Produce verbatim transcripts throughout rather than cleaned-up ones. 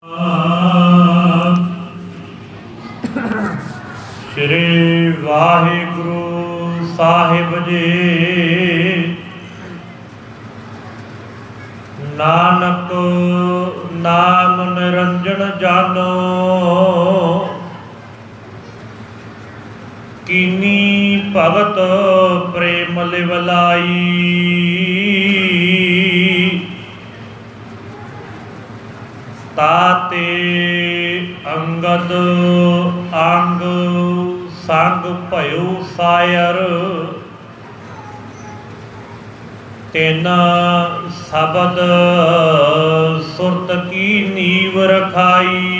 श्री वाहिगुरु साहिब जी। नानक नाम निरंजन जानो, कीनी भगत प्रेम लिवलाई। ताते अंगद अंग संग भयो सायर, तेन शब्द सुरत की नीव रखाई।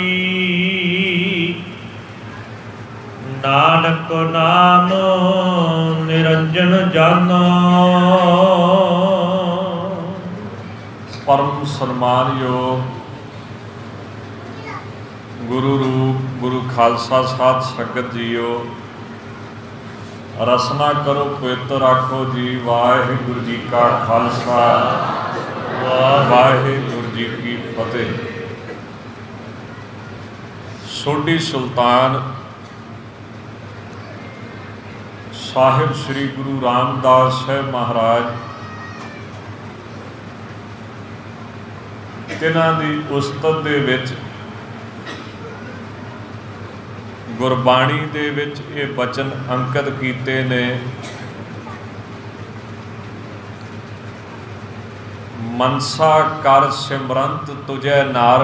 नानक नाम निरंजन जानो। परम सन्मान योग गुरु रूप गुरु खालसा साध संगत जीओ, रसना करो पवित्र आखो जी। वाहिगुरु जी का खालसा वाहिगुरु जी की फतेह। सोढ़ी सुल्तान साहिब श्री गुरु रामदास साहिब महाराज, तिन्हां दी उस्तत दे विच गुरबाणी दे विच ये बचन अंकित कीते ने। मनसा कर सिमरंत तुझे नार,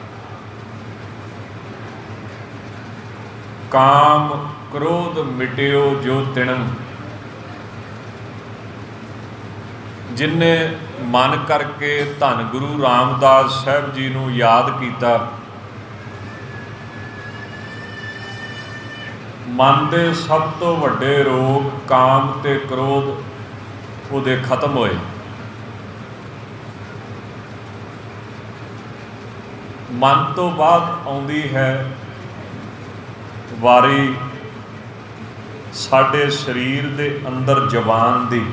काम क्रोध मिटियो जो तिणम। जिन्ने मन करके धन गुरु रामदास साहब जी नूं याद किया, मन के सब तो वड्डे रोग काम ते क्रोध उहदे खत्म होए। मन तो बाद आउंदी है वारी साडे शरीर दे अंदर जवान दी।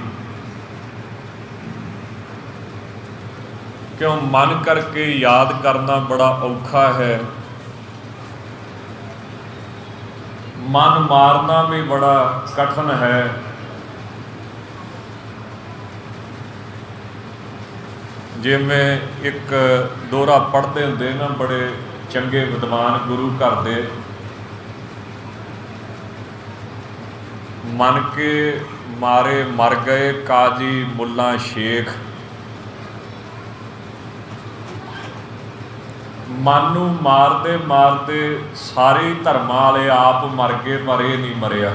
क्यों मन करके याद करना बड़ा औखा है, मन मारना भी बड़ा कठिन है। जिवें एक दोहरा पढ़ते होंदे ना बड़े चंगे विद्वान गुरु घर दे, मन के मारे मर गए काजी मुल्ला शेख। मन नूं मारते मारते सारे धर्मां वाले आप मर गए, पर यह नहीं मरिया।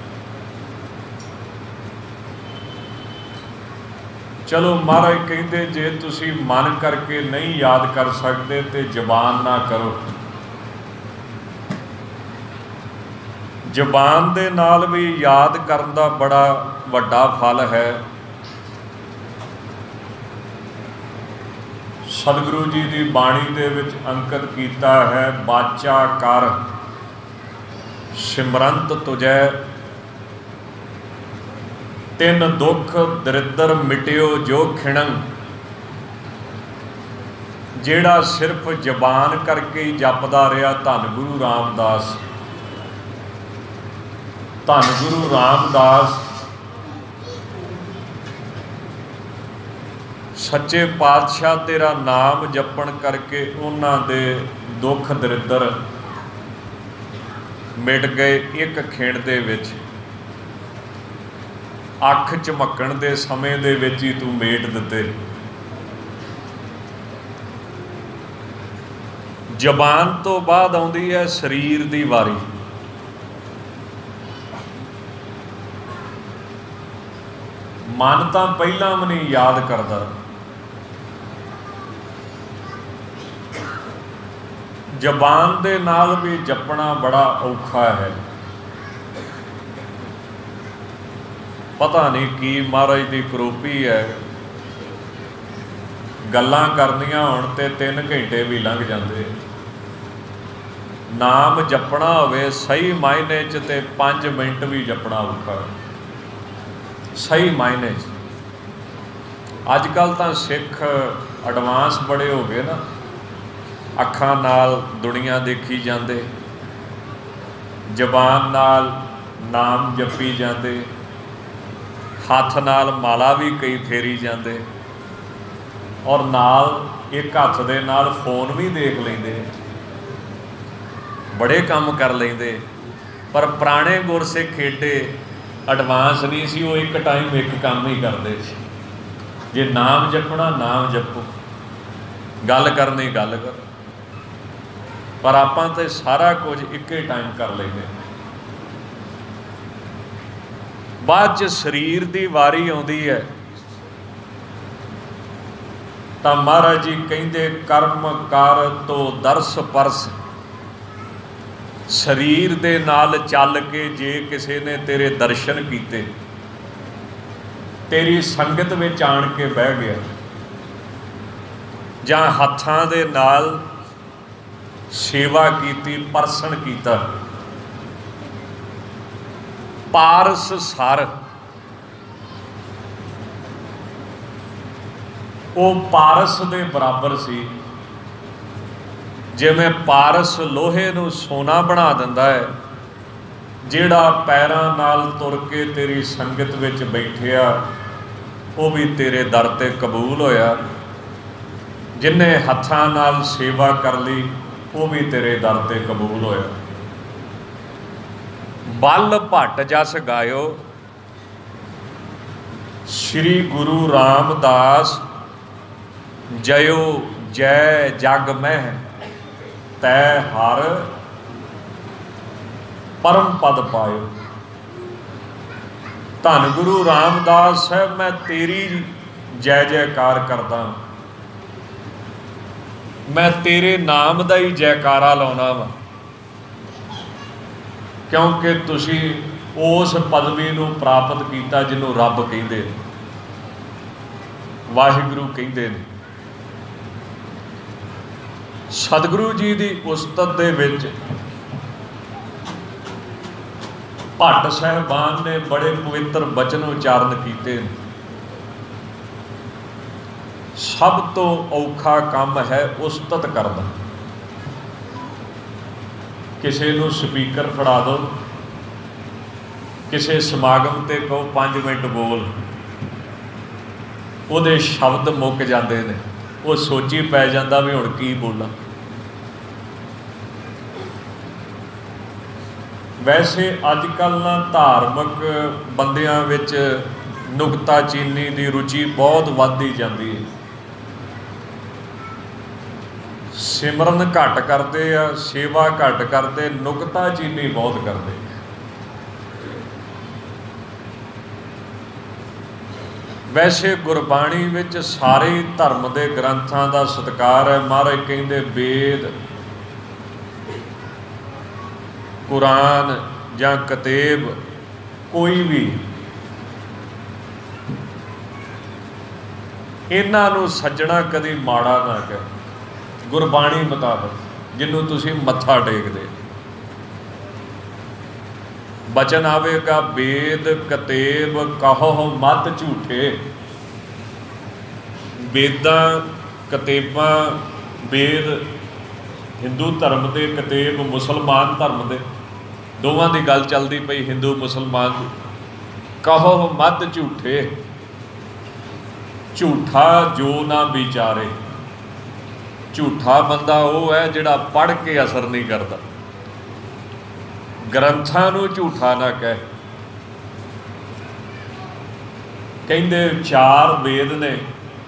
चलो महाराज कहते जे तुसी मन करके नहीं याद कर सकते तो जबान ना करो। जबान दे नाल भी याद करन दा बड़ा वड्डा फल है। सतगुरु जी की बाणी दे विच अंकित कीता है, बाचा कर सिमरंत तुझै, तिन दुख दरिद्र मिटियो जो खिणं। जेड़ा सिर्फ जबान करके ही जपदा रहा धन गुरु रामदास, धन गुरु रामदास सच्चे पातशाह तेरा नाम जपण करके उन्हां दे दुख दरिद्र मिट गए। एक खिण दे विच अख झमकण दे समय दे विच ही तू मेट दिते। जबान तो बाद आउंदी है शरीर दी वारी। मन तां पहलां भी नहीं याद करदा, जबान दे नाल भी जपना बड़ा औखा है। पता नहीं की महाराज की करोपी है, गल्लां करनियां होण ते तीन घंटे भी लंघ जाते। नाम जपना होवे सही मायने च ते पाँच मिनट भी जपना औखा सही मायने च। अजकल तो सिख एडवांस बड़े हो गए ना, ਅੱਖਾਂ ਨਾਲ ਦੁਨੀਆ ਦੇਖੀ ਜਾਂਦੇ, ਜ਼ਬਾਨ ਨਾਲ ਨਾਮ ਜਪੀ ਜਾਂਦੇ, ਹੱਥ ਨਾਲ ਮਾਲਾ ਵੀ ਕਈ ਫੇਰੀ ਜਾਂਦੇ, ਔਰ ਨਾਲ ਇੱਕ ਹੱਥ ਦੇ ਨਾਲ ਫੋਨ ਵੀ ਦੇਖ ਲੈਂਦੇ, ਬੜੇ ਕੰਮ ਕਰ ਲੈਂਦੇ। ਪਰ ਪੁਰਾਣੇ ਗੁਰਸਿੱਖ ਏਡੇ ਐਡਵਾਂਸ ਨਹੀਂ ਸੀ, ਉਹ ਇੱਕ ਟਾਈਮ ਇੱਕ ਕੰਮ ਹੀ ਕਰਦੇ ਸੀ। ਜੇ ਨਾਮ ਜਪਣਾ ਨਾਮ ਜਪੋ, ਗੱਲ ਕਰਨੀ ਗੱਲ ਕਰੋ। ਪਰ ਆਪਾਂ ਤਾਂ ਸਾਰਾ ਕੁਝ ਇੱਕੇ ਟਾਈਮ ਕਰ ਲੈਂਦੇ। ਬਾਅਦ 'ਚ ਸਰੀਰ ਦੀ ਵਾਰੀ ਆਉਂਦੀ ਹੈ ਤਾਂ ਮਹਾਰਾਜ ਜੀ ਕਹਿੰਦੇ ਕਰਮ ਕਰ ਤੋ ਦਰਸ ਪਰਸ। ਸਰੀਰ ਦੇ ਨਾਲ ਚੱਲ ਕੇ ਜੇ ਕਿਸੇ ਨੇ ਤੇਰੇ ਦਰਸ਼ਨ ਕੀਤੇ, ਤੇਰੀ ਸੰਗਤ ਵਿੱਚ ਆਣ ਕੇ ਬਹਿ ਗਿਆ, ਜਾਂ ਹੱਥਾਂ ਦੇ ਨਾਲ ਸੇਵਾ ਕੀਤੀ, ਪਰਸਨ ਕੀਤਾ, ਪਾਰਸ ਸਰ, ਉਹ ਪਾਰਸ ਦੇ ਬਰਾਬਰ ਸੀ। ਜਿਵੇਂ ਪਾਰਸ ਲੋਹੇ ਨੂੰ ਸੋਨਾ ਬਣਾ ਦਿੰਦਾ ਹੈ, ਜਿਹੜਾ ਪੈਰਾਂ ਨਾਲ ਤੁਰ ਕੇ ਤੇਰੀ ਸੰਗਤ ਵਿੱਚ ਬੈਠਿਆ ਉਹ ਵੀ ਤੇਰੇ ਦਰ ਤੇ ਕਬੂਲ ਹੋਇਆ। ਜਿਹਨੇ ਹੱਥਾਂ ਨਾਲ ਸੇਵਾ ਕਰ ਲਈ ਉਹ ਵੀ ਤੇਰੇ ਦਰ ਤੇ ਕਬੂਲ ਹੋਇਆ। ਬਲ ਭੱਟ ਜਸ ਗਾਇਓ, ਸ੍ਰੀ ਗੁਰੂ ਰਾਮਦਾਸ ਜਯੋ ਜੈ ਜਗ ਮਹਿ, ਤੈ ਹਰ ਪਰਮ ਪਦ ਪਾਇਓ। ਧੰਨ ਗੁਰੂ ਰਾਮਦਾਸ ਸਾਹਿਬ, ਮੈਂ ਤੇਰੀ ਜੈ ਜੈਕਾਰ ਕਰਦਾ, ਮੈਂ ਤੇਰੇ ਨਾਮ ਦਾ ਹੀ ਜੈਕਾਰਾ ਲਾਉਣਾ ਵਾ, ਕਿਉਂਕਿ ਤੁਸੀਂ ਉਸ ਪਦਵੀ ਨੂੰ ਪ੍ਰਾਪਤ ਕੀਤਾ ਜਿਹਨੂੰ ਰੱਬ ਕਹਿੰਦੇ ਨੇ, ਵਾਹਿਗੁਰੂ ਕਹਿੰਦੇ ਨੇ। ਸਤਿਗੁਰੂ ਜੀ ਦੀ ਉਸਤਤ ਦੇ ਵਿੱਚ ਭੱਟ ਸਾਹਿਬਾਨ ਨੇ ਬੜੇ ਪਵਿੱਤਰ ਬਚਨ ਉਚਾਰਨ ਕੀਤੇ। ਸਭ ਤੋਂ ਔਖਾ ਕੰਮ ਹੈ ਉਸਤਤ ਕਰਨਾ। ਕਿਸੇ ਨੂੰ ਸਪੀਕਰ ਫੜਾ ਦਿਓ, ਕਿਸੇ ਸਮਾਗਮ ਤੇ ਕਹੋ ਪੰਜ ਮਿੰਟ ਬੋਲ, ਉਹਦੇ ਸ਼ਬਦ ਮੁੱਕ ਜਾਂਦੇ ਨੇ, ਉਹ ਸੋਚੀ ਪੈ ਜਾਂਦਾ ਵੀ ਹੁਣ ਕੀ ਬੋਲਾਂ। ਵੈਸੇ ਅੱਜ ਕੱਲ੍ਹ ਨਾ ਧਾਰਮਿਕ ਬੰਦਿਆਂ ਵਿੱਚ ਨੁਕਤਾਚੀਨੀ ਦੀ ਰੁਚੀ ਬਹੁਤ ਵੱਧਦੀ ਜਾਂਦੀ ਹੈ। ਸਿਮਰਨ ਘੱਟ ਕਰਦੇ ਆ, ਸੇਵਾ ਘੱਟ ਕਰਦੇ, ਨੁਕਤਾਚੀਨੀ ਬਹੁਤ ਕਰਦੇ। ਵੈਸੇ ਗੁਰਬਾਣੀ ਵਿੱਚ ਸਾਰੇ ਧਰਮ ਦੇ ਗ੍ਰੰਥਾਂ ਦਾ ਸਤਿਕਾਰ ਹੈ। ਮਹਾਰਾਜ ਕਹਿੰਦੇ ਵੇਦ, ਕੁਰਾਨ ਜਾਂ ਕਿਤਾਬ ਕੋਈ ਵੀ, ਇਹਨਾਂ ਨੂੰ ਸੱਜਣਾ ਕਦੀ ਮਾੜਾ ਨਾ ਕਹੇ। ਗੁਰਬਾਣੀ ਮੁਤਾਬਕ ਜਿਹਨੂੰ ਤੁਸੀਂ ਮੱਥਾ ਟੇਕਦੇ, ਬਚਨ ਆਵੇਗਾ ਵੇਦ ਕਿਤਾਬ ਕਹੋ ਮਤ ਝੂਠੇ। ਵੇਦਾਂ ਕਿਤਾਬਾਂ, ਵੇਦ ਹਿੰਦੂ ਧਰਮ ਦੇ, ਕਿਤਾਬ ਮੁਸਲਮਾਨ ਧਰਮ ਦੇ, ਦੋਵਾਂ ਦੀ ਗੱਲ ਚੱਲਦੀ ਪਈ, ਹਿੰਦੂ ਮੁਸਲਮਾਨ ਦੀ। ਕਹੋ ਮਤ ਝੂਠੇ, ਝੂਠਾ ਜੋ ਨਾ ਵਿਚਾਰੇ। ਝੂਠਾ ਬੰਦਾ ਉਹ ਹੈ ਜਿਹੜਾ ਪੜ੍ਹ ਕੇ ਅਸਰ ਨਹੀਂ ਕਰਦਾ। ਗ੍ਰੰਥਾਂ ਨੂੰ ਝੂਠਾ ਨਾ ਕਹਿ। ਕਹਿੰਦੇ ਚਾਰ ਵੇਦ ਨੇ,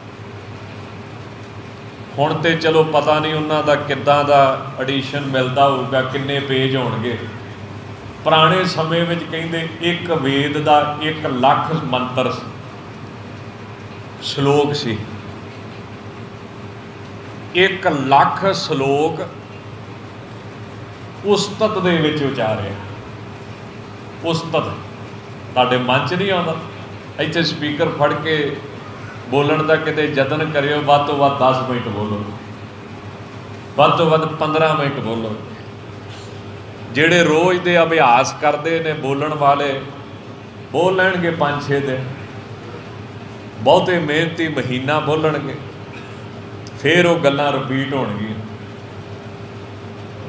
ਹੁਣ ਤੇ ਚਲੋ ਪਤਾ ਨਹੀਂ ਉਹਨਾਂ ਦਾ ਕਿੱਦਾਂ ਦਾ ਐਡੀਸ਼ਨ ਮਿਲਦਾ ਹੋਊਗਾ, ਕਿੰਨੇ ਪੇਜ ਹੋਣਗੇ। ਪੁਰਾਣੇ ਸਮੇਂ ਵਿੱਚ ਕਹਿੰਦੇ ਇੱਕ ਵੇਦ ਦਾ ਇੱਕ ਲੱਖ ਮੰਤਰ ਸ਼ਲੋਕ ਸੀ। ਇੱਕ ਲੱਖ ਸ਼ਲੋਕ ਉਸਤਤ ਦੇ ਵਿੱਚ ਉਚਾਰਿਆ। ਉਸਤਤ ਤੁਹਾਡੇ ਮਨ 'ਚ ਨਹੀਂ ਆਉਂਦਾ? ਇੱਥੇ ਸਪੀਕਰ ਫੜ ਕੇ ਬੋਲਣ ਦਾ ਕਿਤੇ ਯਤਨ ਕਰਿਓ, ਵੱਧ ਤੋਂ ਵੱਧ ਦਸ ਮਿੰਟ ਬੋਲੋ, ਵੱਧ ਤੋਂ ਵੱਧ ਪੰਦਰਾਂ ਮਿੰਟ ਬੋਲੋ। ਜਿਹੜੇ ਰੋਜ਼ ਦੇ ਅਭਿਆਸ ਕਰਦੇ ਨੇ ਬੋਲਣ ਵਾਲੇ, ਬੋਲ ਲੈਣਗੇ ਪੰਜ ਛੇ ਦਿਨ। ਬਹੁਤੇ ਮਿਹਨਤੀ ਮਹੀਨਾ ਬੋਲਣਗੇ, ਫਿਰ ਉਹ ਗੱਲਾਂ ਰਿਪੀਟ ਹੋਣਗੀਆਂ।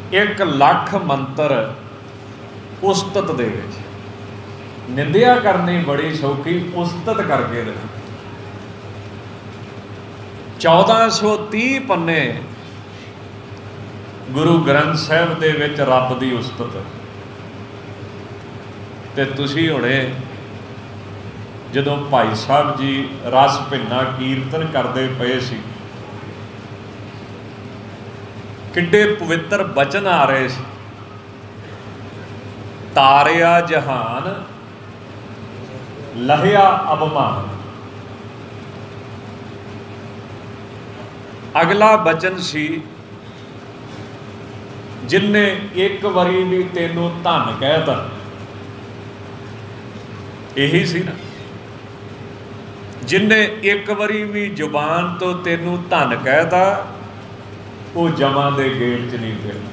एक लख मंत्र उस्तत दे विच। निंदिया करनी बड़ी सौखी, उस्तत करके दे। चौदह सौ तीह पन्ने गुरु ग्रंथ साहिब दे विच रब दी उस्तत। ते तुसी हुणे जदों भाई साहब जी रस भिन्ना कीर्तन करते पे सी, किड्डे पवित्र बचन आ रहे सी। तारिया जहान लहिया अबमान। अगला बचन सी, जिन्ने एक वारी भी तेनों धन कहता, यही सी ना। जिन्ने एक वारी भी जुबान तो तेनों धन कहता, वो जमा दे गेट च नहीं फिरना।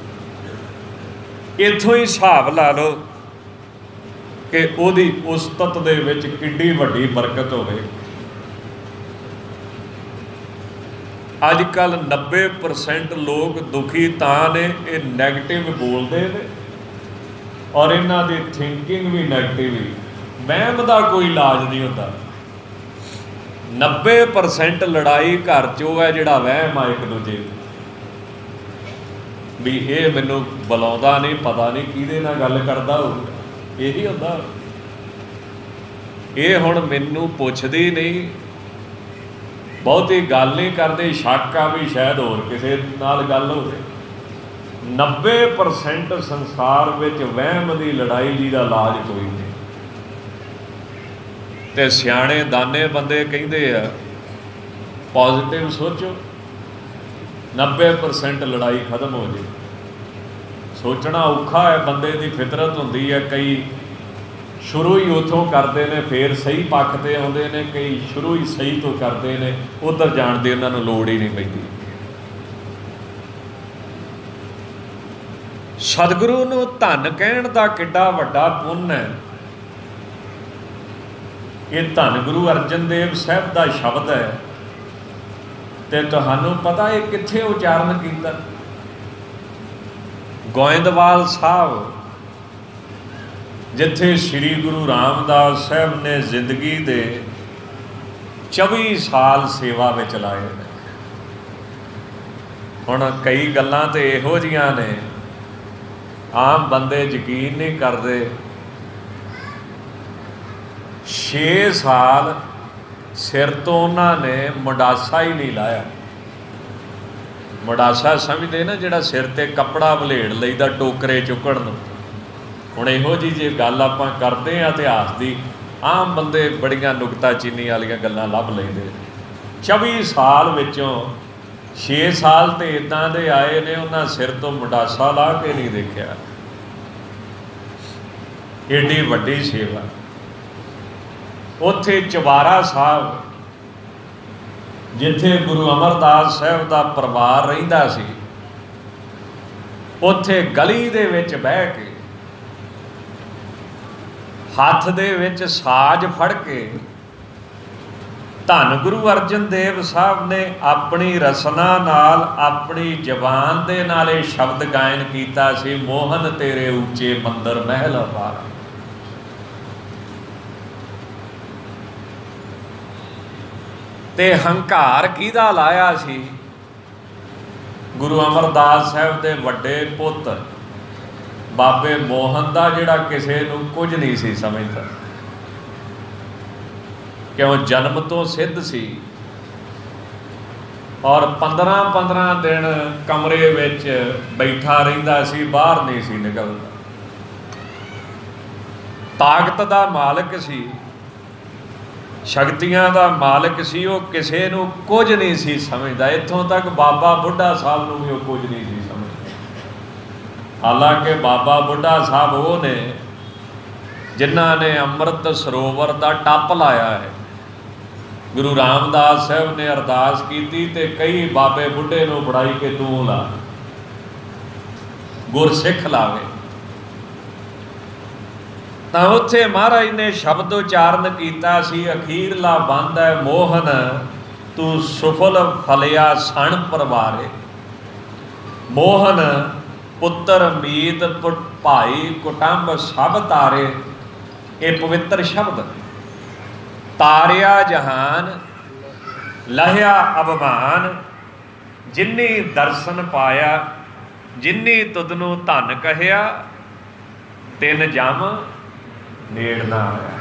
इत्थों ही हिसाब ला लो कि उहदी उस्तत दे विच किड्डी वड्डी बरकत होवे। अजकल नब्बे परसेंट लोग दुखी तां ने, ये नैगेटिव बोलते हैं और इन्हां दी थिंकिंग भी नैगेटिव ही। वहम दा कोई इलाज नहीं होता। नब्बे परसेंट लड़ाई घर चो है जिहड़ा वहम आ एक दूजे भी, ये मैनू बुलाउंदा नहीं, पता नहीं किहदे नाल गल करदा होऊगा, यही हुंदा। ये हुण मैनू पुछदी नहीं, बहुती गल नहीं करदे, शक आ भी शायद होर किसे नाल गल होवे। नब्बे परसेंट संसार विच वहम दी लड़ाई जिहदा इलाज कोई नहीं। ते सियाणे दाने बंदे कहिंदे आ पॉजिटिव सोचो, नब्बे परसेंट लड़ाई खत्म हो जाए। सोचना औखा है, बंदे की फितरत होंदी है। कई शुरू ही उतों करते हैं, फिर सही पक्ष ते आउंदे ने, कई शुरू ही सही तो करते हैं, उधर जाण दी उन्हां नूं लोड़ ही नहीं पैंदी। सतगुरु नूं धन कहण दा किड्डा वड्डा पुण्य है। ये धन गुरु अर्जन देव साहब का शब्द है, तो तुहानूं पता है कित्थे उचारण कीता? गोइंदवाल साहब, जिथे श्री गुरु रामदास साहब ने जिंदगी दे चौबी साल सेवा विच लाए। हुण कई गल्लां ते इहो जिहियां ने आम बंदे यकीन नहीं करते। छे साल सिर तो उन्होंने मुंडासा ही नहीं लाया। मुंडासा समझते ना, जिहड़ा सिर ते कपड़ा वलेड़ लईदा टोकरे चुकण नूं। हुण इहो जी जे गल आपां करदे आ इतिहास दी, आम बंदे बड़ियां नुकता चीनी वालियां गल्लां लभ लैंदे। चौबी साल विचों छे साल तो इदां दे आए ने, उन्हां सिर तो मुंडासा ला के नहीं देखिया। एडी वड्डी सेवा। उत्थे चवारा साहब, जिथे गुरु अमरदास साहब का परिवार रहिंदा सी, उत्थे गली दे विच बह के हथ दे विच साज फड़ के धन गुरु अर्जन देव साहब ने अपनी रसना नाल, अपनी जबान दे नाल इह शब्द गायन कीता सी, मोहन तेरे ऊंचे मंदिर महल अपार। ते हंकार किहदा लाया सी? गुरु अमरदास साहब दे वड्डे पुत्र बाबे मोहन दा, जिहड़ा किसे नूं कुछ नहीं सी समझदा। क्यों? जन्म तो सिद्ध सी और पंद्रह पंद्रह दिन कमरे विच बैठा रहिंदा सी, बाहर नहीं सी निकलदा। ताकत दा मालिक सी, शक्तियां दा मालिक सी, वो किसे नूं कुछ नहीं सी समझदा। इत्थों तक बाबा बुढ़ा साहब नूं भी वो कुछ नहीं सी समझदा। हालांकि बाबा बुढ़ा साहब वो ने जिन्हां ने अमृत सरोवर का टप लाया है। गुरु रामदास साहब ने अरदास की ते कई बाबे बुढ़े नूं फड़ाई के तूं ला, गुरसिख लावे। तो उत्थे महाराज ने शब्द उचारण किया सी, अखीरला बंद है मोहन तू सुफल फलिया सण परवारे। मोहन ਪੁੱਤਰ ਮੀਤ ਭਾਈ ਕੁਟੰਬ ਸਭ ਤਾਰੇ। ਇਹ ਪਵਿੱਤਰ ਸ਼ਬਦ। ਤਾਰਿਆ ਜਹਾਨ ਲਹਿਆ ਅਭਮਾਨ, ਜਿਨੀ ਦਰਸ਼ਨ ਪਾਇਆ ਜਿਨੀ ਤੁਧ ਨੂੰ ਧਨ ਕਹਿਆ, ਤਿੰਨ ਜਮ ਨੇੜ ਨਾ ਆਇਆ।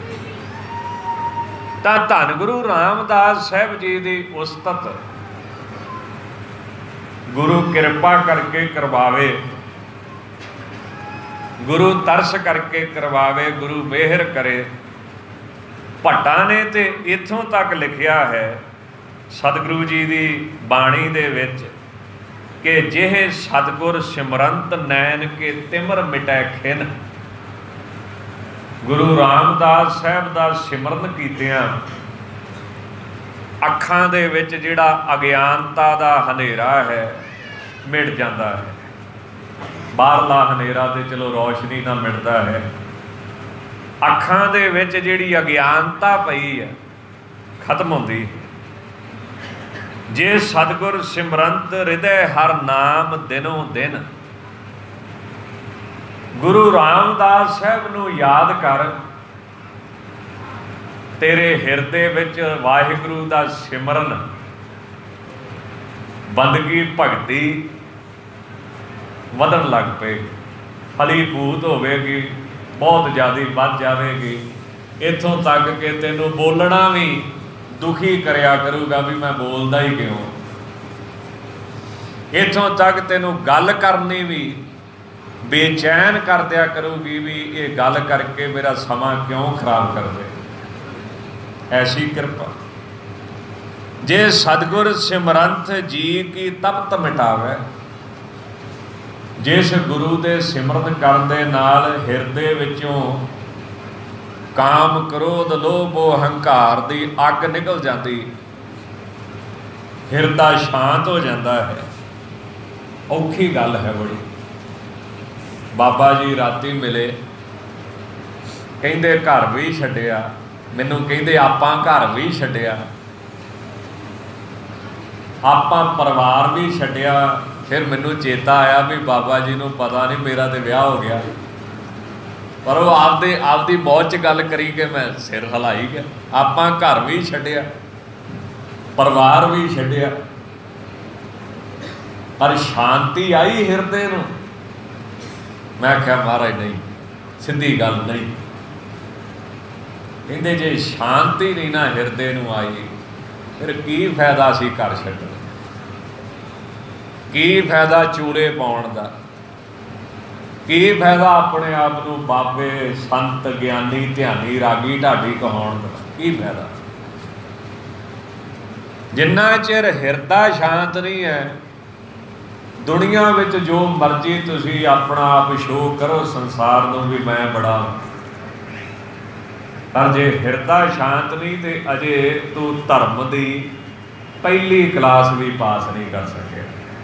ਤਾਂ ਧੰਨ ਗੁਰੂ ਰਾਮਦਾਸ ਸਾਹਿਬ ਜੀ ਦੀ ਉਸਤਤ ਗੁਰੂ ਕਿਰਪਾ ਕਰਕੇ ਕਰਵਾਵੇ, ਗੁਰੂ ਤਰਸ ਕਰਕੇ ਕਰਵਾਵੇ, ਗੁਰੂ ਮਿਹਰ ਕਰੇ। ਭੱਟਾਂ ਨੇ ਤੇ ਇੱਥੋਂ ਤੱਕ ਲਿਖਿਆ ਹੈ ਸਤਿਗੁਰੂ ਜੀ ਦੀ ਬਾਣੀ ਦੇ ਵਿੱਚ ਕਿ ਜਿਹੇ ਸਤਿਗੁਰ ਸਿਮਰੰਤ ਨੈਣ ਕੇ ਤਿਮਰ ਮਿਟੈ ਖਿਨ। ਗੁਰੂ ਰਾਮਦਾਸ ਸਾਹਿਬ ਦਾ ਸਿਮਰਨ ਕੀਤਿਆਂ ਅੱਖਾਂ ਦੇ ਵਿੱਚ ਜਿਹੜਾ ਅਗਿਆਨਤਾ ਦਾ ਹਨੇਰਾ ਹੈ ਮਿਟ ਜਾਂਦਾ ਹੈ। ਬਾਹਰਲਾ ਹਨੇਰਾ ਤੇ ਚਲੋ ਰੌਸ਼ਨੀ ਨਾਲ ਮਿਟਦਾ ਹੈ, ਅੱਖਾਂ ਦੇ ਵਿੱਚ ਜਿਹੜੀ ਅਗਿਆਨਤਾ ਪਈ ਹੈ ਖਤਮ ਹੁੰਦੀ। ਜੇ ਸਤਿਗੁਰ ਸਿਮਰੰਤ ਹਿਰਦੈ ਹਰ ਨਾਮ ਦਿਨੋਂ ਦਿਨ। ਗੁਰੂ ਰਾਮਦਾਸ ਸਾਹਿਬ ਨੂੰ ਯਾਦ ਕਰ, ਤੇਰੇ ਹਿਰਦੇ ਵਿੱਚ ਵਾਹਿਗੁਰੂ ਦਾ ਸਿਮਰਨ, ਬੰਦਗੀ ਭਗਤੀ ਵਧਣ ਲੱਗ ਪਏ, ਫਲੀਭੂਤ ਹੋਵੇਗੀ, ਬਹੁਤ ਜ਼ਿਆਦਾ ਵੱਧ ਜਾਵੇਗੀ। ਇੱਥੋਂ ਤੱਕ ਕਿ ਤੈਨੂੰ ਬੋਲਣਾ ਵੀ ਦੁਖੀ ਕਰਿਆ ਕਰੂਗਾ ਵੀ ਮੈਂ ਬੋਲਦਾ ਹੀ ਕਿਉਂ। ਇੱਥੋਂ ਤੱਕ ਤੈਨੂੰ ਗੱਲ ਕਰਨੀ ਵੀ ਬੇਚੈਨ ਕਰ ਦਿਆ ਕਰੂਗੀ ਵੀ ਇਹ ਗੱਲ ਕਰਕੇ ਮੇਰਾ ਸਮਾਂ ਕਿਉਂ ਖਰਾਬ ਕਰਦੇ। ਐਸੀ ਕਿਰਪਾ। ਜੇ ਸਤਿਗੁਰ ਸਿਮਰੰਤ ਜੀ ਕੀ ਤਪਤ ਮਿਟਾਵੇ। ਜਿਸ ਗੁਰੂ ਦੇ ਸਿਮਰਨ ਕਰਨ ਦੇ ਨਾਲ ਹਿਰਦੇ ਵਿੱਚੋਂ ਕਾਮ ਕ੍ਰੋਧ ਲੋਭ ਹੰਕਾਰ ਦੀ ਅੱਗ ਨਿਕਲ ਜਾਂਦੀ, ਹਿਰਦਾ ਸ਼ਾਂਤ ਹੋ ਜਾਂਦਾ ਹੈ। ਔਖੀ ਗੱਲ ਹੈ ਬੜੀ। ਬਾਬਾ ਜੀ ਰਾਤੀ ਮਿਲੇ, ਕਹਿੰਦੇ ਘਰ ਵੀ ਛੱਡਿਆ। ਮੈਨੂੰ ਕਹਿੰਦੇ ਆਪਾਂ ਘਰ ਵੀ ਛੱਡਿਆ, ਆਪਾਂ ਪਰਿਵਾਰ ਵੀ ਛੱਡਿਆ। ਫਿਰ ਮੈਨੂੰ ਚੇਤਾ ਆਇਆ ਵੀ ਬਾਬਾ ਜੀ ਨੂੰ ਪਤਾ ਨਹੀਂ ਮੇਰਾ ਤੇ ਵਿਆਹ ਹੋ ਗਿਆ, ਪਰ ਉਹ ਆਪਦੇ ਆਪਦੀ ਬਹੁਤ 'ਚ ਗੱਲ ਕਰੀ ਕਿ ਮੈਂ ਸਿਰ ਹਿਲਾਈ ਗਿਆ। ਆਪਾਂ ਘਰ ਵੀ ਛੱਡਿਆ, ਪਰਿਵਾਰ ਵੀ ਛੱਡਿਆ, ਪਰ ਸ਼ਾਂਤੀ ਆਈ ਹਿਰਦੇ ਨੂੰ। ਮੈਂ ਕਿਹਾ ਮਹਾਰਾਜ ਨਹੀਂ, ਸਿੱਧੀ ਗੱਲ ਨਹੀਂ। ਕਹਿੰਦੇ ਜੇ ਸ਼ਾਂਤੀ ਨਹੀਂ ਨਾ ਹਿਰਦੇ ਨੂੰ ਆਈ ਫਿਰ ਕੀ ਫਾਇਦਾ ਸੀ ਘਰ ਛੱਡਣ, ਕੀ ਫਾਇਦਾ ਚੂੜੇ ਪਾਉਣ ਦਾ, ਕੀ ਫਾਇਦਾ ਆਪਣੇ ਆਪ ਨੂੰ ਬਾਬੇ ਸੰਤ ਗਿਆਨੀ ਧਿਆਨੀ ਰਾਗੀ ਢਾਡੀ ਕਹਾਉਣ ਦਾ, ਕੀ ਫਾਇਦਾ। ਜਿੰਨਾ ਚਿਰ ਹਿਰਦਾ ਸ਼ਾਂਤ ਨਹੀਂ ਹੈ, ਦੁਨੀਆ ਵਿੱਚ ਜੋ ਮਰਜ਼ੀ ਤੁਸੀਂ ਆਪਣਾ ਆਪ ਸ਼ੋਅ ਕਰੋ ਸੰਸਾਰ ਨੂੰ ਵੀ ਮੈਂ ਬੜਾ, ਪਰ ਜੇ ਹਿਰਦਾ ਸ਼ਾਂਤ ਨਹੀਂ ਤੇ ਅਜੇ ਤੂੰ ਧਰਮ ਦੀ ਪਹਿਲੀ ਕਲਾਸ ਵੀ ਪਾਸ ਨਹੀਂ ਕਰ ਸਕਿਆ।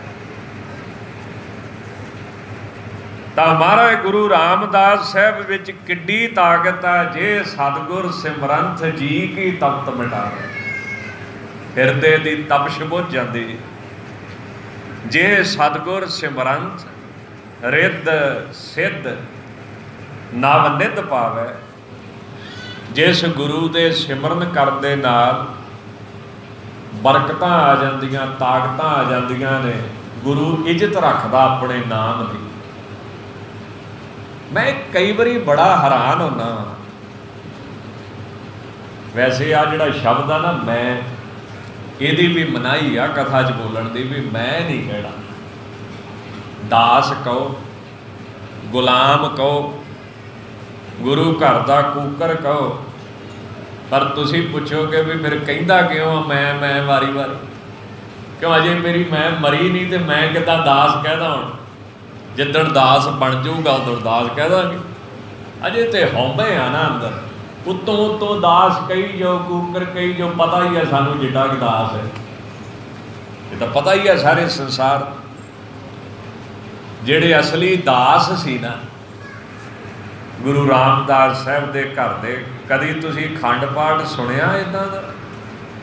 ਤਾਂ ਮਹਾਰਾਜ ਗੁਰੂ ਰਾਮਦਾਸ ਸਾਹਿਬ ਵਿੱਚ ਕਿੱਡੀ ਤਾਕਤ ਹੈ। ਜੇ ਸਤਿਗੁਰ ਸਿਮਰੰਤ ਜੀ ਕੀ ਤਪਤ ਮਿਟਾਵੇ, ਹਿਰਦੇ ਦੀ ਤਪਸ਼ ਬੁੱਝ ਜਾਂਦੀ। ਜੇ ਸਤਿਗੁਰ ਸਿਮਰੰਤ ਰਿੱਧ ਸਿੱਧ ਨਵ ਨਿੱਧ ਪਾਵੇ। ਜਿਸ ਗੁਰੂ ਦੇ ਸਿਮਰਨ ਕਰਨ ਦੇ ਨਾਲ ਬਰਕਤਾਂ ਆ ਜਾਂਦੀਆਂ, ਤਾਕਤਾਂ ਆ ਜਾਂਦੀਆਂ ਨੇ। ਗੁਰੂ ਇੱਜ਼ਤ ਰੱਖਦਾ ਆਪਣੇ ਨਾਮ ਦੀ। ਮੈਂ ਕਈ ਵਾਰੀ ਬੜਾ ਹੈਰਾਨ ਹੁੰਦਾ। ਵੈਸੇ ਆ ਜਿਹੜਾ ਸ਼ਬਦ ਆ ਨਾ ਮੈਂ, ਇਹਦੀ ਵੀ ਮਨਾਹੀ ਆ ਕਥਾ 'ਚ ਬੋਲਣ ਦੀ, ਵੀ ਮੈਂ ਨਹੀਂ ਕਹਿਣਾ। ਦਾਸ ਕਹੋ, ਗੁਲਾਮ ਕਹੋ, ਗੁਰੂ ਘਰ ਦਾ ਕੂਕਰ ਕਹੋ, ਪਰ ਤੁਸੀਂ ਪੁੱਛੋਗੇ ਵੀ ਫਿਰ ਕਹਿੰਦਾ ਕਿਉਂ ਮੈਂ ਮੈਂ ਵਾਰੀ ਵਾਰੀ ਕਿਉਂ? ਅਜੇ ਮੇਰੀ ਮੈਂ ਮਰੀ ਨਹੀਂ ਤੇ ਮੈਂ ਕਿੱਦਾਂ ਦਾਸ ਕਹਿਦਾ। ਹੁਣ ਜਿੱਦਣ ਦਾਸ ਬਣ ਜਾਊਗਾ ਉਦੋਂ ਦਾਸ ਕਹਿ ਦਾਂਗੇ। ਅਜੇ ਤੇ ਹਉਮੈ ਆ ਨਾ ਅੰਦਰ, ਉੱਤੋਂ ਉੱਤੋਂ ਦਾਸ ਕਹੀ ਜੋ, ਕੂਕਰ ਕਹੀ ਜੋ। ਪਤਾ ਹੀ ਹੈ ਸਾਨੂੰ ਜਿੱਡਾ ਕਿ ਦਾਸ ਹੈ, ਇਹ ਤਾਂ ਪਤਾ ਹੀ ਹੈ ਸਾਰੇ ਸੰਸਾਰ। ਜਿਹੜੇ ਅਸਲੀ ਦਾਸ ਸੀ ਨਾ ਗੁਰੂ ਰਾਮਦਾਸ ਸਾਹਿਬ ਦੇ ਘਰ ਦੇ, ਕਦੀ ਤੁਸੀਂ ਖੰਡ ਪਾਠ ਸੁਣਿਆ ਇੱਦਾਂ ਦਾ?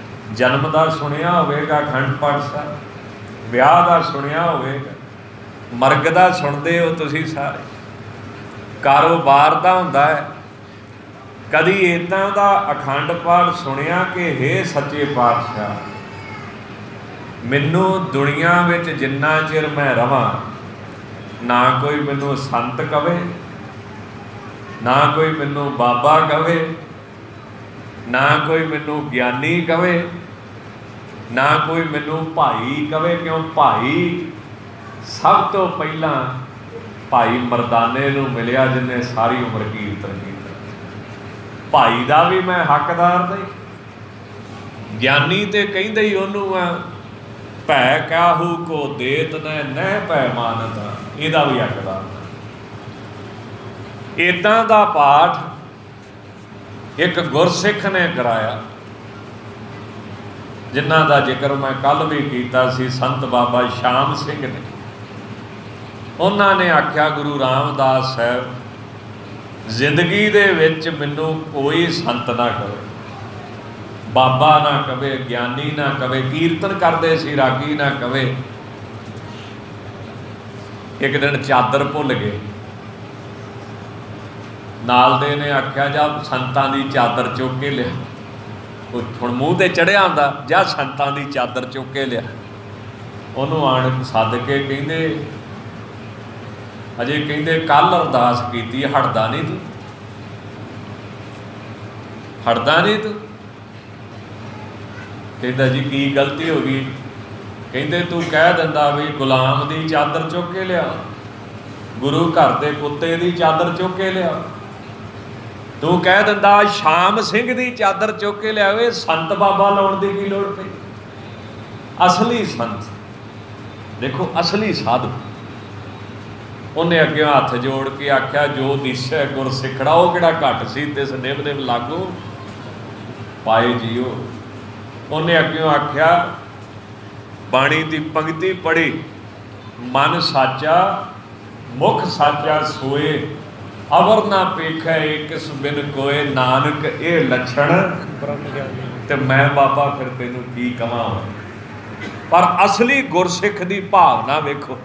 ਜਨਮ ਦਾ ਸੁਣਿਆ ਹੋਵੇਗਾ ਖੰਡ ਪਾਠ ਸਾਹਿਬ, ਵਿਆਹ ਦਾ ਸੁਣਿਆ ਹੋਵੇਗਾ, ਮਰਗ ਦਾ ਸੁਣਦੇ ਹੋ ਤੁਸੀਂ ਸਾਰੇ, ਕਾਰੋਬਾਰ ਦਾ ਹੁੰਦਾ ਹੈ। ਕਦੀ ਇੱਦਾਂ ਦਾ ਅਖੰਡ ਪਾਠ ਸੁਣਿਆ ਕਿ ਹੇ ਸੱਚੇ ਪਾਤਸ਼ਾਹ, ਮੈਨੂੰ ਦੁਨੀਆ ਵਿੱਚ ਜਿੰਨਾ ਚਿਰ ਮੈਂ ਰਵਾਂ, ਨਾ ਕੋਈ ਮੈਨੂੰ ਸੰਤ ਕਵੇ, ਨਾ ਕੋਈ ਮੈਨੂੰ ਬਾਬਾ ਕਵੇ, ਨਾ ਕੋਈ ਮੈਨੂੰ ਗਿਆਨੀ ਕਵੇ, ਨਾ ਕੋਈ ਮੈਨੂੰ ਭਾਈ ਕਵੇ। ਕਿਉਂ? ਭਾਈ ਸਭ ਤੋਂ ਪਹਿਲਾਂ ਭਾਈ ਮਰਦਾਨੇ ਨੂੰ ਮਿਲਿਆ, ਜਿਹਨੇ ਸਾਰੀ ਉਮਰ ਕੀਰਤਨ ਕੀਤਾ। ਭਾਈ ਦਾ ਵੀ ਮੈਂ ਹੱਕਦਾਰ ਨਹੀਂ। ਗਿਆਨੀ ਤੇ ਕਹਿੰਦੇ ਹੀ ਉਹਨੂੰ ਆ, ਭੈ ਕਾਹੂ ਕੋ ਦੇਤ ਨੈ ਨਹਿ ਭੈ ਮਾਨਤਾ, ਇਹਦਾ ਵੀ ਹੱਕਦਾਰ। ਇੱਦਾਂ ਦਾ ਪਾਠ ਇੱਕ ਗੁਰਸਿੱਖ ਨੇ ਕਰਾਇਆ, ਜਿਨ੍ਹਾਂ ਦਾ ਜ਼ਿਕਰ ਮੈਂ ਕੱਲ੍ਹ ਵੀ ਕੀਤਾ ਸੀ, ਸੰਤ ਬਾਬਾ ਸ਼ਾਮ ਸਿੰਘ ਨੇ। ਉਹਨਾਂ ਨੇ ਆਖਿਆ, ਗੁਰੂ ਰਾਮਦਾਸ ਸਾਹਿਬ, ਜ਼ਿੰਦਗੀ ਦੇ ਵਿੱਚ ਮੈਨੂੰ ਕੋਈ ਸੰਤ ਨਾ ਕਵੇ, ਬਾਬਾ ਨਾ ਕਵੇ, ਗਿਆਨੀ ਨਾ ਕਵੇ, ਕੀਰਤਨ ਕਰਦੇ ਸੀ ਰਾਗੀ ਨਾ ਕਵੇ। ਇੱਕ ਦਿਨ ਚਾਦਰ ਭੁੱਲ ਗਏ, ਨਾਲ ਦੇ ਨੇ ਆਖਿਆ, ਜਾ ਸੰਤਾਂ ਦੀ ਚਾਦਰ ਚੁੱਕ ਕੇ ਲਿਆ। ਉਹ ਹੁਣ ਮੂੰਹ ਤੇ ਚੜਿਆ ਹੁੰਦਾ, ਜਾਂ ਸੰਤਾਂ ਦੀ ਚਾਦਰ ਚੁੱਕ ਕੇ ਲਿਆ। ਉਹਨੂੰ ਆਣ ਸੱਦ ਕੇ ਕਹਿੰਦੇ, ਅਜੇ ਕਹਿੰਦੇ ਕੱਲ੍ਹ ਅਰਦਾਸ ਕੀਤੀ, ਹਟਦਾ ਨਹੀਂ ਤੂੰ, ਹਟਦਾ ਨਹੀਂ ਤੂੰ। ਕਹਿੰਦਾ ਜੀ ਕੀ ਗਲਤੀ ਹੋ ਗਈ? ਕਹਿੰਦੇ ਤੂੰ ਕਹਿ ਦਿੰਦਾ ਵੀ ਗੁਲਾਮ ਦੀ ਚਾਦਰ ਚੁੱਕ ਕੇ ਲਿਆ, ਗੁਰੂ ਘਰ ਦੇ ਕੁੱਤੇ ਦੀ ਚਾਦਰ ਚੁੱਕ ਕੇ ਲਿਆ, ਤੂੰ ਕਹਿ ਦਿੰਦਾ ਸ਼ਾਮ ਸਿੰਘ ਦੀ ਚਾਦਰ ਚੁੱਕ ਕੇ ਲਿਆਵੇ, ਸੰਤ ਬਾਬਾ ਲਾਉਣ ਦੀ ਕੀ ਲੋੜ ਪਈ? ਅਸਲੀ ਸੰਤ ਦੇਖੋ, ਅਸਲੀ ਸਾਧੂ। ਉਹਨੇ ਅੱਗੇ ਹੱਥ ਜੋੜ ਕੇ ਆਖਿਆ, ਜੋ ਦਿਸੈ ਗੁਰ ਸਿੱਖੜਾ, ਉਹ ਕਿਹੜਾ ਘੱਟ ਸੀ, ਤਿਸ ਨਿਭ ਨਿਭ ਲਾਗੂ ਪਾਏ ਜੀਓ। ਉਹਨੇ ਅੱਗੇ ਆਖਿਆ, ਬਾਣੀ ਦੀ ਪੰਕਤੀ ਪੜ੍ਹੀ, ਮਨ ਸਾਚਾ ਮੁਖ ਸਾਚਾ ਸੋਏ, ਅਵਰ ਨਾ ਪੇਖੈ ਕਿਸ ਬਿਨ ਕੋਏ, ਨਾਨਕ ਇਹ ਲੱਛਣ ਤੇ ਮੈਂ ਬਾਬਾ ਫਿਰ ਤੈਨੂੰ ਕੀ ਕਵਾਂ। ਪਰ ਅਸਲੀ ਗੁਰਸਿੱਖ ਦੀ ਭਾਵਨਾ ਵੇਖੋ,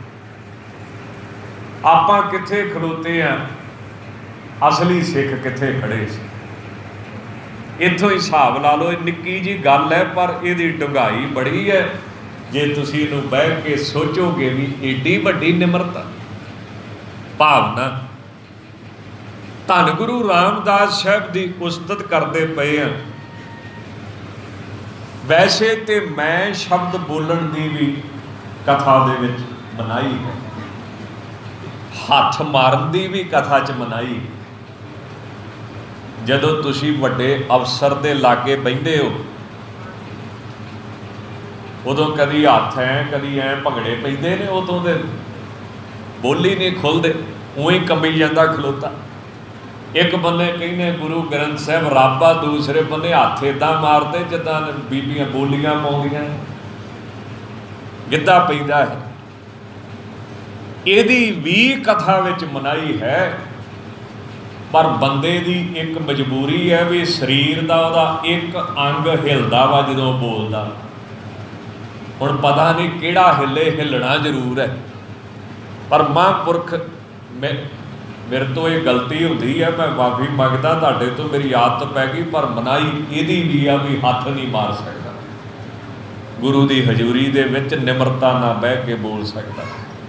ਆਪਾਂ ਕਿੱਥੇ ਖਲੋਤੇ ਆ, ਅਸਲੀ ਸਿੱਖ ਕਿੱਥੇ ਖੜੇ ਸੀ। ਇੱਥੋਂ ਹੀ ਹਿਸਾਬ ਲਾ ਲਓ। ਇਹ ਨਿੱਕੀ ਜੀ ਗੱਲ ਹੈ, ਪਰ ਇਹਦੀ ਡੂੰਘਾਈ ਬੜੀ ਹੈ। ਜੇ ਤੁਸੀਂ ਇਹਨੂੰ ਬਹਿ ਕੇ ਸੋਚੋਗੇ ਵੀ, ਏਡੀ ਵੱਡੀ ਨਿਮਰਤਾ ਭਾਵਨਾ। ਧੰਨ ਗੁਰੂ ਰਾਮਦਾਸ ਸਾਹਿਬ ਦੀ ਉਸਤਤ ਕਰਦੇ ਪਏ ਆ। ਵੈਸੇ ਤੇ ਮੈਂ ਸ਼ਬਦ ਬੋਲਣ ਦੀ ਵੀ ਕਥਾ ਦੇ ਵਿੱਚ ਮਨਾਹੀ ਹੈ, ਹੱਥ ਮਾਰਨ ਦੀ ਵੀ ਕਥਾ 'ਚ ਮਨਾਹੀ। ਜਦੋਂ ਤੁਸੀਂ ਵੱਡੇ ਅਫਸਰ ਦੇ ਲਾਗੇ ਬਹਿੰਦੇ ਹੋ, ਉਦੋਂ ਕਦੀ ਹੱਥ ਐ ਕਦੀ ਐ ਭੰਗੜੇ ਪੈਂਦੇ ਨੇ, ਉਦੋਂ ਦੇ ਬੋਲੀ ਨਹੀਂ ਖੁੱਲ੍ਹਦੇ, ਉਵੇਂ ਕੰਬੀ ਜਾਂਦਾ ਖਲੋਤਾ। ਇੱਕ ਬੰਦੇ ਕਹਿੰਦੇ ਗੁਰੂ ਗ੍ਰੰਥ ਸਾਹਿਬ ਰੱਬ ਆ, ਦੂਸਰੇ ਬੰਦੇ ਹੱਥ ਏਦਾਂ ਮਾਰਦੇ ਜਿੱਦਾਂ ਬੀਬੀਆਂ ਬੋਲੀਆਂ ਪਾਉਂਦੀਆਂ, ਗਿੱਧਾ ਪੈਂਦਾ ਹੈ। ਇਹਦੀ ਵੀ ਕਥਾ ਵਿੱਚ ਮਨਾਹੀ ਹੈ, ਪਰ ਬੰਦੇ ਦੀ ਇੱਕ ਮਜਬੂਰੀ ਹੈ ਵੀ ਸਰੀਰ ਦਾ ਉਹਦਾ ਇੱਕ ਅੰਗ ਹਿਲਦਾ ਵਾ ਜਦੋਂ ਬੋਲਦਾ। ਹੁਣ ਪਤਾ ਨਹੀਂ ਕਿਹੜਾ ਹਿੱਲੇ, ਹਿੱਲਣਾ ਜ਼ਰੂਰ ਹੈ। ਪਰ ਮਹਾਂਪੁਰਖ ਮੇ ਮੇਰੇ ਤੋਂ ਇਹ ਗਲਤੀ ਹੁੰਦੀ ਹੈ, ਮੈਂ ਮਾਫੀ ਮੰਗਦਾ ਤੁਹਾਡੇ ਤੋਂ, ਮੇਰੀ ਆਦਤ ਪੈ ਗਈ। ਪਰ ਮਨਾਹੀ ਇਹਦੀ ਵੀ ਆ ਵੀ ਹੱਥ ਨਹੀਂ ਮਾਰ ਸਕਦਾ, ਗੁਰੂ ਦੀ ਹਜ਼ੂਰੀ ਦੇ ਵਿੱਚ ਨਿਮਰਤਾ ਨਾਲ ਬਹਿ ਕੇ ਬੋਲ ਸਕਦਾ।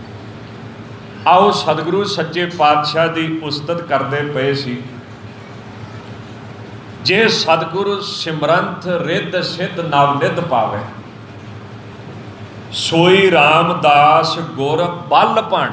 ਆਓ ਸਤਿਗੁਰੂ ਸੱਚੇ ਪਾਤਸ਼ਾਹ ਦੀ ਉਸਤਤ ਕਰਦੇ ਪਏ ਸੀ। ਜੇ ਸਤਿਗੁਰੂ ਸਿਮਰੰਥ ਰਿੱਧ ਸਿੱਧ ਨਵ ਨਿਧ ਪਾਵੇ, ਸੋਈ ਰਾਮਦਾਸ ਗੁਰ ਬਲ ਭਣ,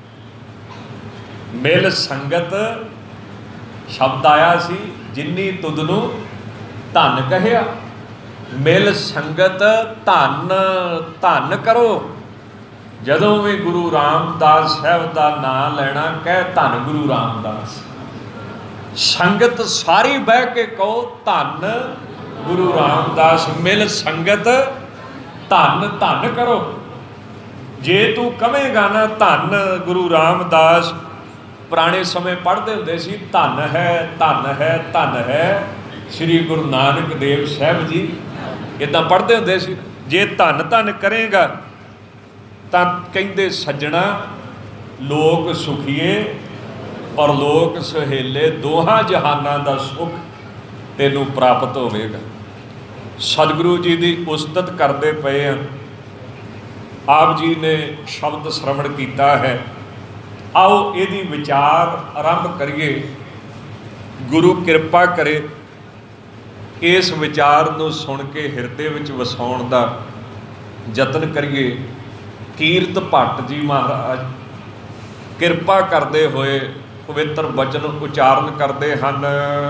ਮਿਲ ਸੰਗਤ ਸ਼ਬਦ ਆਇਆ ਸੀ, ਜਿਨੀ ਤੁਧ ਨੂੰ ਧਨ ਕਹਿਆ। ਮਿਲ ਸੰਗਤ ਧਨ ਧਨ ਕਰੋ। ਜਦੋਂ ਵੀ ਗੁਰੂ ਰਾਮਦਾਸ ਸਾਹਿਬ ਦਾ ਨਾਂ ਲੈਣਾ, ਕਹਿ ਧੰਨ ਗੁਰੂ ਰਾਮਦਾਸ। ਸੰਗਤ ਸਾਰੀ ਬਹਿ ਕੇ ਕਹੋ ਧੰਨ ਗੁਰੂ ਰਾਮਦਾਸ। ਮਿਲ ਸੰਗਤ ਧੰਨ ਧੰਨ ਕਰੋ। ਜੇ ਤੂੰ ਕਵੇਂਗਾ ਨਾ ਧੰਨ ਗੁਰੂ ਰਾਮਦਾਸ, ਪੁਰਾਣੇ ਸਮੇਂ ਪੜ੍ਹਦੇ ਹੁੰਦੇ ਸੀ, ਧੰਨ ਹੈ ਧੰਨ ਹੈ ਧੰਨ ਹੈ ਸ੍ਰੀ ਗੁਰੂ ਨਾਨਕ ਦੇਵ ਸਾਹਿਬ ਜੀ, ਇੱਦਾਂ ਪੜ੍ਹਦੇ ਹੁੰਦੇ ਸੀ। ਜੇ ਧੰਨ ਧੰਨ ਕਰੇਗਾ ਤਾਂ ਕਹਿੰਦੇ ਸੱਜਣਾ ਲੋਕ ਸੁਖੀਏ ਪਰਲੋਕ ਸੁਹੇਲੇ, ਦੋਹਾਂ ਜਹਾਨਾਂ ਦਾ ਸੁੱਖ ਤੈਨੂੰ ਪ੍ਰਾਪਤ ਹੋਵੇਗਾ। ਸਤਿਗੁਰੂ ਜੀ ਦੀ ਉਸਤਤ ਕਰਦੇ ਪਏ ਆ। ਆਪ ਜੀ ਨੇ ਸ਼ਬਦ ਸ਼ਰਵਣ ਕੀਤਾ ਹੈ, ਆਓ ਇਹਦੀ ਵਿਚਾਰ ਆਰੰਭ ਕਰੀਏ। ਗੁਰੂ ਕਿਰਪਾ ਕਰੇ ਇਸ ਵਿਚਾਰ ਨੂੰ ਸੁਣ ਕੇ ਹਿਰਦੇ ਵਿੱਚ ਵਸਾਉਣ ਦਾ ਯਤਨ ਕਰੀਏ। ਕੀਰਤ ਭੱਟ ਜੀ ਮਹਾਰਾਜ ਕਿਰਪਾ ਕਰਦੇ ਹੋਏ ਪਵਿੱਤਰ ਬਚਨ ਉਚਾਰਨ ਕਰਦੇ ਹਨ।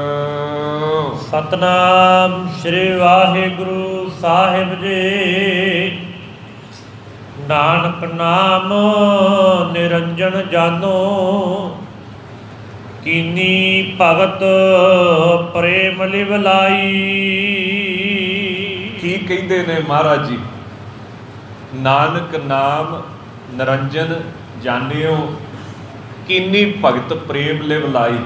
ਸਤਨਾਮ ਸ੍ਰੀ ਵਾਹਿਗੁਰੂ ਸਾਹਿਬ ਜੀ। ਨਾਨਕ ਨਾਮ ਨਿਰੰਜਨ ਜਾਨੋ, ਕੀਨੀ ਭਗਤ ਪ੍ਰੇਮ ਲਿਵ ਲਾਈ। ਕੀ ਕਹਿੰਦੇ ਨੇ ਮਹਾਰਾਜ ਜੀ? ਨਾਨਕ ਨਾਮ ਨਿਰੰਜਨ ਜਾਣਿਓ, ਕੀਨੀ ਭਗਤ ਪ੍ਰੇਮ ਲਿਵ ਲਾਈ।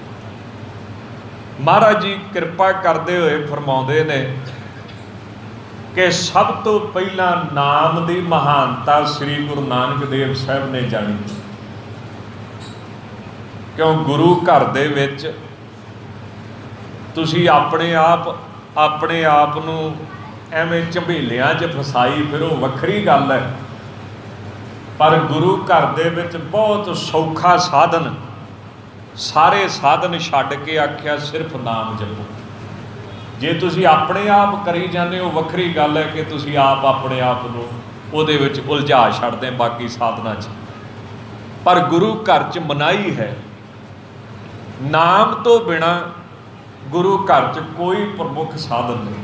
ਮਹਾਰਾਜ ਜੀ ਕਿਰਪਾ ਕਰਦੇ ਹੋਏ ਫਰਮਾਉਂਦੇ ਨੇ ਕਿ ਸਭ ਤੋਂ ਪਹਿਲਾਂ ਨਾਮ ਦੀ ਮਹਾਨਤਾ ਸ੍ਰੀ ਗੁਰੂ ਨਾਨਕ ਦੇਵ ਸਾਹਿਬ ਨੇ ਜਾਣੀ। ਕਿਉਂ ਗੁਰੂ ਘਰ ਦੇ ਵਿੱਚ ਤੁਸੀਂ ਆਪਣੇ ਆਪ ਆਪਣੇ ਆਪ ਨੂੰ ਐਵੇਂ ਝੰਬੇਲਿਆਂ 'ਚ ਫਸਾਈ ਫਿਰੋ, ਵੱਖਰੀ ਗੱਲ ਹੈ। ਪਰ ਗੁਰੂ ਘਰ ਦੇ ਵਿੱਚ ਬਹੁਤ ਸੌਖਾ ਸਾਧਨ, ਸਾਰੇ ਸਾਧਨ ਛੱਡ ਕੇ ਆਖਿਆ ਸਿਰਫ ਨਾਮ ਜਪੋ। ਜੇ ਤੁਸੀਂ ਆਪਣੇ ਆਪ ਕਰੀ ਜਾਂਦੇ ਹੋ, ਵੱਖਰੀ ਗੱਲ ਹੈ ਕਿ ਤੁਸੀਂ ਆਪ ਆਪਣੇ ਆਪ ਨੂੰ ਉਹਦੇ ਵਿੱਚ ਉਲਝਾ ਛੱਡਦੇ ਬਾਕੀ ਸਾਧਨਾਂ 'ਚ। ਪਰ ਗੁਰੂ ਘਰ 'ਚ ਮਨਾਹੀ ਹੈ, ਨਾਮ ਤੋਂ ਬਿਨਾਂ ਗੁਰੂ ਘਰ 'ਚ ਕੋਈ ਪ੍ਰਮੁੱਖ ਸਾਧਨ ਨਹੀਂ।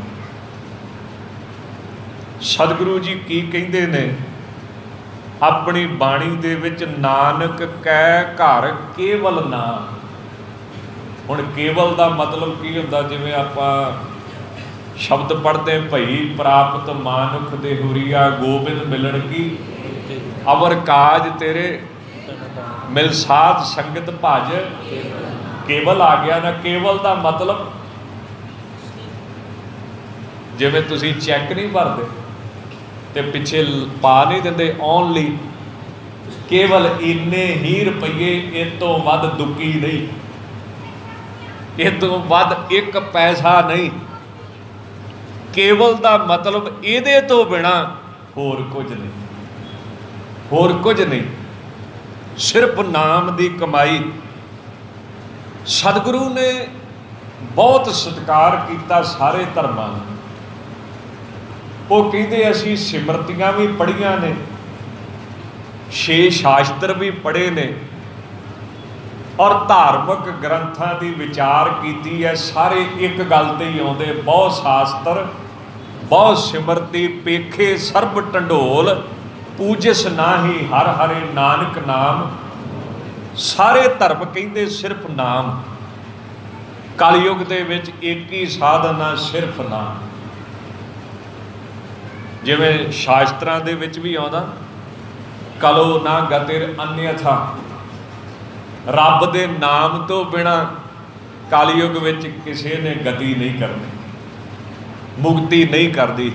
ਸਤਿਗੁਰੂ ਜੀ ਕੀ ਕਹਿੰਦੇ ਨੇ ਆਪਣੀ ਬਾਣੀ ਦੇ ਵਿੱਚ? ਨਾਨਕ ਕੈ ਘਰ ਕੇਵਲ ਨਾਮ। ਹੁਣ ਕੇਵਲ ਦਾ ਮਤਲਬ ਕੀ ਹੁੰਦਾ? ਜਿਵੇਂ ਆਪਾਂ ਸ਼ਬਦ ਪੜ੍ਹਦੇ, ਭਈ ਪ੍ਰਾਪਤ ਮਾਨੁਖ ਦੇ ਹੁਰੀਆ, ਗੋਬਿੰਦ ਮਿਲਣ ਕੀ ਅਵਰ ਕਾਜ ਤੇਰੇ, ਮਿਲ ਸਾਧ ਸੰਗਤ ਭਜ। ਕੇਵਲ ਆ ਗਿਆ ਨਾ। ਕੇਵਲ ਦਾ ਮਤਲਬ ਜਿਵੇਂ ਤੁਸੀਂ ਚੈੱਕ ਨਹੀਂ ਭਰਦੇ ਤੇ ਪਿੱਛੇ ਪਾ ਨਹੀਂ ਦਿੰਦੇ ਓਨਲੀ, ਕੇਵਲ ਇੰਨੇ ਹੀ ਰੁਪਈਏ, ਇਹ ਤੋਂ ਵੱਧ ਦੁੱਕੀ ਨਹੀਂ, ਇਹ ਤੋਂ ਵੱਧ ਇੱਕ ਪੈਸਾ ਨਹੀਂ। ਕੇਵਲ ਦਾ ਮਤਲਬ ਇਹਦੇ ਤੋਂ ਬਿਨਾ ਹੋਰ ਕੁਝ ਨਹੀਂ, ਹੋਰ ਕੁਝ ਨਹੀਂ, ਸਿਰਫ ਨਾਮ ਦੀ ਕਮਾਈ। ਸਤਿਗੁਰੂ ਨੇ ਬਹੁਤ ਸਤਿਕਾਰ ਕੀਤਾ ਸਾਰੇ ਧਰਮਾਂ ਦਾ। ਉਹ ਕਹਿੰਦੇ ਅਸੀਂ ਸਿਮਰਤੀਆਂ ਵੀ ਪੜ੍ਹੀਆਂ ਨੇ, ਛੇ ਸ਼ਾਸਤਰ ਵੀ ਪੜ੍ਹੇ ਨੇ, ਔਰ ਧਾਰਮਿਕ ਗ੍ਰੰਥਾਂ ਦੀ ਵਿਚਾਰ ਕੀਤੀ ਹੈ। ਸਾਰੇ ਇੱਕ ਗੱਲ ਤੇ ਹੀ ਆਉਂਦੇ, ਬਹੁ ਸ਼ਾਸਤਰ ਬਹੁ ਸਿਮਰਤੀ, ਪੇਖੇ ਸਰਬ ਢੰਡੋਲ, ਪੂਜਿਸ ਨਾਹੀ ਹਰ ਹਰੇ ਨਾਨਕ ਨਾਮ। ਸਾਰੇ ਧਰਮ ਕਹਿੰਦੇ ਸਿਰਫ ਨਾਮ। ਕਲਯੁਗ ਦੇ ਵਿੱਚ ਇੱਕ ਹੀ ਸਾਧਨ ਆ, ਸਿਰਫ ਨਾਮ। ਜਿਵੇਂ ਸ਼ਾਸਤਰਾਂ ਦੇ ਵਿੱਚ ਵੀ ਆਉਂਦਾ, ਕਲੋ ਨਾ ਗਤਿਰ ਅਨਯਥਾ, ਰੱਬ ਦੇ ਨਾਮ ਤੋਂ ਬਿਨਾ ਕਲਯੁਗ ਵਿੱਚ ਕਿਸੇ ਨੇ ਗਤੀ ਨਹੀਂ ਕਰਨੀ, ਮੁਕਤੀ ਨਹੀਂ ਕਰਦੀ।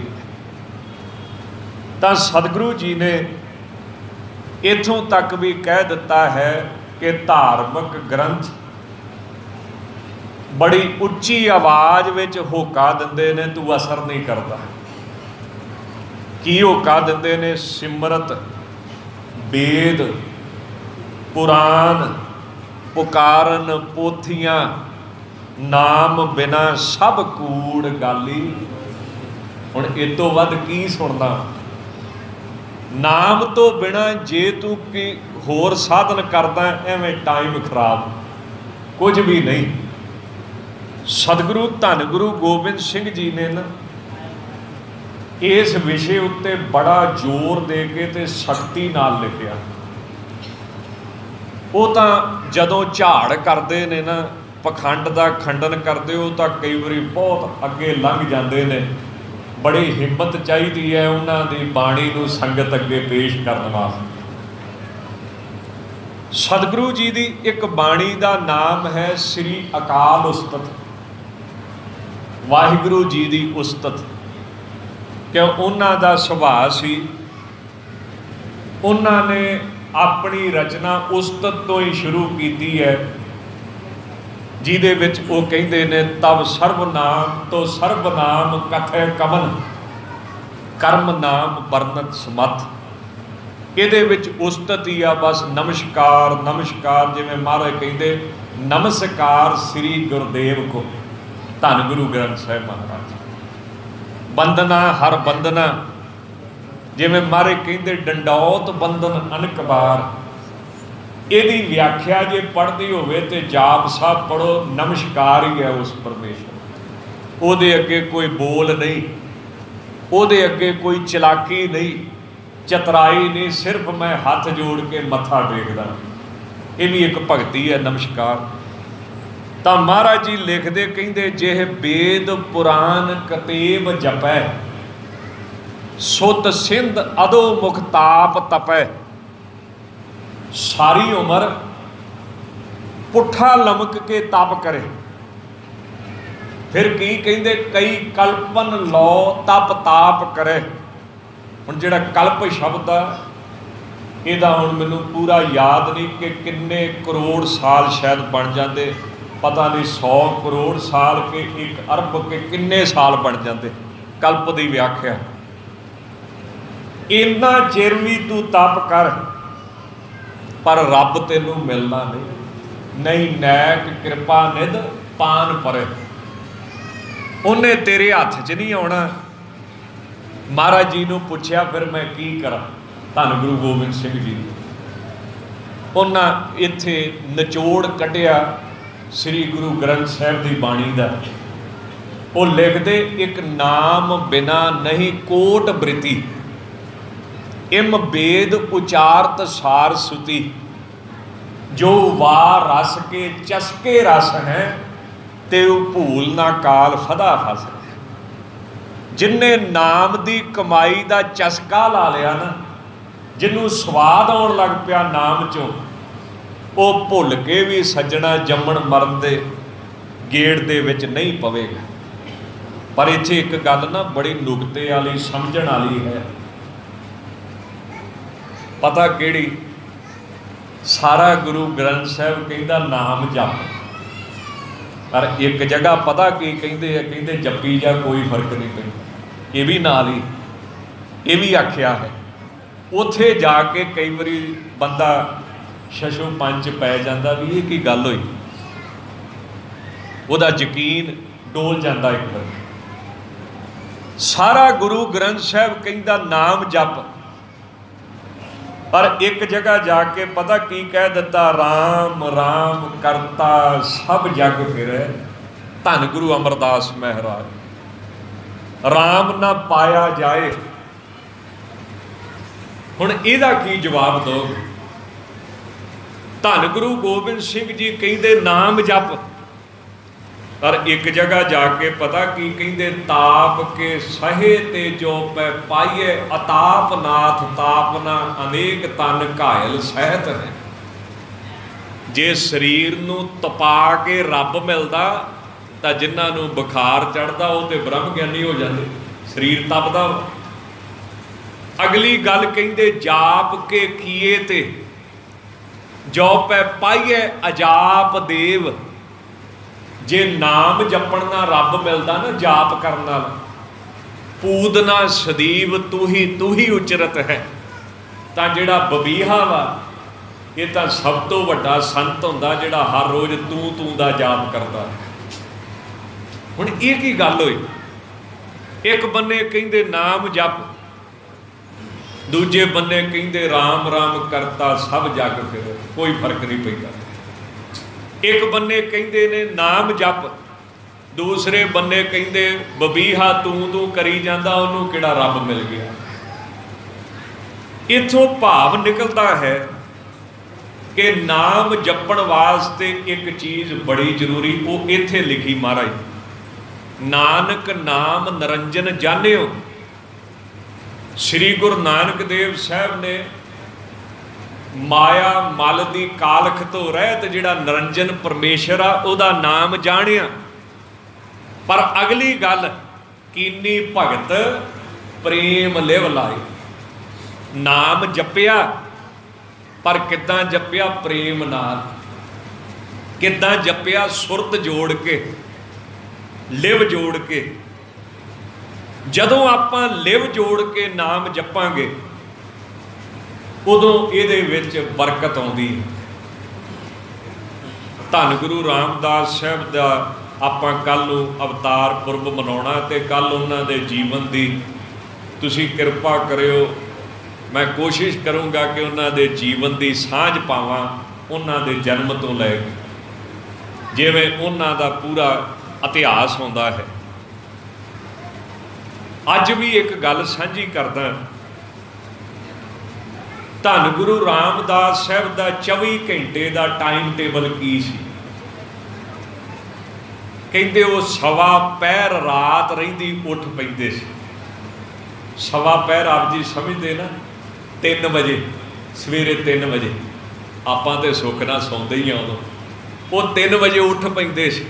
ਤਾਂ ਸਤਿਗੁਰੂ ਜੀ ਨੇ ਇੱਥੋਂ ਤੱਕ ਵੀ ਕਹਿ ਦਿੱਤਾ ਹੈ ਕਿ ਧਾਰਮਿਕ ਗ੍ਰੰਥ ਬੜੀ ਉੱਚੀ ਆਵਾਜ਼ ਵਿੱਚ ਹੋਕਾ ਦਿੰਦੇ ਨੇ, ਤੂੰ ਅਸਰ ਨਹੀਂ ਕਰਦਾ। ਕੀ ਹੋਕਾ ਦਿੰਦੇ ਨੇ? ਸਿਮਰਤ, ਵੇਦ, ਪੁਰਾਣ, ਪੁਕਾਰਨ, ਪੋਥੀਆਂ, ਨਾਮ ਬਿਨਾ ਸਭ ਕੂੜ ਗਾਲੀ। ਹੁਣ ਇਹ ਤੋਂ ਵੱਧ ਕੀ ਸੁਣਦਾ? ਨਾਮ ਤੋਂ ਬਿਨਾ ਜੇ ਤੂੰ ਕੀ ਹੋਰ ਸਾਧਨ ਕਰਦਾ, ਐਵੇਂ ਟਾਈਮ ਖਰਾਬ, ਕੁਝ ਵੀ ਨਹੀਂ। ਸਤਿਗੁਰੂ ਧੰਨ ਗੁਰੂ ਗੋਬਿੰਦ ਸਿੰਘ ਜੀ ਨੇ ਨਾ ਇਸ ਵਿਸ਼ੇ ਉੱਤੇ ਬੜਾ ਜ਼ੋਰ ਦੇ ਕੇ ਤੇ ਸ਼ਕਤੀ ਨਾਲ ਲਿਖਿਆ। ਉਹ ਤਾਂ ਜਦੋਂ ਝਾੜ ਕਰਦੇ ਨੇ ਨਾ, ਪਖੰਡ ਦਾ ਖੰਡਨ ਕਰਦੇ, ਉਹ ਤਾਂ ਕਈ ਵਾਰੀ ਬਹੁਤ ਅੱਗੇ ਲੰਘ ਜਾਂਦੇ ਨੇ। ਬੜੀ ਹਿੰਮਤ ਚਾਹੀਦੀ ਹੈ ਉਹਨਾਂ ਦੀ ਬਾਣੀ ਨੂੰ ਸੰਗਤ ਅੱਗੇ ਪੇਸ਼ ਕਰਨ ਵਾਸਤੇ। ਸਤਿਗੁਰੂ ਜੀ ਦੀ ਇੱਕ ਬਾਣੀ ਦਾ ਨਾਮ ਹੈ ਸ੍ਰੀ ਅਕਾਲ ਉਸਤਤ, ਵਾਹਿਗੁਰੂ ਜੀ ਦੀ ਉਸਤਤ। ਕਿਉਂ ਉਹਨਾਂ ਦਾ ਸੁਭਾਅ ਸੀ, ਉਹਨਾਂ ਨੇ ਆਪਣੀ ਰਚਨਾ ਉਸਤਤ ਤੋਂ ਹੀ ਸ਼ੁਰੂ ਕੀਤੀ ਹੈ, ਜਿਹਦੇ ਵਿੱਚ ਉਹ ਕਹਿੰਦੇ ਨੇ ਤਬ ਸਰਬ ਨਾਮ ਤੋਂ ਸਰਬ ਨਾਮ ਕਥੈ ਕਵਨ ਕਰਮ ਨਾਮ ਵਰਨਤ ਸਮਤ। ਇਹਦੇ ਵਿੱਚ ਉਸਤਤ ਹੀ ਆ ਬਸ ਨਮਸਕਾਰ ਨਮਸਕਾਰ, ਜਿਵੇਂ ਮਹਾਰਾਜ ਕਹਿੰਦੇ ਨਮਸਕਾਰ ਸ੍ਰੀ ਗੁਰਦੇਵ ਕੋ, ਧੰਨ ਗੁਰੂ ਗ੍ਰੰਥ ਸਾਹਿਬ ਮਹਾਰਾਜ। ਬੰਦਨਾ ਹਰ ਬੰਦਨਾ, ਜਿਵੇਂ ਮਹਾਰਾਜ ਕਹਿੰਦੇ ਡੰਡੌਤ ਬੰਦਨ ਅਨਕ ਬਾਰ। ਇਹਦੀ ਵਿਆਖਿਆ ਜੇ ਪੜ੍ਹਦੀ ਹੋਵੇ ਤੇ ਜਾਪ ਸਾਹਿਬ ਪੜ੍ਹੋ, ਨਮਸਕਾਰ ਹੀ ਹੈ ਉਸ ਪਰਮੇਸ਼ਰ। ਉਹਦੇ ਅੱਗੇ ਕੋਈ ਬੋਲ ਨਹੀਂ, ਉਹਦੇ ਅੱਗੇ ਕੋਈ ਚਲਾਕੀ ਨਹੀਂ, ਚਤਰਾਈ ਨਹੀਂ, ਸਿਰਫ ਮੈਂ ਹੱਥ ਜੋੜ ਕੇ ਮੱਥਾ ਟੇਕਦਾ। ਇਹ ਵੀ ਇੱਕ ਭਗਤੀ ਹੈ, ਨਮਸਕਾਰ। ਤਾਂ ਮਹਾਰਾਜ ਜੀ ਲਿਖਦੇ ਕਹਿੰਦੇ ਜਿਹ ਵੇਦ ਪੁਰਾਨ ਕਤੇਬ ਜਪੈ, ਸੁਤ ਸਿੰਧ ਅਦੋ ਮੁਖ ਤਾਪ ਤਪੈ। ਸਾਰੀ ਉਮਰ ਪੁੱਠਾ ਲਮਕ ਕੇ ਤਪ ਕਰੇ। ਫਿਰ ਕੀ ਕਹਿੰਦੇ ਕਈ ਕਲਪਨ ਲੋ ਤਪ ਤਾਪ ਕਰੇ। ਹੁਣ ਜਿਹੜਾ ਕਲਪ ਸ਼ਬਦ ਆ, ਇਹਦਾ ਹੁਣ ਮੈਨੂੰ ਪੂਰਾ ਯਾਦ ਨਹੀਂ ਕਿ ਕਿੰਨੇ ਕਰੋੜ ਸਾਲ ਸ਼ਾਇਦ ਬਣ ਜਾਂਦੇ, ਪਤਾ ਨਹੀਂ ਸੌ ਕਰੋੜ ਸਾਲ ਕੇ ਇੱਕ ਅਰਬ ਕੇ ਕਿੰਨੇ ਸਾਲ ਬਣ ਜਾਂਦੇ ਕਲਪ ਦੀ ਵਿਆਖਿਆ। ਇੰਨਾ ਚਿਰ ਵੀ ਤੂੰ ਤਪ ਕਰ, ਪਰ ਰੱਬ ਤੈਨੂੰ ਮਿਲਣਾ ਨਹੀਂ। ਨਹੀਂ ਨੈਕ ਕਿਰਪਾ ਨਿਧ ਪਾਨ ਪਰੇ, ਉਹਨੇ ਤੇਰੇ ਹੱਥ 'ਚ ਨਹੀਂ ਆਉਣਾ। ਮਹਾਰਾਜ ਜੀ ਨੂੰ ਪੁੱਛਿਆ ਫਿਰ ਮੈਂ ਕੀ ਕਰਾਂ, ਧੰਨ ਗੁਰੂ ਗੋਬਿੰਦ ਸਿੰਘ ਜੀ। ਉਹਨਾਂ ਇੱਥੇ ਨਿਚੋੜ ਕੱਢਿਆ ਸ੍ਰੀ ਗੁਰੂ ਗ੍ਰੰਥ ਸਾਹਿਬ ਦੀ ਬਾਣੀ ਦਾ। ਉਹ ਲਿਖਦੇ ਇੱਕ ਨਾਮ ਬਿਨਾ ਨਹੀਂ ਕੋਟ ਬ੍ਰਿਤੀ, ਇਮ ਵੇਦ ਉਚਾਰਤ ਸਾਰ ਸੁਤੀ। ਜੋ ਵਾਰ ਰਸ ਕੇ ਚਸਕੇ ਰਸ ਹੈ, ਤੇ ਉਹ ਭੂਲ ਨਾ ਕਾਲ ਫਦਾ ਫਸ। ਜਿਨਨੇ ਨਾਮ ਦੀ ਕਮਾਈ ਦਾ ਚਸਕਾ ਲਾ ਲਿਆ ਨਾ, ਜਿਹਨੂੰ ਸਵਾਦ ਆਉਣ ਲੱਗ ਪਿਆ ਨਾਮ 'ਚੋਂ, ਉਹ ਭੁੱਲ ਕੇ ਵੀ ਸੱਜਣਾ ਜੰਮਣ ਮਰਨ ਦੇ ਗੇੜ ਦੇ ਵਿੱਚ ਨਹੀਂ ਪਵੇਗਾ। ਪਰ ਇੱਥੇ ਇੱਕ ਗੱਲ ਨਾ ਬੜੀ ਨੁਕਤੇ ਵਾਲੀ ਸਮਝਣ ਵਾਲੀ ਹੈ। ਪਤਾ ਕਿਹੜੀ? ਸਾਰਾ ਗੁਰੂ ਗ੍ਰੰਥ ਸਾਹਿਬ ਕਹਿੰਦਾ ਨਾਮ ਜਪ, ਪਰ ਇੱਕ ਜਗ੍ਹਾ ਪਤਾ ਕੀ ਕਹਿੰਦੇ ਆ? ਕਹਿੰਦੇ ਜਪੀ ਜਾ ਕੋਈ ਫਰਕ ਨਹੀਂ ਪੈਂਦਾ। ਇਹ ਵੀ ਨਾਲ ਹੀ ਇਹ ਵੀ ਆਖਿਆ ਹੈ। ਉੱਥੇ ਜਾ ਕੇ ਕਈ ਵਾਰੀ ਬੰਦਾ ਸ਼ਸ਼ੋ ਪੰਜ ਪੈ ਜਾਂਦਾ ਵੀ ਇਹ ਕੀ ਗੱਲ ਹੋਈ, ਉਹਦਾ ਯਕੀਨ ਡੋਲ ਜਾਂਦਾ ਇੱਕ ਵਾਰ। ਸਾਰਾ ਗੁਰੂ ਗ੍ਰੰਥ ਸਾਹਿਬ ਕਹਿੰਦਾ ਨਾਮ ਜਪ, ਪਰ ਇੱਕ ਜਗ੍ਹਾ ਜਾ ਕੇ ਪਤਾ ਕੀ ਕਹਿ ਦਿੱਤਾ? ਰਾਮ ਰਾਮ ਕਰਤਾ ਸਭ ਜਗ ਫਿਰੈ, ਧੰਨ ਗੁਰੂ ਅਮਰਦਾਸ ਮਹਾਰਾਜ। ਰਾਮ ਨਾ ਪਾਇਆ ਜਾਏ। ਹੁਣ ਇਹਦਾ ਕੀ ਜਵਾਬ ਦੋ? ਧੰਨ ਗੁਰੂ ਗੋਬਿੰਦ ਸਿੰਘ ਜੀ ਕਹਿੰਦੇ ਨਾਮ ਜਪ, ਪਰ ਇੱਕ ਜਗ੍ਹਾ ਜਾ ਕੇ ਪਤਾ ਕੀ ਕਹਿੰਦੇ? ਤਾਪ ਕੇ ਸਹੇ ਤੇ ਜੋ ਪੈ ਪਾਈਏ, ਅਤਾਪ ਨਾਥ ਤਾਪਨਾ ਅਨੇਕ ਤਨ ਘਾਇਲ ਸਹਿਤ ਹੈ। ਜੇ ਸਰੀਰ ਨੂੰ ਤਪਾ ਕੇ ਰੱਬ ਮਿਲਦਾ ਤਾਂ ਜਿਨ੍ਹਾਂ ਨੂੰ ਬੁਖਾਰ ਚੜ੍ਹਦਾ ਉਹ ਤੇ ਬ੍ਰਹਮ ਗਿਆਨੀ ਹੋ ਜਾਂਦੇ। ਸਰੀਰ ਤਪਦਾ। ਅਗਲੀ ਗੱਲ ਕਹਿੰਦੇ ਜਾਪ ਕੇ ਕੀਏ ਤੇ ਜੋ ਪੈ ਪਾਈਏ ਅਜਾਪ ਦੇਵ। ਜੇ ਨਾਮ ਜਪਣ ਨਾਲ ਰੱਬ ਮਿਲਦਾ ਨਾ, ਜਾਪ ਕਰਨ ਨਾਲ, ਪੂਦਨਾ ਸਦੀਵ ਤੂੰ ਹੀ ਤੂੰ ਹੀ ਉਚਰਤ ਹੈ। ਤਾਂ ਜਿਹੜਾ ਬਬੀਹਾ ਵਾ, ਇਹ ਤਾਂ ਸਭ ਤੋਂ ਵੱਡਾ ਸੰਤ ਹੁੰਦਾ ਜਿਹੜਾ ਹਰ ਰੋਜ਼ ਤੂੰ ਤੂੰ ਦਾ ਜਾਪ ਕਰਦਾ। ਹੁਣ ਇਹ ਕੀ ਗੱਲ ਹੋਈ? ਇੱਕ ਬੰਨੇ ਕਹਿੰਦੇ ਨਾਮ ਜਪ, ਦੂਜੇ ਬੰਨੇ ਕਹਿੰਦੇ ਰਾਮ ਰਾਮ ਕਰਤਾ ਸਭ ਜਗ ਫਿਰ, ਕੋਈ ਫਰਕ ਨਹੀਂ ਪੈਂਦਾ। ਇੱਕ ਬੰਨੇ ਕਹਿੰਦੇ ਨੇ ਨਾਮ ਜਪ, ਦੂਸਰੇ ਬੰਨੇ ਕਹਿੰਦੇ ਬਬੀਹਾ ਤੂੰ ਤੂੰ ਕਰੀ ਜਾਂਦਾ, ਉਹਨੂੰ ਕਿਹੜਾ ਰੱਬ ਮਿਲ ਗਿਆ। ਇੱਥੋਂ ਭਾਵ ਨਿਕਲਦਾ ਹੈ ਕਿ ਨਾਮ ਜਪਣ ਵਾਸਤੇ ਇੱਕ ਚੀਜ਼ ਬੜੀ ਜ਼ਰੂਰੀ, ਉਹ ਇੱਥੇ ਲਿਖੀ ਮਹਾਰਾਜ, ਨਾਨਕ ਨਾਮ ਨਿਰੰਜਨ ਜਾਣਿਓ। ਸ੍ਰੀ ਗੁਰੂ ਨਾਨਕ ਦੇਵ ਸਾਹਿਬ ਨੇ ਮਾਇਆ ਮਲ ਦੀ ਕਾਲਖ ਤੋਂ ਰਹਿਤ ਜਿਹੜਾ ਨਿਰੰਜਨ ਪਰਮੇਸ਼ਰ ਆ, ਉਹਦਾ ਨਾਮ ਜਾਣਿਆ। ਪਰ ਅਗਲੀ ਗੱਲ, ਕੀਨੀ ਭਗਤ ਪ੍ਰੇਮ ਲਿਵ ਲਾਏ। ਨਾਮ ਜਪਿਆ, पर किद्दां जपिया प्रेम नाल, किद्दां जपिया सुरत जोड़ के, लिव जोड़ के। जदों आपां लिव जोड़ के नाम जपांगे उदों इहदे विच बरकत आउंदी है। धन गुरु रामदास साहब दा आपां कल नूं अवतार पुरब मनाउणा ते कल उन्हां दे जीवन दी तुसीं किरपा करियो। मैं कोशिश करूँगा कि उन्हां दे जीवन दी सांझ पावां, उन्हां दे जन्म तो लैके जिवें उन्हां दा पूरा इतिहास होंदा है। अज भी एक गल सांझी करदा, धन गुरु रामदास साहब दा चौबी घंटे दा टाइम टेबल की सी। कहते वो सवा पैर रात रहिंदी उठ पैंदे सी। सवा पैर आप जी समझते ना, तीन बजे सवेरे तीन बजे आपां ते सुख नाल सौंदे ही उदों, वो तीन बजे उठ पैंदे सी।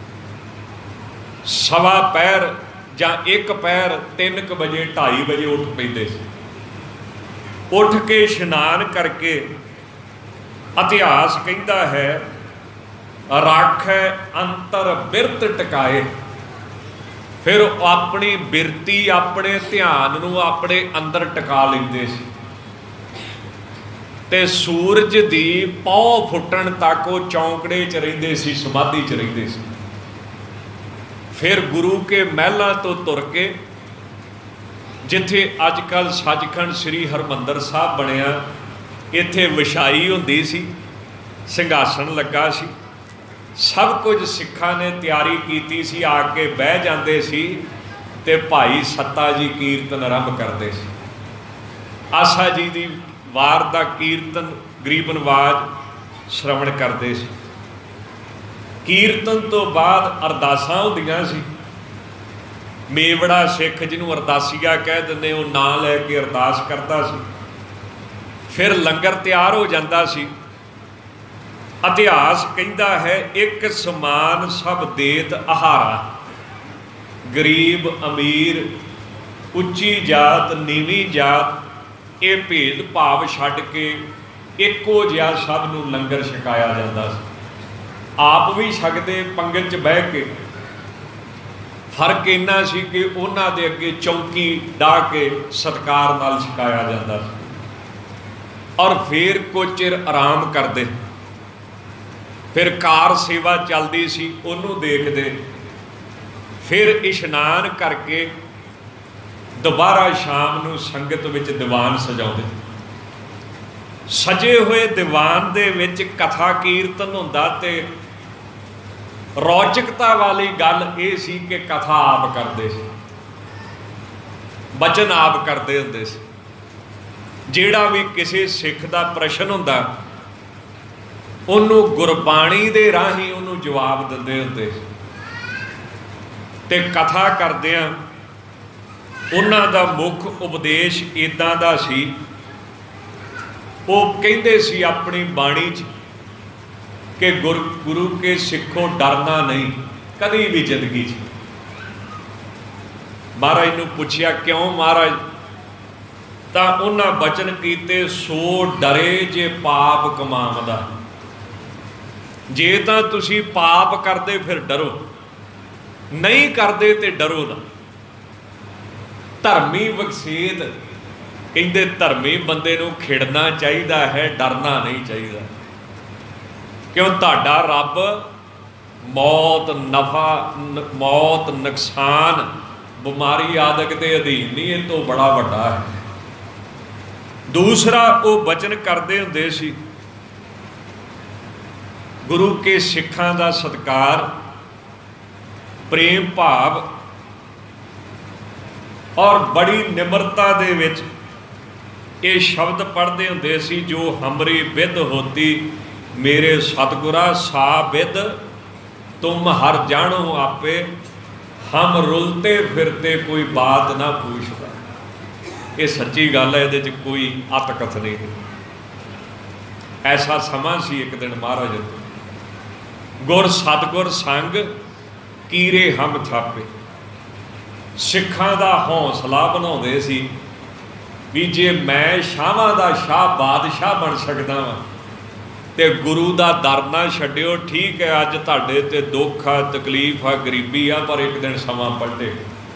सवा पैर जां एक पैर तीन क बजे ढाई बजे उठ पैंदे सी। उठ के इशनान करके इतिहास कहता है राखै अंतर बिरत टकाए। फिर अपनी बिरती अपने ध्यान नूं अपने अंदर टका लेंदे सी ते सूरज दी पौ फुटण तक वो चौंकड़े च रहिंदे सी, समाधि च रहिंदे सी। फिर गुरु के महलों तो तुर के जिथे अजकल सचखंड श्री हरमंदर साहब बनिया, इत्थे विछाई हुंदी सी, सिंघासन लगा सी, सब कुछ सिखा ने तैयारी की सी। आके बह जाते सी ते भाई सत्ता जी कीर्तन आरंभ करते सी। आशा जी दी वार दा कीर्तन गरीब नवाज श्रवण करते सी। कीर्तन तो बाद अरदासां हुंदियां सी। मेवड़ा सिख जिन्हों अरदासीआ कह दिंदे वो नां लैके अरदास करता सी। फिर लंगर तैयार हो जाता सी। इतिहास कहता है एक समान सब देत आहारा, गरीब अमीर, उच्ची जात नीवी जात, ये भेद भाव छड्ड के एको जिहा सब नूं लंगर छकाया जाता सी। आप भी छकदे पंगत च बह के। फर्क इन्ना सी कि उन्हां दे अगे चौकी डाह के सत्कार नाल छकाया जाता सी और फिर कुछ चिर आराम करते। फिर कार सेवा चलती सी, उन्होंने देखते। फिर इशनान करके दोबारा शाम नूं संगत विच दीवान सजाउंदे। सजे हुए दीवान दे विच कथा कीर्तन हुंदा ते रौचकता वाली गल ये सी कि कथा आप करते सी, बचन आप करते हुंदे सी। जिहड़ा भी किसी सिख का प्रश्न हुंदा उन्होंने गुरबाणी दे राही उन्होंने जवाब दिंदे हुंदे ते कथा करदिआं उन्हां दा मुख उपदेश इदां दा सी। वो कहंदे सी अपनी बाणी च कि गुरु गुरु के सिखो डरना नहीं कभी भी जिंदगी च। महाराज नूं पुछया क्यों महाराज, तां उन्हां बचन कीते सो डरे जे पाप कमावदा। जे तां तुसी पाप करते फिर डरो, नहीं करते तो डरो ना। धर्मी वकसीत कहते धर्मी बंदे नूं खिड़ना चाहिए है, डरना नहीं चाहिए। क्यों तुहाडा रब मौत नफा मौत नुकसान बीमारी आदि के अधीन नहीं, इस तो बड़ा वड्डा है। दूसरा वो बचन करते हुंदे सी गुरु के सिखां दा सत्कार, प्रेम भाव और बड़ी निमरता दे विच ये शब्द पढ़ते हुंदे सी, जो हमरी बिद होती मेरे सतगुरा सा बिद तुम हर जानो आपे, हम रुलते फिरते कोई बात ना पूछता। ये सच्ची गल है, ये कोई अतकथ नहीं। ऐसा समा सी एक दिन महाराज गुर सतगुर संग कीरे हम थापे। सिखां दा हौसला बनाउंदे सी ਵੀ ਜੇ ਮੈਂ ਸ਼ਾਹਾਂ ਦਾ ਸ਼ਾਹ ਬਾਦਸ਼ਾਹ ਬਣ ਸਕਦਾ ਵਾਂ ਤੇ ਗੁਰੂ ਦਾ ਦਰ ਨਾ ਛੱਡਿਓ। ਠੀਕ ਹੈ, ਅੱਜ ਤੁਹਾਡੇ ਤੇ ਦੁੱਖ ਆ, ਤਕਲੀਫ ਆ, ਗਰੀਬੀ ਆ, ਪਰ ਇੱਕ ਦਿਨ ਸਮਾਂ ਪਲਟੇ।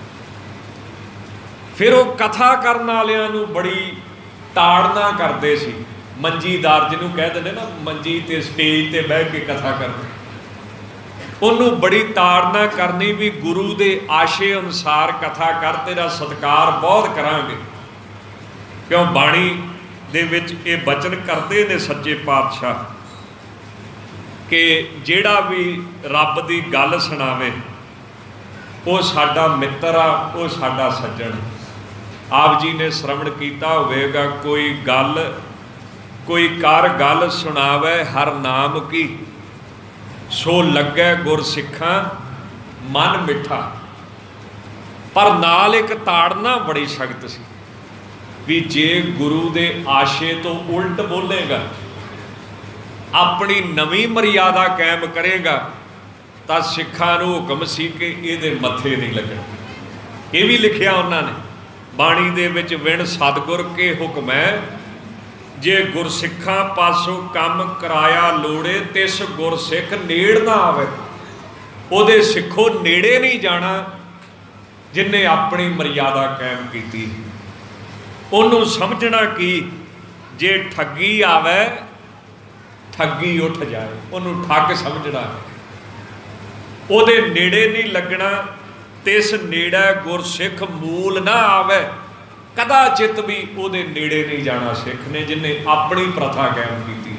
ਫਿਰ ਉਹ ਕਥਾ ਕਰਨ ਵਾਲਿਆਂ ਨੂੰ ਬੜੀ ਤਾੜਨਾ ਕਰਦੇ ਸੀ। ਮੰਜੀਦਾਰ ਜਿਹਨੂੰ ਕਹਿ ਦਿੰਦੇ ਨਾ, ਮੰਜੀ ਤੇ ਸਟੇਜ ਤੇ ਬਹਿ ਕੇ ਕਥਾ ਕਰਦੇ, ਉਹਨੂੰ ਬੜੀ ਤਾੜਨਾ ਕਰਨੀ ਵੀ ਗੁਰੂ ਦੇ ਆਸ਼ੇ ਅਨੁਸਾਰ ਕਥਾ ਕਰ, ਤੇਰਾ ਸਤਿਕਾਰ ਬਹੁਤ ਕਰਾਂਗੇ। ਕਿਉਂ ਬਾਣੀ ਦੇ ਵਿੱਚ ਇਹ ਬਚਨ ਕਰਦੇ ਨੇ ਸੱਚੇ ਪਾਤਸ਼ਾਹ ਕਿ ਜਿਹੜਾ ਵੀ ਰੱਬ ਦੀ ਗੱਲ ਸੁਣਾਵੇ ਉਹ ਸਾਡਾ ਮਿੱਤਰ ਆ, ਉਹ ਸਾਡਾ ਸੱਜਣ। ਆਪ ਜੀ ਨੇ ਸ਼ਰਵਣ ਕੀਤਾ ਹੋਵੇਗਾ, ਕੋਈ ਗੱਲ ਕੋਈ ਕਰ ਗੱਲ ਸੁਣਾਵੇ ਹਰ ਨਾਮ ਕੀ, ਸੋ ਲੱਗੈ ਗੁਰ ਸਿੱਖਾਂ ਮਨ ਮਿੱਠਾ। ਪਰ ਨਾਲ ਇੱਕ ਤਾੜਨਾ ਬੜੀ ਸਖਤ ਸੀ ਵੀ ਜੇ ਗੁਰੂ ਦੇ ਆਸ਼ੇ ਤੋਂ ਉਲਟ ਬੋਲੇਗਾ, ਆਪਣੀ ਨਵੀਂ ਮਰਿਆਦਾ ਕਾਇਮ ਕਰੇਗਾ, ਤਾਂ ਸਿੱਖਾਂ ਨੂੰ ਹੁਕਮ ਸੀ ਕਿ ਇਹਦੇ ਮੱਥੇ ਨਹੀਂ ਲੱਗਣਾ। ਇਹ ਵੀ ਲਿਖਿਆ ਉਹਨਾਂ ਨੇ ਬਾਣੀ ਦੇ ਵਿੱਚ, ਵਿਣ ਸਤਿਗੁਰ ਕੇ ਹੁਕਮ ਹੈ, ਜੇ ਗੁਰਸਿੱਖਾਂ ਪਾਸੋਂ ਕੰਮ ਕਰਾਇਆ ਲੋੜੇ, ਤਿਸ ਗੁਰਸਿੱਖ ਨੇੜ ਨਾ ਆਵੇ। ਉਹਦੇ ਸਿੱਖੋ ਨੇੜੇ ਨਹੀਂ ਜਾਣਾ ਜਿਨ੍ਹੇ ਆਪਣੀ ਮਰਿਆਦਾ ਕਾਇਮ ਕੀਤੀ। ਉਹਨੂੰ ਸਮਝਣਾ ਕਿ ਜੇ ਠੱਗੀ ਆਵੇ ਠੱਗੀ ਉੱਠ ਜਾਏ, ਉਹਨੂੰ ਠੱਗ ਸਮਝਣਾ, ਉਹਦੇ ਨੇੜੇ ਨਹੀਂ ਲੱਗਣਾ। ਤਿਸ ਨੇੜੇ ਗੁਰਸਿੱਖ ਮੂਲ ਨਾ ਆਵੇ, ਕਦਾਚਿਤ ਵੀ ਉਹਦੇ ਨੇੜੇ ਨਹੀਂ ਜਾਣਾ ਸਿੱਖ ਨੇ ਜਿਹਨੇ ਆਪਣੀ ਪ੍ਰਥਾ ਕਾਇਮ ਕੀਤੀ।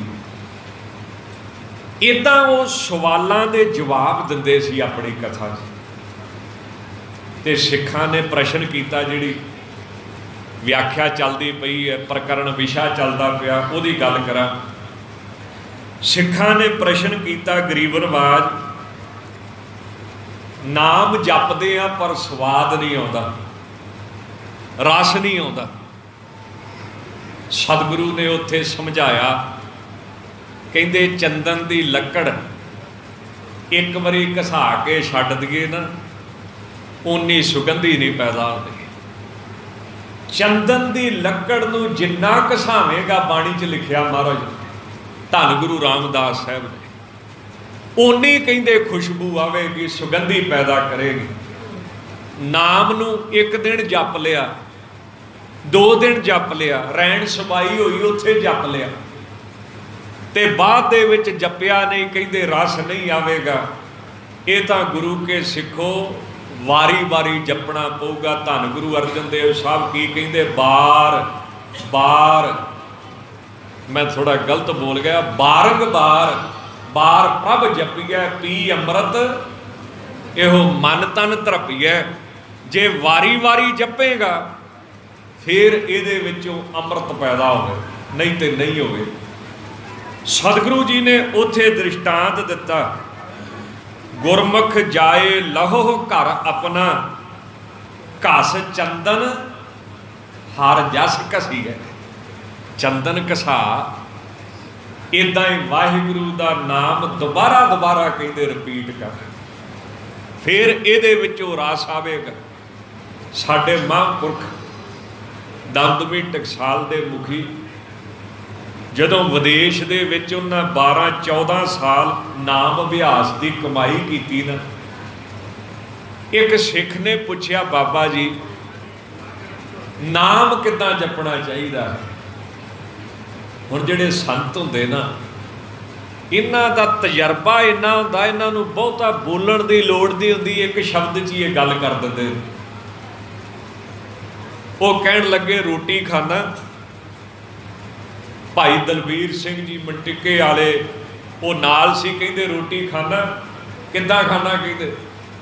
ਇੱਦਾਂ ਉਹ ਸਵਾਲਾਂ ਦੇ ਜਵਾਬ ਦਿੰਦੇ ਸੀ ਆਪਣੀ ਕਥਾ 'ਚ। ਤੇ ਸਿੱਖਾਂ ਨੇ ਪ੍ਰਸ਼ਨ ਕੀਤਾ, ਜਿਹੜੀ ਵਿਆਖਿਆ ਚੱਲਦੀ ਪਈ ਹੈ, ਪ੍ਰਕਰਨ ਵਿਸ਼ਾ ਚੱਲਦਾ ਪਿਆ, ਉਹਦੀ ਗੱਲ ਕਰਾਂ। ਸਿੱਖਾਂ ਨੇ ਪ੍ਰਸ਼ਨ ਕੀਤਾ ਗਰੀਬ ਨਵਾਜ, ਨਾਮ ਜਪਦੇ ਆ ਪਰ ਸਵਾਦ ਨਹੀਂ ਆਉਂਦਾ, ਰਸ ਨਹੀਂ ਆਉਂਦਾ। ਸਤਿਗੁਰੂ ਨੇ ਉੱਥੇ ਸਮਝਾਇਆ, ਕਹਿੰਦੇ ਚੰਦਨ ਦੀ ਲੱਕੜ ਇੱਕ ਵਾਰੀ ਘਸਾ ਕੇ ਛੱਡ ਦਈਏ ਨਾ, ਓਨੀ ਸੁਗੰਧੀ ਨਹੀਂ ਪੈਦਾ ਹੁੰਦੀ। ਚੰਦਨ ਦੀ ਲੱਕੜ ਨੂੰ ਜਿੰਨਾ ਘਸਾਵੇਗਾ, ਬਾਣੀ 'ਚ ਲਿਖਿਆ ਮਹਾਰਾਜ ਧੰਨ ਗੁਰੂ ਰਾਮਦਾਸ ਸਾਹਿਬ ਨੇ, ਓਨੀ ਕਹਿੰਦੇ ਖੁਸ਼ਬੂ ਆਵੇਗੀ, ਸੁਗੰਧੀ ਪੈਦਾ ਕਰੇਗੀ। ਨਾਮ ਨੂੰ ਇੱਕ ਦਿਨ ਜਪ ਲਿਆ, ਦੋ ਦਿਨ ਜਪ ਲਿਆ, ਰੈਣ ਸਮਾਈ ਹੋਈ ਉੱਥੇ ਜਪ ਲਿਆ, ਤੇ ਬਾਅਦ ਦੇ ਵਿੱਚ ਜਪਿਆ ਨਹੀਂ, ਕਹਿੰਦੇ ਰਸ ਨਹੀਂ ਆਵੇਗਾ। ਇਹ ਤਾਂ ਗੁਰੂ ਕੇ ਸਿੱਖੋ ਵਾਰੀ ਵਾਰੀ ਜਪਣਾ ਪਊਗਾ। ਧੰਨ ਗੁਰੂ ਅਰਜਨ ਦੇਵ ਸਾਹਿਬ ਕੀ ਕਹਿੰਦੇ, ਬਾਰ ਬਾਰ, ਮੈਂ ਥੋੜਾ ਗਲਤ ਬੋਲ ਗਿਆ, ਬਾਰੰਗ ਬਾਰ ਬਾਰ ਪ੍ਰਭ ਜਪੀਐ ਪੀ ਅੰਮ੍ਰਿਤ, ਇਹੋ ਮਨ ਤਨ ਧਰਪੀਐ। ਜੇ ਵਾਰੀ ਵਾਰੀ ਜਪੇਗਾ ਫਿਰ ਇਹਦੇ ਵਿੱਚੋਂ ਅੰਮ੍ਰਿਤ ਪੈਦਾ ਹੋਵੇ, ਨਹੀਂ ਤੇ ਨਹੀਂ ਹੋਵੇ। ਸਤਿਗੁਰੂ ਜੀ ਨੇ ਉੱਥੇ ਦ੍ਰਿਸ਼ਟਾਂਤ ਦਿੱਤਾ, ਗੁਰਮੁਖ ਜਾਏ ਲਹੋ ਘਰ ਆਪਣਾ, ਘਸ ਚੰਦਨ ਹਰ ਜਸ ਘਸੀ ਹੈ। ਚੰਦਨ ਘਸਾ, ਇੱਦਾਂ ਹੀ ਵਾਹਿਗੁਰੂ ਦਾ ਨਾਮ ਦੁਬਾਰਾ ਦੁਬਾਰਾ ਕਹਿੰਦੇ ਰਿਪੀਟ ਕਰ, ਫਿਰ ਇਹਦੇ ਵਿੱਚੋਂ ਰਸ ਆਵੇਗਾ। ਸਾਡੇ ਮਹਾਂਪੁਰਖ ਦਮਦਮੀ ਟਕਸਾਲ ਦੇ ਮੁਖੀ ਜਦੋਂ ਵਿਦੇਸ਼ ਦੇ ਵਿੱਚ ਉਹਨਾਂ ਬਾਰਾਂ ਚੌਦਾਂ ਸਾਲ ਨਾਮ ਅਭਿਆਸ ਦੀ ਕਮਾਈ ਕੀਤੀ ਨਾ, ਇੱਕ ਸਿੱਖ ਨੇ ਪੁੱਛਿਆ, ਬਾਬਾ ਜੀ ਨਾਮ ਕਿੱਦਾਂ ਜਪਣਾ ਚਾਹੀਦਾ? ਹੁਣ ਜਿਹੜੇ ਸੰਤ ਹੁੰਦੇ ਨਾ, ਇਹਨਾਂ ਦਾ ਤਜਰਬਾ ਇੰਨਾ ਹੁੰਦਾ, ਇਹਨਾਂ ਨੂੰ ਬਹੁਤਾ ਬੋਲਣ ਦੀ ਲੋੜ ਨਹੀਂ ਹੁੰਦੀ, ਇੱਕ ਸ਼ਬਦ 'ਚ ਹੀ ਇਹ ਗੱਲ ਕਰ ਦਿੰਦੇ। ਉਹ ਕਹਿਣ ਲੱਗੇ ਰੋਟੀ ਖਾਣਾ, ਭਾਈ ਦਲਬੀਰ ਸਿੰਘ ਜੀ ਮਟਿੱਕੇ ਵਾਲੇ ਉਹ ਨਾਲ ਸੀ, ਕਹਿੰਦੇ ਰੋਟੀ ਖਾਣਾ, ਕਿੱਦਾਂ ਖਾਣਾ? ਕਹਿੰਦੇ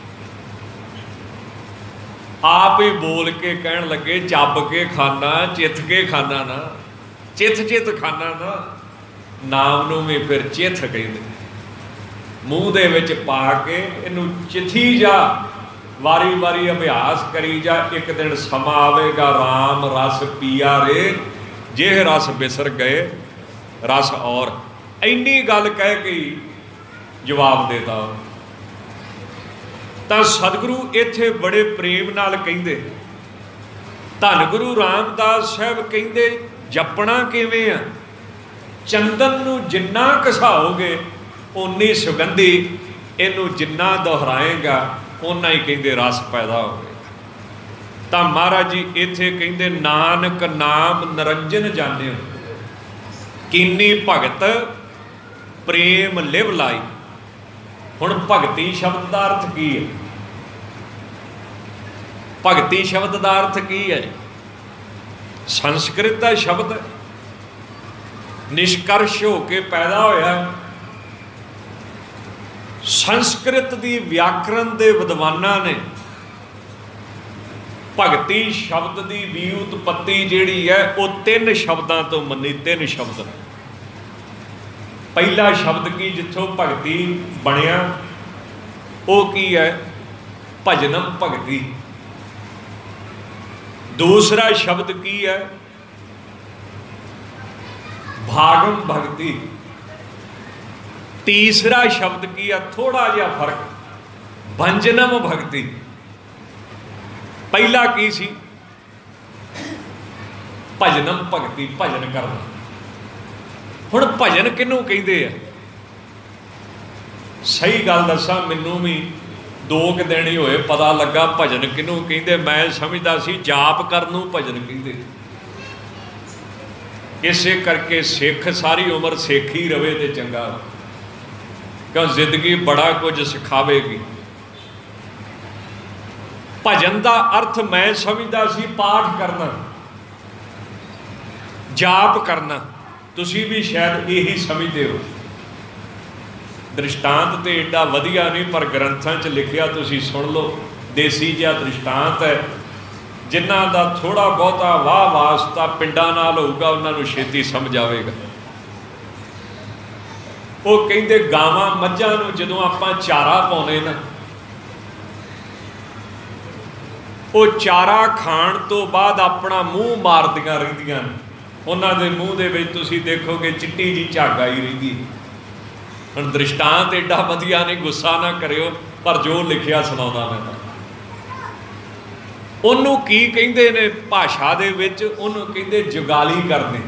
ਆਪ ਹੀ ਬੋਲ ਕੇ ਕਹਿਣ ਲੱਗੇ, ਚੱਬ ਕੇ ਖਾਣਾ, ਚਿੱਥ ਕੇ ਖਾਣਾ ਨਾ, ਚਿੱਥ ਚਿੱਥ ਖਾਣਾ ਨਾ। ਨਾਮ ਨੂੰ ਵੀ ਫਿਰ ਚਿੱਥ ਕਹਿੰਦੇ, ਮੂੰਹ ਦੇ ਵਿੱਚ ਪਾ ਕੇ ਇਹਨੂੰ ਚਿੱਥੀ ਜਾ, ਵਾਰੀ ਵਾਰੀ ਅਭਿਆਸ ਕਰੀ ਜਾ। ਇੱਕ ਦਿਨ ਸਮਾਂ ਆਵੇਗਾ, ਰਾਮ ਰਸ ਪੀਆ ਰੇ, ਜੇ ਰਸ ਬਿਸਰ ਗਏ ਰਸ ਔਰ। ਇੰਨੀ ਗੱਲ ਕਹਿ ਕੇ ਜਵਾਬ ਦੇਤਾ। ਤਾਂ ਸਤਿਗੁਰੂ ਇੱਥੇ ਬੜੇ ਪ੍ਰੇਮ ਨਾਲ ਕਹਿੰਦੇ, ਧੰਨ ਗੁਰੂ ਰਾਮਦਾਸ ਸਾਹਿਬ ਕਹਿੰਦੇ ਜਪਣਾ ਕਿਵੇਂ ਆ? ਚੰਦਨ ਨੂੰ ਜਿੰਨਾ ਘਸਾਓਗੇ ਓਨੀ ਸੁਗੰਧੀ, ਇਹਨੂੰ ਜਿੰਨਾ ਦੁਹਰਾਏਗਾ ਓਨਾ ਹੀ ਕਹਿੰਦੇ ਰਸ ਪੈਦਾ ਹੋਵੇਗਾ। ਤਾਂ ਮਹਾਰਾਜ ਜੀ ਇੱਥੇ ਕਹਿੰਦੇ ਨਾਨਕ ਨਾਮ ਨਿਰੰਜਨ ਜਾਣਿਓ, ਕੀਨੀ ਭਗਤ ਪ੍ਰੇਮ ਲਿਵ ਲਾਈ। ਹੁਣ ਭਗਤੀ ਸ਼ਬਦ ਦਾ ਅਰਥ ਕੀ ਹੈ? ਭਗਤੀ ਸ਼ਬਦ ਦਾ ਅਰਥ ਕੀ ਹੈ? ਸੰਸਕ੍ਰਿਤ ਦਾ ਸ਼ਬਦ ਨਿਸ਼ਕਰਸ਼ ਹੋ ਕੇ ਪੈਦਾ ਹੋਇਆ। ਸੰਸਕ੍ਰਿਤ ਦੀ ਵਿਆਕਰਨ ਦੇ ਵਿਦਵਾਨਾਂ ਨੇ ਭਗਤੀ ਸ਼ਬਦ ਦੀ ਵਿਉਤਪੱਤੀ ਜਿਹੜੀ ਹੈ ਉਹ ਤਿੰਨ ਸ਼ਬਦਾਂ ਤੋਂ ਮੰਨੀ। ਤਿੰਨ ਸ਼ਬਦ। ਪਹਿਲਾ ਸ਼ਬਦ ਕੀ ਜਿੱਥੋਂ ਭਗਤੀ ਬਣਿਆ ਉਹ ਕੀ ਹੈ? ਭਜਨਮ ਭਗਤੀ। ਦੂਸਰਾ ਸ਼ਬਦ ਕੀ ਹੈ? ਭਾਗਮ ਭਗਤੀ। ਤੀਸਰਾ ਸ਼ਬਦ ਕੀ ਹੈ? ਥੋੜਾ ਜਿਹਾ ਫਰਕ, ਭੰਜਨਮ ਭਗਤੀ। ਪਹਿਲਾ ਕੀ ਸੀ? ਭਜਨਮ ਭਗਤੀ, ਭਜਨ ਕਰਨਾ। ਹੁਣ ਭਜਨ ਕਿਹਨੂੰ ਕਹਿੰਦੇ ਆ? ਸਹੀ ਗੱਲ ਦੱਸਾਂ, ਮੈਨੂੰ ਵੀ ਦੋ ਕੁ ਦਿਨ ਹੀ ਹੋਏ ਪਤਾ ਲੱਗਾ ਭਜਨ ਕਿਹਨੂੰ ਕਹਿੰਦੇ। ਮੈਂ ਸਮਝਦਾ ਸੀ ਜਾਪ ਕਰਨ ਨੂੰ ਭਜਨ ਕਹਿੰਦੇ। ਇਸੇ ਕਰਕੇ ਸਿੱਖ ਸਾਰੀ ਉਮਰ ਸਿੱਖ ਹੀ ਰਵੇ ਤੇ ਚੰਗਾ, ਕਿਉਂ ਜ਼ਿੰਦਗੀ ਬੜਾ ਕੁਝ ਸਿਖਾਵੇਗੀ। ਭਜਨ ਦਾ ਅਰਥ ਮੈਂ ਸਮਝਦਾ ਸੀ ਪਾਠ ਕਰਨਾ, ਜਾਪ ਕਰਨਾ। ਤੁਸੀਂ ਵੀ ਸ਼ਾਇਦ ਇਹੀ ਸਮਝਦੇ ਹੋ। ਦ੍ਰਿਸ਼ਟਾਂਤ ਤੇ ਏਡਾ ਵਧੀਆ ਨਹੀਂ, ਪਰ ਗ੍ਰੰਥਾਂ 'ਚ ਲਿਖਿਆ ਤੁਸੀਂ ਸੁਣ ਲਓ। ਦੇਸੀ ਜਿਹਾ ਦ੍ਰਿਸ਼ਟਾਂਤ ਹੈ। ਜਿਨ੍ਹਾਂ ਦਾ ਥੋੜ੍ਹਾ ਬਹੁਤਾ ਵਾਹ ਵਾਸਤਾ ਪਿੰਡਾਂ ਨਾਲ ਹੋਊਗਾ ਉਹਨਾਂ ਨੂੰ ਛੇਤੀ ਸਮਝ ਆਵੇਗਾ। ਉਹ ਕਹਿੰਦੇ ਗਾਵਾਂ ਮੱਝਾਂ ਨੂੰ ਜਦੋਂ ਆਪਾਂ ਚਾਰਾ ਪਾਉਂਦੇ ਨਾ, ਉਹ ਚਾਰਾ ਖਾਣ ਤੋਂ ਬਾਅਦ ਆਪਣਾ ਮੂੰਹ ਮਾਰਦੀਆਂ ਰਹਿੰਦੀਆਂ ਨੇ। ਉਹਨਾਂ ਦੇ ਮੂੰਹ ਦੇ ਵਿੱਚ ਤੁਸੀਂ ਦੇਖੋਗੇ ਚਿੱਟੀ ਜੀ ਝੱਗ ਆਈ ਰਹਿੰਦੀ। ਹੁਣ ਦ੍ਰਿਸ਼ਟਾਂਤ ਏਡਾ ਵਧੀਆ ਨਹੀਂ, ਗੁੱਸਾ ਨਾ ਕਰਿਓ, ਪਰ ਜੋ ਲਿਖਿਆ ਸੁਣਾਉਂਦਾ ਮੈਂ ਤਾਂ। ਉਹਨੂੰ ਕੀ ਕਹਿੰਦੇ ਨੇ ਭਾਸ਼ਾ ਦੇ ਵਿੱਚ? ਉਹਨੂੰ ਕਹਿੰਦੇ ਜੁਗਾਲੀ ਕਰਨੀ।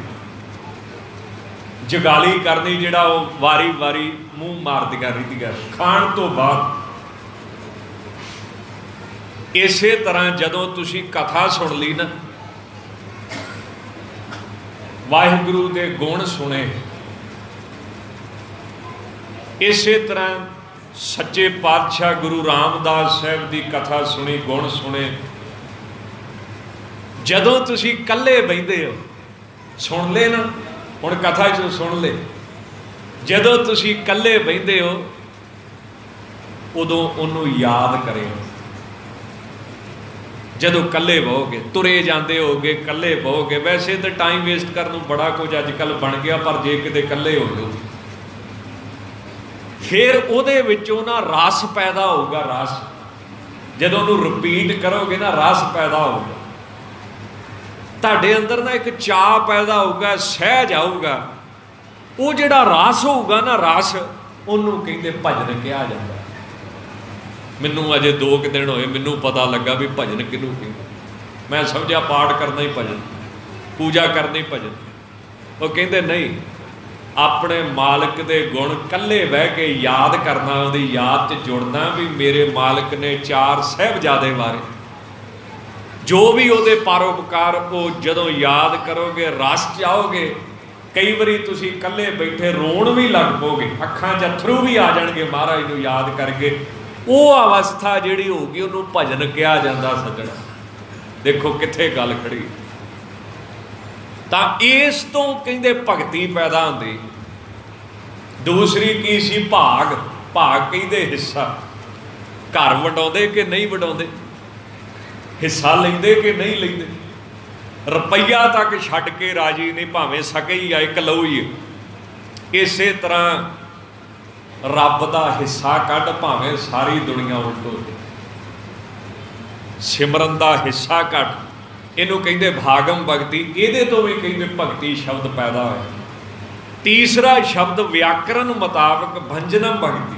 ਜੁਗਾਲੀ ਕਰਨੀ ਜਿਹੜਾ ਉਹ ਵਾਰੀ ਵਾਰੀ ਮੂੰਹ ਮਾਰਦੀਆਂ ਰਹਿੰਦੀਆਂ ਖਾਣ ਤੋਂ ਬਾਅਦ। ਇਸੇ ਤਰ੍ਹਾਂ ਜਦੋਂ ਤੁਸੀਂ ਕਥਾ ਸੁਣ ਲਈ ਨਾ, ਵਾਹਿਗੁਰੂ ਦੇ ਗੁਣ ਸੁਣੇ, ਇਸੇ ਤਰ੍ਹਾਂ ਸੱਚੇ ਪਾਤਸ਼ਾਹ ਗੁਰੂ ਰਾਮਦਾਸ ਸਾਹਿਬ ਦੀ ਕਥਾ ਸੁਣੀ, ਗੁਣ ਸੁਣੇ। ਜਦੋਂ ਤੁਸੀਂ ਇਕੱਲੇ ਬਹਿੰਦੇ ਹੋ, ਸੁਣ ਲੈ ਨਾ, ਹੁਣ ਕਥਾ 'ਚੋਂ ਸੁਣ ਲੈ। ਜਦੋਂ ਤੁਸੀਂ ਇਕੱਲੇ ਬਹਿੰਦੇ ਹੋ ਉਦੋਂ ਉਹਨੂੰ ਯਾਦ ਕਰਿਓ। ਜਦੋਂ ਇਕੱਲੇ ਬਹੋਗੇ, ਤੁਰੇ ਜਾਂਦੇ ਹੋਗੇ, ਇਕੱਲੇ ਬਹੋਗੇ। ਵੈਸੇ ਤਾਂ ਟਾਈਮ ਵੇਸਟ ਕਰਨ ਨੂੰ ਬੜਾ ਕੁਝ ਅੱਜ ਕੱਲ੍ਹ ਬਣ ਗਿਆ, ਪਰ ਜੇ ਕਿਤੇ ਇਕੱਲੇ ਹੋ ਜਾਓ ਫਿਰ ਉਹਦੇ ਵਿੱਚੋਂ ਨਾ ਰਸ ਪੈਦਾ ਹੋਊਗਾ। ਰਸ ਜਦੋਂ ਉਹਨੂੰ ਰਿਪੀਟ ਕਰੋਗੇ ਨਾ, ਰਸ ਪੈਦਾ ਹੋਊਗਾ ਤੁਹਾਡੇ ਅੰਦਰ ਨਾ, ਇੱਕ ਚਾਅ ਪੈਦਾ ਹੋਊਗਾ, ਸਹਿਜ ਆਊਗਾ। ਉਹ ਜਿਹੜਾ ਰਸ ਹੋਊਗਾ ਨਾ, ਰਸ, ਉਹਨੂੰ ਕਹਿੰਦੇ ਭਜਨ ਕਿਹਾ ਜਾਂਦਾ। ਮੈਨੂੰ ਅਜੇ ਦੋ ਕੁ ਦਿਨ ਹੋਏ ਮੈਨੂੰ ਪਤਾ ਲੱਗਾ ਵੀ ਭਜਨ ਕਿਹਨੂੰ ਕਹਿੰਦੇ। ਮੈਂ ਸਮਝਿਆ ਪਾਠ ਕਰਨਾ ਹੀ ਭਜਨ, ਪੂਜਾ ਕਰਨੀ ਭਜਨ। ਉਹ ਕਹਿੰਦੇ ਨਹੀਂ, ਆਪਣੇ ਮਾਲਕ ਦੇ ਗੁਣ ਇਕੱਲੇ ਬਹਿ ਕੇ ਯਾਦ ਕਰਨਾ, ਉਹਦੀ ਯਾਦ 'ਚ ਜੁੜਨਾ ਵੀ ਮੇਰੇ ਮਾਲਕ ਨੇ ਚਾਰ ਸਾਹਿਬਜ਼ਾਦੇ ਵਾਰੇ, ਜੋ ਵੀ ਉਹਦੇ ਪਰਉਪਕਾਰ, ਉਹ ਜਦੋਂ ਯਾਦ ਕਰੋਗੇ ਰਸ 'ਚ ਆਓਗੇ। ਕਈ ਵਾਰੀ ਤੁਸੀਂ ਇਕੱਲੇ ਬੈਠੇ ਰੋਣ ਵੀ ਲੱਗ ਪਓਗੇ, ਅੱਖਾਂ 'ਚ ਅੱਥਰੂ ਵੀ ਆ ਜਾਣਗੇ ਮਹਾਰਾਜ ਨੂੰ ਯਾਦ ਕਰਕੇ। ਉਹ ਅਵਸਥਾ ਜਿਹੜੀ ਹੋਊਗੀ ਉਹਨੂੰ ਭਜਨ ਕਿਹਾ ਜਾਂਦਾ। ਸੱਜਣਾ ਦੇਖੋ ਕਿੱਥੇ ਗੱਲ ਖੜੀ। ਤਾਂ ਇਸ ਤੋਂ ਕਹਿੰਦੇ ਭਗਤੀ ਪੈਦਾ ਹੁੰਦੀ। ਦੂਸਰੀ ਕੀ ਸੀ? ਭਾਗ। ਭਾਗ ਕਹਿੰਦੇ ਹਿੱਸਾ। ਘਰ ਵਡਾਉਂਦੇ ਕਿ ਨਹੀਂ ਵਡਾਉਂਦੇ, ਹਿੱਸਾ ਲੈਂਦੇ ਕਿ ਨਹੀਂ ਲੈਂਦੇ। ਰੁਪਈਆ ਤੱਕ ਛੱਡ ਕੇ ਰਾਜੀ ਨਹੀਂ, ਭਾਵੇਂ ਸਕੇ ਹੀ ਆ, ਇੱਕ ਲਊ ਹੀ। ਇਸੇ ਤਰ੍ਹਾਂ ਰੱਬ ਦਾ ਹਿੱਸਾ ਕੱਢ, ਭਾਵੇਂ ਸਾਰੀ ਦੁਨੀਆ ਉਲਟ ਹੋ ਜਾਏ। ਸਿਮਰਨ ਦਾ ਹਿੱਸਾ ਕੱਢ, ਇਹਨੂੰ ਕਹਿੰਦੇ ਭਾਗਮ ਭਗਤੀ। ਇਹਦੇ ਤੋਂ ਵੀ ਕਹਿੰਦੇ ਭਗਤੀ ਸ਼ਬਦ ਪੈਦਾ ਹੋਇਆ। ਤੀਸਰਾ ਸ਼ਬਦ ਵਿਆਕਰਨ ਮੁਤਾਬਕ ਭੰਜਨਮ ਭਗਤੀ,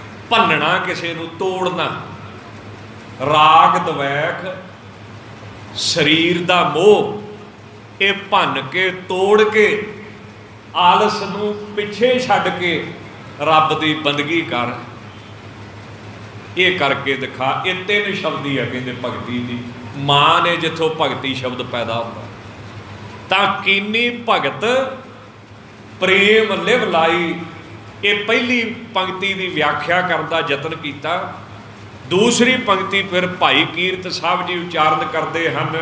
ਭੰਨਣਾ, ਕਿਸੇ ਨੂੰ ਤੋੜਨਾ। ਰਾਗ ਦਵੈਖ ਸਰੀਰ ਦਾ ਮੋਹ ਇਹ ਭੰਨ ਕੇ ਤੋੜ ਕੇ ਆਲਸ ਨੂੰ ਪਿੱਛੇ ਛੱਡ ਕੇ ਰੱਬ ਦੀ ਬੰਦਗੀ ਕਰ, ਇਹ ਕਰਕੇ ਦਿਖਾ। ਇਹ ਤਿੰਨ ਸ਼ਬਦ ਹੀ ਆ ਕਹਿੰਦੇ ਭਗਤੀ ਦੀ। ਮਾਂ ਨੇ ਜਿੱਥੋਂ ਭਗਤੀ ਸ਼ਬਦ ਪੈਦਾ ਹੁੰਦਾ, ਤਾਂ ਕੀਨੀ ਭਗਤ ਪ੍ਰੇਮ ਲਿਵ ਲਾਈ, ਇਹ ਪਹਿਲੀ ਪੰਕਤੀ ਦੀ ਵਿਆਖਿਆ ਕਰਨ ਦਾ ਯਤਨ ਕੀਤਾ। ਦੂਸਰੀ ਪੰਕਤੀ ਫਿਰ ਭਾਈ ਕੀਰਤ ਸਾਹਿਬ ਜੀ ਉਚਾਰਨ ਕਰਦੇ ਹਨ।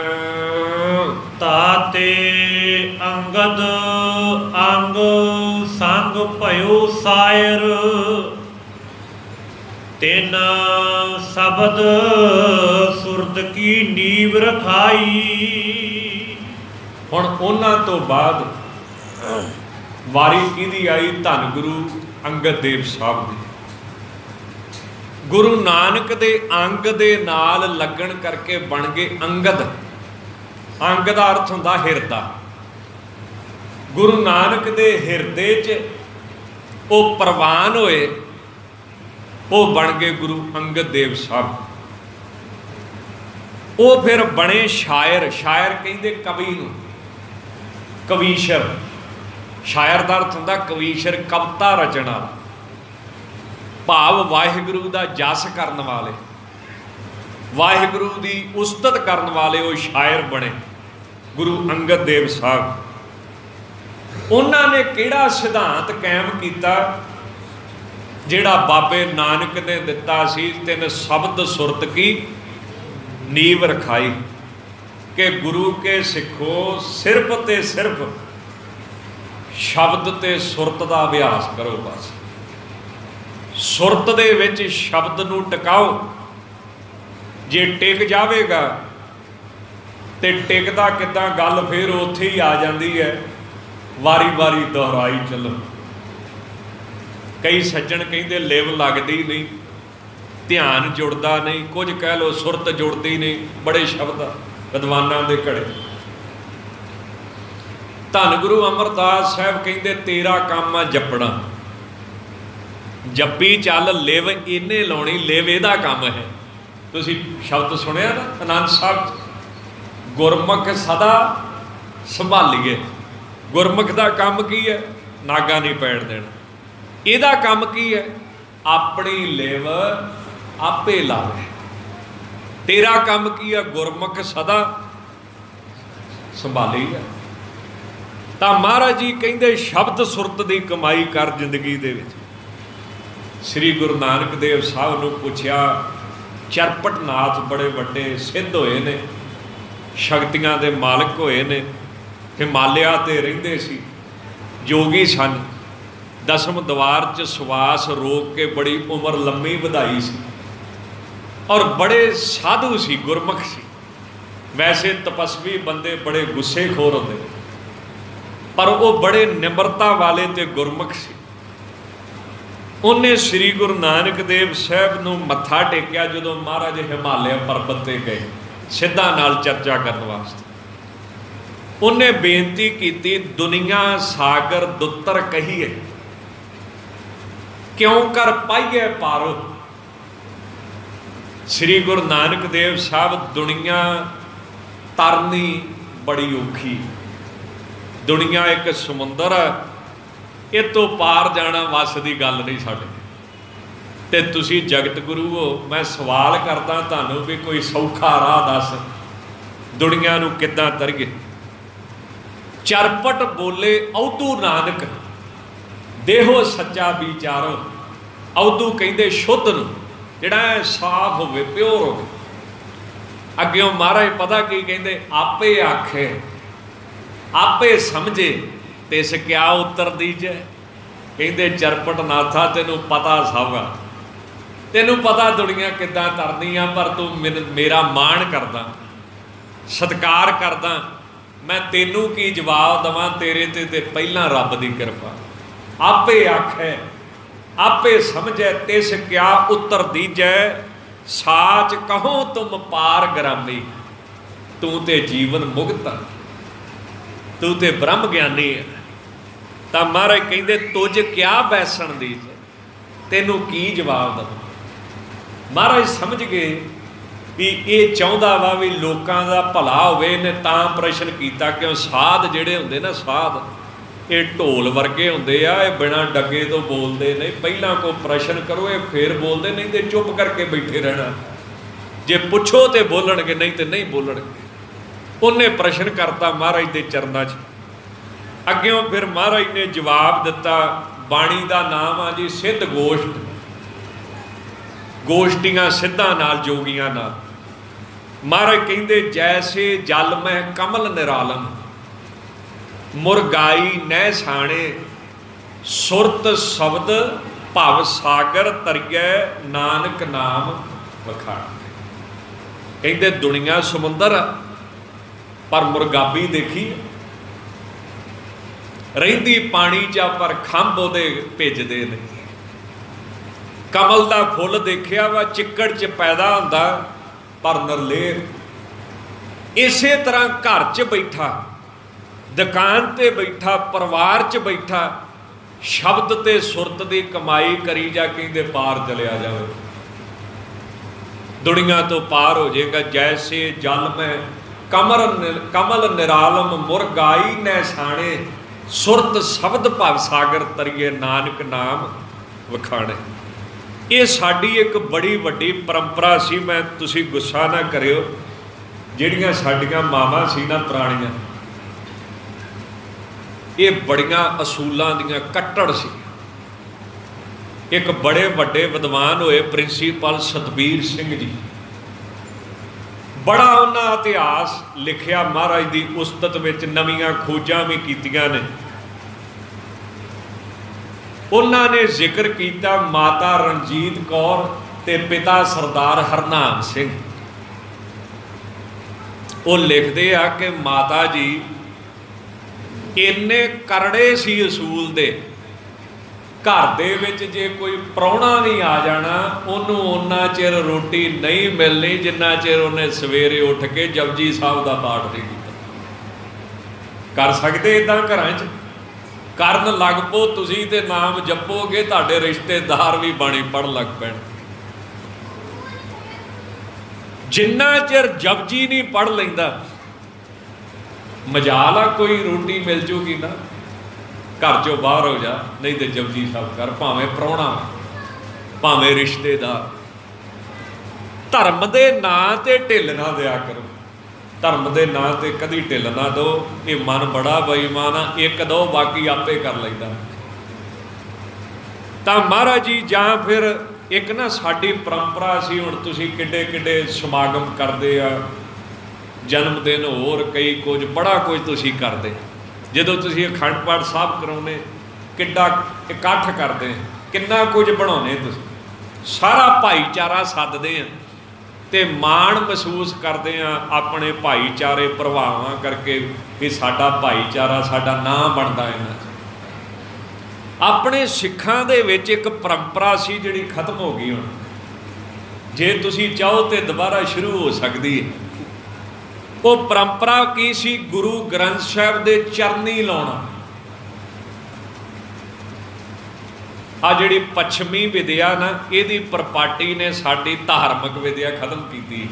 ਤਾਤੇ ਅੰਗਦ ਅੰਗ ਸੰਗ ਭਇਓ ਸਾਇਰ, ਤਿਨ ਸ਼ਬਦ ਸੁਰਤ ਕੀ ਨੀਵ ਰਖਾਈ। ਹੁਣ ਉਹਨਾਂ ਤੋਂ ਬਾਅਦ ਵਾਰੀ ਕਿਹਦੀ ਆਈ? ਧੰਨ ਗੁਰੂ ਅੰਗਦ ਦੇਵ ਸਾਹਿਬ ਦੀ। ਗੁਰੂ ਨਾਨਕ ਦੇ ਅੰਗ ਦੇ ਨਾਲ ਲੱਗਣ ਕਰਕੇ ਬਣ ਗਏ ਅੰਗਦ। ਅੰਗ ਦਾ ਅਰਥ ਹੁੰਦਾ ਹਿਰਦਾ। ਗੁਰੂ ਨਾਨਕ ਦੇ ਹਿਰਦੇ 'ਚ ਉਹ ਪ੍ਰਵਾਨ ਹੋਏ, ਉਹ ਬਣ ਗਏ ਗੁਰੂ ਅੰਗਦ ਦੇਵ ਸਾਹਿਬ। ਉਹ ਫਿਰ ਬਣੇ ਸ਼ਾਇਰ। ਸ਼ਾਇਰ ਕਹਿੰਦੇ ਕਵੀ ਨੂੰ, ਕਵੀਸ਼ਰ। ਸ਼ਾਇਰ ਦਾ ਅਰਥ ਹੁੰਦਾ ਕਵੀਸ਼ਰ, ਕਵਿਤਾ ਰਚਣ ਵਾਲਾ, ਭਾਵ ਵਾਹਿਗੁਰੂ ਦਾ ਜਸ ਕਰਨ ਵਾਲੇ, ਵਾਹਿਗੁਰੂ ਦੀ ਉਸਤਤ ਕਰਨ ਵਾਲੇ ਉਹ ਸ਼ਾਇਰ ਬਣੇ ਗੁਰੂ ਅੰਗਦ ਦੇਵ ਸਾਹਿਬ। ਉਹਨਾਂ ਨੇ ਕਿਹੜਾ ਸਿਧਾਂਤ ਕਾਇਮ ਕੀਤਾ ਜਿਹੜਾ ਬਾਬੇ ਨਾਨਕ ਨੇ ਦਿੱਤਾ ਸੀ? ਤਿੰਨ ਸ਼ਬਦ ਸੁਰਤ ਕੀ ਨੀਵ ਰਖਾਈ, ਕਿ ਗੁਰੂ ਕੇ ਸਿੱਖੋ ਸਿਰਫ ਤੇ ਸਿਰਫ ਸ਼ਬਦ ਤੇ ਸੁਰਤ ਦਾ ਅਭਿਆਸ ਕਰੋ। ਬਸ ਸੁਰਤ ਦੇ ਵਿੱਚ ਸ਼ਬਦ ਨੂੰ ਟਿਕਾਓ। ਜੇ ਟਿਕ ਜਾਵੇਗਾ ਤੇ ਟਿਕਦਾ ਕਿੱਦਾਂ, ਗੱਲ ਫਿਰ ਉੱਥੇ ਹੀ ਆ ਜਾਂਦੀ ਹੈ, ਵਾਰੀ ਵਾਰੀ ਦੁਹਰਾਈ ਚੱਲੋ। ਕਈ ਸੱਜਣ ਕਹਿੰਦੇ ਲਿਵ ਲੱਗਦੀ ਨਹੀਂ, ਧਿਆਨ ਜੁੜਦਾ ਨਹੀਂ, ਕੁਝ ਕਹਿ ਲਓ ਸੁਰਤ ਜੁੜਦੀ ਨਹੀਂ। ਬੜੇ ਸ਼ਬਦ ਵਿਦਵਾਨਾਂ ਦੇ ਘੜੇ। ਧੰਨ ਗੁਰੂ ਅਮਰਦਾਸ ਸਾਹਿਬ ਕਹਿੰਦੇ ਤੇਰਾ ਕੰਮ ਆ ਜਪਣਾ। ਜੱਪੀ ਚੱਲ ਲਿਵ ਇਹਨੇ ਲਾਉਣੀ, ਲਿਵ ਇਹਦਾ ਕੰਮ ਹੈ। ਤੁਸੀਂ ਸ਼ਬਦ ਸੁਣਿਆ ਨਾ ਆਨੰਦ ਸਾਹਿਬ, ਗੁਰਮੁਖ ਸਦਾ ਸੰਭਾਲੀਏ। ਗੁਰਮੁਖ ਦਾ ਕੰਮ ਕੀ ਹੈ? ਨਾਗਾ ਨਹੀਂ ਪੈਣ ਦੇਣਾ। ਇਹਦਾ ਕੰਮ ਕੀ ਹੈ? ਆਪਣੀ ਲਿਵ ਆਪੇ ਲਾਵੇ। ਤੇਰਾ ਕੰਮ ਕੀ ਹੈ? ਗੁਰਮੁਖ ਸਦਾ ਸੰਭਾਲੀ ਹੈ। ਤਾਂ ਮਹਾਰਾਜ ਜੀ ਕਹਿੰਦੇ ਸ਼ਬਦ ਸੁਰਤ ਦੀ ਕਮਾਈ ਕਰ ਜ਼ਿੰਦਗੀ ਦੇ ਵਿੱਚ। ਸ੍ਰੀ ਗੁਰੂ ਨਾਨਕ ਦੇਵ ਸਾਹਿਬ ਨੂੰ ਪੁੱਛਿਆ, ਚਰਪਟ ਨਾਥ ਬੜੇ ਵੱਡੇ ਸਿੱਧ ਹੋਏ ਨੇ, ਸ਼ਕਤੀਆਂ ਦੇ ਮਾਲਕ ਹੋਏ ਨੇ, ਹਿਮਾਲਿਆ 'ਤੇ ਰਹਿੰਦੇ ਸੀ, ਜੋਗੀ ਸਨ, ਦਸਮ ਦਵਾਰ 'ਚ ਸਵਾਸ ਰੋਕ ਕੇ ਬੜੀ ਉਮਰ ਲੰਮੀ ਵਧਾਈ ਸੀ, ਔਰ ਬੜੇ ਸਾਧੂ ਸੀ, ਗੁਰਮੁਖ ਸੀ। ਵੈਸੇ ਤਪਸਵੀ ਬੰਦੇ ਬੜੇ ਗੁੱਸੇਖੋਰ ਹੁੰਦੇ, ਪਰ ਉਹ ਬੜੇ ਨਿਮਰਤਾ ਵਾਲੇ ਤੇ ਗੁਰਮੁਖ ਸੀ। ਉਹਨੇ ਸ੍ਰੀ ਗੁਰੂ ਨਾਨਕ ਦੇਵ ਸਾਹਿਬ ਨੂੰ ਮੱਥਾ ਟੇਕਿਆ ਜਦੋਂ ਮਹਾਰਾਜ ਹਿਮਾਲਿਆ ਪਰਬਤ 'ਤੇ ਗਏ ਸਿੱਧਾਂ ਨਾਲ ਚਰਚਾ ਕਰਨ ਵਾਸਤੇ। ਉਹਨੇ ਬੇਨਤੀ ਕੀਤੀ, ਦੁਨੀਆ ਸਾਗਰ ਦੁੱਤਰ ਕਹੀਏ, ਕਿਉਂ ਕਰ ਪਾਈਏ ਪਾਰੋ। ਸ੍ਰੀ ਗੁਰੂ ਨਾਨਕ ਦੇਵ ਸਾਹਿਬ, ਦੁਨੀਆ ਤਰਨੀ ਬੜੀ ਔਖੀ, ਦੁਨੀਆ ਇੱਕ ਸਮੁੰਦਰ ਹੈ, ਇਹ ਤੋਂ ਪਾਰ ਜਾਣਾ ਵੱਸ ਦੀ ਗੱਲ ਨਹੀਂ ਸਾਡੇ। ਤੇ ਤੁਸੀਂ ਜਗਤ ਗੁਰੂ ਹੋ, ਮੈਂ ਸਵਾਲ ਕਰਦਾ ਤੁਹਾਨੂੰ ਵੀ ਕੋਈ ਸੌਖਾ ਰਾਹ ਦੱਸ, ਦੁਨੀਆ ਨੂੰ ਕਿੱਦਾਂ ਤਰੀਏ। ਚਰਪਟ ਬੋਲੇ ਔਦੂ ਨਾਨਕ, ਦੇਹੋ ਸੱਚਾ ਵਿਚਾਰੋ। ਔਦੂ ਕਹਿੰਦੇ ਸ਼ੁੱਧ ਨੂੰ, ਜਿਹੜਾ ਸਾਫ਼ ਹੋਵੇ, ਪਿਓਰ ਹੋਵੇ। ਅੱਗਿਓਂ ਮਹਾਰਾਜ ਪਤਾ ਕੀ ਕਹਿੰਦੇ? ਆਪੇ ਆਖੇ ਆਪੇ ਸਮਝੇ ਤਿਸ ਕਿਆ ਉੱਤਰ ਦੀਜੈ। ਕਹਿੰਦੇ ਚਰਪਟ ਨਾਥਾ ਤੈਨੂੰ ਪਤਾ ਸਭ ਆ, ਤੈਨੂੰ ਪਤਾ ਦੁਨੀਆ ਕਿੱਦਾਂ ਤਰਨੀ ਆ, ਪਰ ਤੂੰ ਮੇਰਾ ਮਾਣ ਕਰਦਾ, ਸਤਿਕਾਰ ਕਰਦਾ, ਮੈਂ ਤੈਨੂੰ ਕੀ ਜਵਾਬ ਦੇਵਾਂ, ਤੇਰੇ ਤੇ ਤੇ ਪਹਿਲਾਂ ਰੱਬ ਦੀ ਕਿਰਪਾ। ਆਪੇ ਆਖੈ ਆਪੇ ਸਮਝੈ ਤਿਸ ਕਿਆ ਉੱਤਰ ਦੀਜੈ, ਸਾਚ ਕਹੋ ਤੁਮ ਪਾਰ ਗ੍ਰਾਮੀ। ਤੂੰ ਤੇ ਜੀਵਨ ਮੁਕਤ, ਤੂੰ ਤੇ ਬ੍ਰਹਮ ਗਿਆਨੀ ਹੈ। ਤਾਂ ਮਹਾਰਾਜ ਕਹਿੰਦੇ ਤੁਝ ਕਿਆ ਬੈਸਣ ਦੀਜੈ, ਤੈਨੂੰ ਕੀ ਜਵਾਬ ਦੇਵਾਂ। ਮਹਾਰਾਜ ਸਮਝ ਗਏ ਵੀ ਇਹ ਚਾਹੁੰਦਾ ਵਾ ਵੀ ਲੋਕਾਂ ਦਾ ਭਲਾ ਹੋਵੇ। ਇਹਨੇ ਤਾਂ ਪ੍ਰਸ਼ਨ ਕੀਤਾ ਕਿਉਂ ਸਾਧ ਜਿਹੜੇ ਹੁੰਦੇ ਨਾ, ਸਾਧ ਇਹ ਢੋਲ ਵਰਗੇ ਹੁੰਦੇ ਆ, ਇਹ ਬਿਨਾਂ ਡੱਗੇ ਤੋਂ ਬੋਲਦੇ ਨਹੀਂ। ਪਹਿਲਾਂ ਕੋਈ ਪ੍ਰਸ਼ਨ ਕਰੋ ਇਹ ਫੇਰ ਬੋਲਦੇ, ਨਹੀਂ ਤੇ ਚੁੱਪ ਕਰਕੇ ਬੈਠੇ ਰਹਿਣਾ। ਜੇ ਪੁੱਛੋ ਤੇ ਬੋਲਣਗੇ, ਨਹੀਂ ਤੇ ਨਹੀਂ ਬੋਲਣਗੇ। ਉਹਨੇ ਪ੍ਰਸ਼ਨ ਕਰਤਾ ਮਹਾਰਾਜ ਦੇ ਚਰਨਾਂ 'ਚ। ਅੱਗਿਓਂ ਫਿਰ ਮਹਾਰਾਜ ਨੇ ਜਵਾਬ ਦਿੱਤਾ। ਬਾਣੀ ਦਾ ਨਾਮ ਆ ਜੀ ਸਿੱਧ ਗੋਸ਼ਟ, ਗੋਸ਼ਟੀਆਂ ਸਿੱਧਾਂ ਨਾਲ, ਜੋਗੀਆਂ ਨਾਲ। ਮਹਾਰਾਜ ਕਹਿੰਦੇ ਜੈਸੇ ਜਲ ਮੈਂ ਕਮਲ ਨਿਰਾਲਮ, ਮੁਰਗਾਈ ਨਹਿ ਸਾਣੇ, ਸੁਰਤ ਸ਼ਬਦ ਭਵ ਸਾਗਰ ਤਰੀਐ, ਨਾਨਕ ਨਾਮ ਵਖਾਣ। ਕਹਿੰਦੇ ਦੁਨੀਆ ਸਮੁੰਦਰ ਆ, ਪਰ ਮੁਰਗਾਬੀ ਦੇਖੀ ਰਹਿੰਦੀ ਪਾਣੀ 'ਚ, ਪਰ ਖੰਭ ਉਹਦੇ ਭਿੱਜਦੇ ਨੇ। ਕਮਲ ਦਾ ਫੁੱਲ ਦੇਖਿਆ ਵਾ, ਚਿੱਕੜ 'ਚ ਪੈਦਾ ਹੁੰਦਾ ਪਰ ਨਿਰਲੇਪ। ਇਸੇ ਤਰ੍ਹਾਂ ਘਰ 'ਚ ਬੈਠਾ, ਦੁਕਾਨ ਤੇ ਬੈਠਾ, ਪਰਿਵਾਰ 'ਚ ਬੈਠਾ, ਸ਼ਬਦ ਤੇ ਸੁਰਤ ਦੀ ਕਮਾਈ ਕਰੀ ਜਾ। ਕਹਿੰਦੇ ਪਾਰ ਚਲਿਆ ਜਾਵੇ, ਦੁਨੀਆ ਤੋਂ ਪਾਰ ਹੋ ਜਾਏਗਾ। ਜੈਸੇ ਜਲ ਮੈਂ ਕਮਲ ਕਮਲ ਨਿਰਾਲਮ, ਮੁਰਗਾਈ ਨਹਿ ਸਾਣੇ, ਸੁਰਤ ਸ਼ਬਦ ਭਵ ਸਾਗਰ ਤਰੀਏ, ਨਾਨਕ ਨਾਮ ਵਖਾਣੇ। ਇਹ ਸਾਡੀ ਇੱਕ ਬੜੀ ਵੱਡੀ ਪਰੰਪਰਾ ਸੀ। ਮੈਂ ਤੁਸੀਂ ਗੁੱਸਾ ਨਾ ਕਰਿਓ, ਜਿਹੜੀਆਂ ਸਾਡੀਆਂ ਮਾਵਾਂ ਸੀ ਨਾ ਪੁਰਾਣੀਆਂ, ਇਹ ਬੜੀਆਂ ਅਸੂਲਾਂ ਦੀਆਂ ਕੱਟੜ ਸੀ। ਇੱਕ ਬੜੇ ਵੱਡੇ ਵਿਦਵਾਨ ਹੋਏ ਪ੍ਰਿੰਸੀਪਲ ਸਤਬੀਰ ਸਿੰਘ ਜੀ, ਬੜਾ ਉਹਨਾਂ ਇਤਿਹਾਸ ਲਿਖਿਆ ਮਹਾਰਾਜ ਦੀ ਉਸਤਤ ਵਿੱਚ, ਨਵੀਆਂ ਖੋਜਾਂ ਵੀ ਕੀਤੀਆਂ ਨੇ। ਉਹਨਾਂ ਨੇ ਜ਼ਿਕਰ ਕੀਤਾ ਮਾਤਾ ਰਣਜੀਤ ਕੌਰ ਤੇ ਪਿਤਾ ਸਰਦਾਰ ਹਰਨਾਮ ਸਿੰਘ। ਉਹ ਲਿਖਦੇ ਆ ਕਿ ਮਾਤਾ ਜੀ ਇੰਨੇ ਕਰੜੇ ਸੀ ਅਸੂਲ ਦੇ, ਘਰ ਦੇ ਵਿੱਚ ਜੇ ਕੋਈ ਪ੍ਰਾਹੁਣਾ ਵੀ ਆ ਜਾਣਾ, ਉਹਨੂੰ ਓਨਾ ਚਿਰ ਰੋਟੀ ਨਹੀਂ ਮਿਲਣੀ ਜਿੰਨਾ ਚਿਰ ਉਹਨੇ ਸਵੇਰੇ ਉੱਠ ਕੇ ਜਪਜੀ ਸਾਹਿਬ ਦਾ ਪਾਠ ਨਹੀਂ ਕੀਤਾ। ਕਰ ਸਕਦੇ ਇੱਦਾਂ ਘਰਾਂ 'ਚ? ਕਰਨ ਲੱਗ ਪੋ ਤੁਸੀਂ ਤੇ ਨਾਮ ਜਪੋਗੇ, ਤੁਹਾਡੇ ਰਿਸ਼ਤੇਦਾਰ ਵੀ ਬਾਣੀ ਪੜ੍ਹਨ ਲੱਗ ਪੈਣ। ਜਿੰਨਾ ਚਿਰ ਜਪਜੀ ਨਹੀਂ ਪੜ੍ਹ ਲੈਂਦਾ, ਮਜਾਲ ਆ ਕੋਈ ਰੋਟੀ ਮਿਲ ਜੂਗੀ ਨਾ, ਘਰ ਚੋਂ ਬਾਹਰ ਹੋ ਜਾ, ਨਹੀਂ ਤੇ ਜਪਜੀ ਸਾਹਿਬ ਕਰ, ਭਾਵੇਂ ਪ੍ਰਾਹੁਣਾ ਭਾਵੇਂ ਰਿਸ਼ਤੇਦਾਰ। ਧਰਮ ਦੇ ਨਾਂ ਤੇ ਢਿੱਲ ਨਾ ਦਿਆ ਕਰੋ, ਧਰਮ ਦੇ ਨਾਂ ਤੇ ਕਦੀ ਢਿੱਲ ਨਾ ਦਿਓ। ਇਹ ਮਨ ਬੜਾ ਬੇਈਮਾਨ ਆ, ਇੱਕ ਦੋ ਬਾਕੀ ਆਪੇ ਕਰ ਲੈਂਦਾ। ਤਾਂ ਮਹਾਰਾਜ ਜੀ ਜਾਂ ਫਿਰ ਇੱਕ ਨਾ ਸਾਡੀ ਪਰੰਪਰਾ ਸੀ, ਹੁਣ ਤੁਸੀਂ ਕਿੱਡੇ ਕਿੱਡੇ ਸਮਾਗਮ ਕਰਦੇ ਆ, ਜਨਮ ਦਿਨ ਹੋਰ ਕਈ ਕੁਝ, ਬੜਾ ਕੁਝ ਤੁਸੀਂ ਕਰਦੇ। ਜਦੋਂ ਤੁਸੀਂ ਅਖੰਡ ਪਾਠ ਸਾਹਿਬ ਕਰਾਉਂਦੇ, ਕਿੱਡਾ ਇਕੱਠ ਕਰਦੇ, ਕਿੰਨਾ ਕੁਝ ਬਣਾਉਂਦੇ ਤੁਸੀਂ, ਸਾਰਾ ਭਾਈਚਾਰਾ ਸੱਦਦੇ ਆ ਤੇ ਮਾਣ ਮਹਿਸੂਸ ਕਰਦੇ ਆ ਆਪਣੇ ਭਾਈਚਾਰੇ ਪ੍ਰਭਾਵਾਂ ਕਰਕੇ ਵੀ ਸਾਡਾ ਭਾਈਚਾਰਾ, ਸਾਡਾ ਨਾਂ ਬਣਦਾ ਇਹਨਾਂ 'ਚ। ਆਪਣੇ ਸਿੱਖਾਂ ਦੇ ਵਿੱਚ ਇੱਕ ਪਰੰਪਰਾ ਸੀ ਜਿਹੜੀ ਖਤਮ ਹੋ ਗਈ। ਹੁਣ ਜੇ ਤੁਸੀਂ ਚਾਹੋ ਤੇ ਦੁਬਾਰਾ ਸ਼ੁਰੂ ਹੋ ਸਕਦੀ ਹੈ। ਉਹ ਪਰੰਪਰਾ ਕੀ ਸੀ? ਗੁਰੂ ਗ੍ਰੰਥ ਸਾਹਿਬ ਦੇ ਚਰਨੀ ਲਾਉਣਾ। ਆ ਜਿਹੜੀ ਪੱਛਮੀ ਵਿਦਿਆ ਨਾ, ਇਹਦੀ ਪ੍ਰਪਾਟੀ ਨੇ ਸਾਡੀ ਧਾਰਮਿਕ ਵਿਦਿਆ ਖਤਮ ਕੀਤੀ।